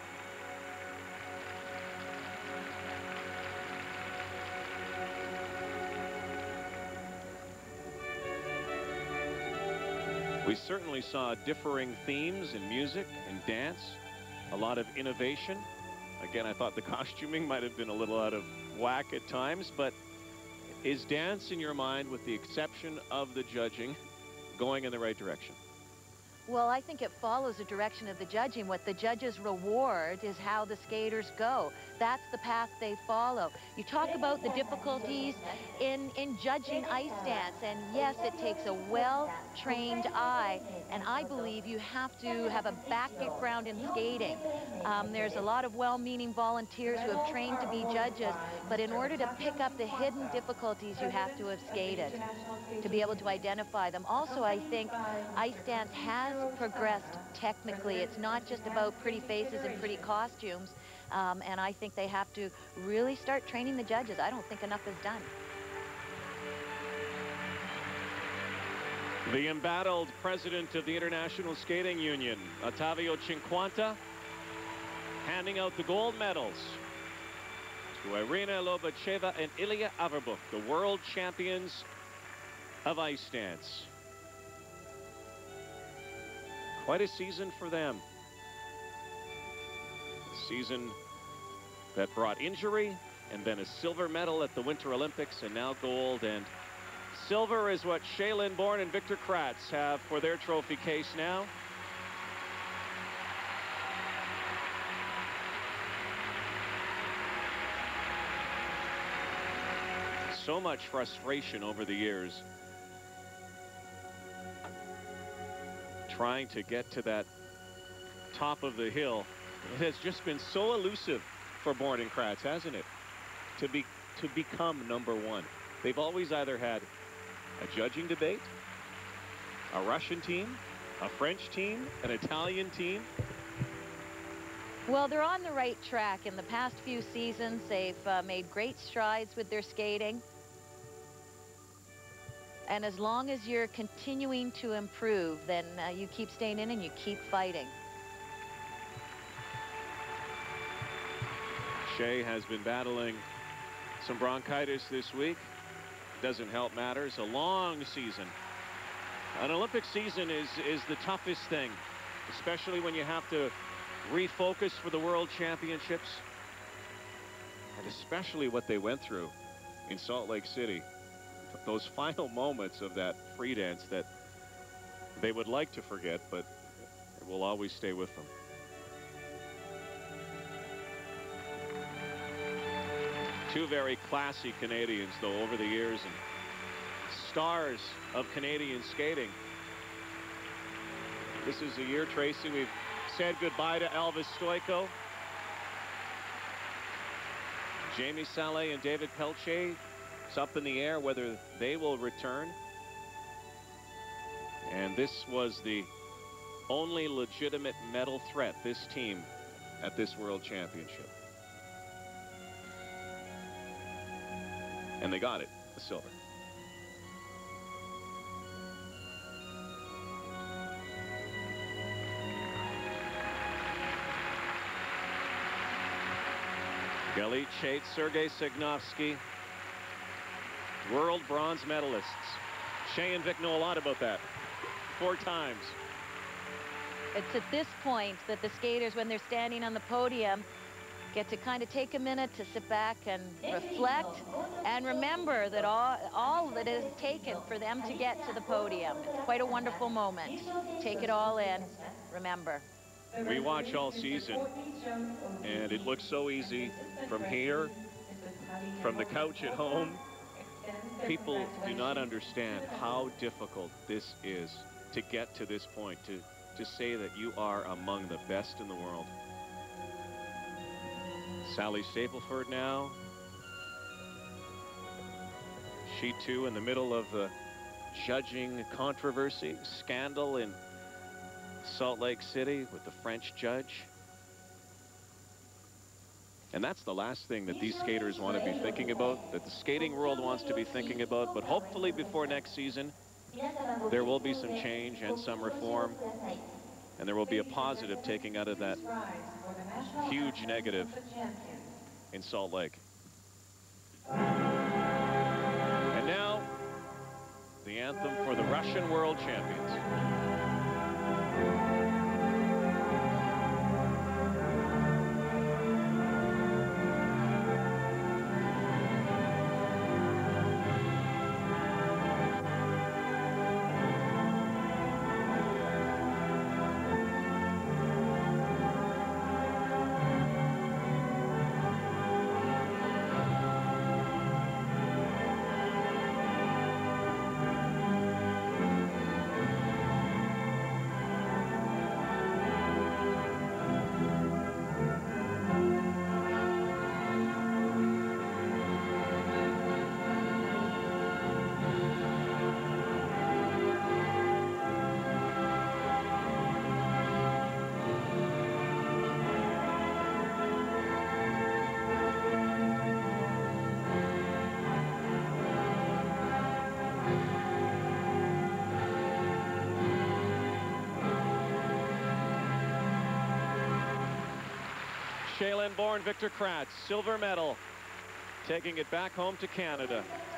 We certainly saw differing themes in music and dance, a lot of innovation. Again, I thought the costuming might have been a little out of whack at times, but is dance, in your mind, with the exception of the judging, going in the right direction? Well, I think it follows the direction of the judging. What the judges reward is how the skaters go. That's the path they follow. You talk about the difficulties in, in judging ice dance, and yes, it takes a well-trained eye, and I believe you have to have a background in skating. Um, there's a lot of well-meaning volunteers who have trained to be judges, but in order to pick up the hidden difficulties, you have to have skated to be able to identify them. Also, I think ice dance has progressed technically. It's not just about pretty faces and pretty costumes, um, and I think they have to really start training the judges. I don't think enough is done. The embattled president of the International Skating Union, Ottavio Cinquanta, handing out the gold medals to Irina Lobacheva and Ilya Averbukh, the world champions of ice dance. Quite a season for them. A season that brought injury and then a silver medal at the Winter Olympics and now gold. And silver is what Shae-Lyn Bourne and Victor Kratz have for their trophy case now. So much frustration over the years trying to get to that top of the hill. It has just been so elusive for Bourne and Kratz, hasn't it? To be to become number one. They've always either had a judging debate, a Russian team, a French team, an Italian team. Well, they're on the right track. In the past few seasons, they've uh, made great strides with their skating. And as long as you're continuing to improve, then uh, you keep staying in and you keep fighting. Shae has been battling some bronchitis this week. Doesn't help matters. A long season. An Olympic season is, is the toughest thing, especially when you have to refocus for the World Championships. And especially what they went through in Salt Lake City. Those final moments of that free dance that they would like to forget, but it will always stay with them. Two very classy Canadians, though, over the years, and stars of Canadian skating. This is the year, Tracy, we've said goodbye to Elvis Stojko. Jamie Salé and David Pelche. It's up in the air whether they will return. And this was the only legitimate medal threat, this team, at this World Championship. And they got it, the silver. Gelly Chait, Sergei Signovsky, world bronze medalists. Shae and Vic know a lot about that. Four times. It's at this point that the skaters, when they're standing on the podium, get to kind of take a minute to sit back and reflect and remember that all, all that it has taken for them to get to the podium. It's quite a wonderful moment. Take it all in, remember. We watch all season, and it looks so easy from here, from the couch at home. People do not understand how difficult this is to get to this point, to, to say that you are among the best in the world. Sally Stapleford now. She too in the middle of the judging controversy, scandal in Salt Lake City with the French judge. And that's the last thing that these skaters want to be thinking about, that the skating world wants to be thinking about. But hopefully before next season, there will be some change and some reform. And there will be a positive taking out of that huge negative in Salt Lake. And now, the anthem for the Russian world champions. Shaolin-born Victor Kratz, silver medal, taking it back home to Canada.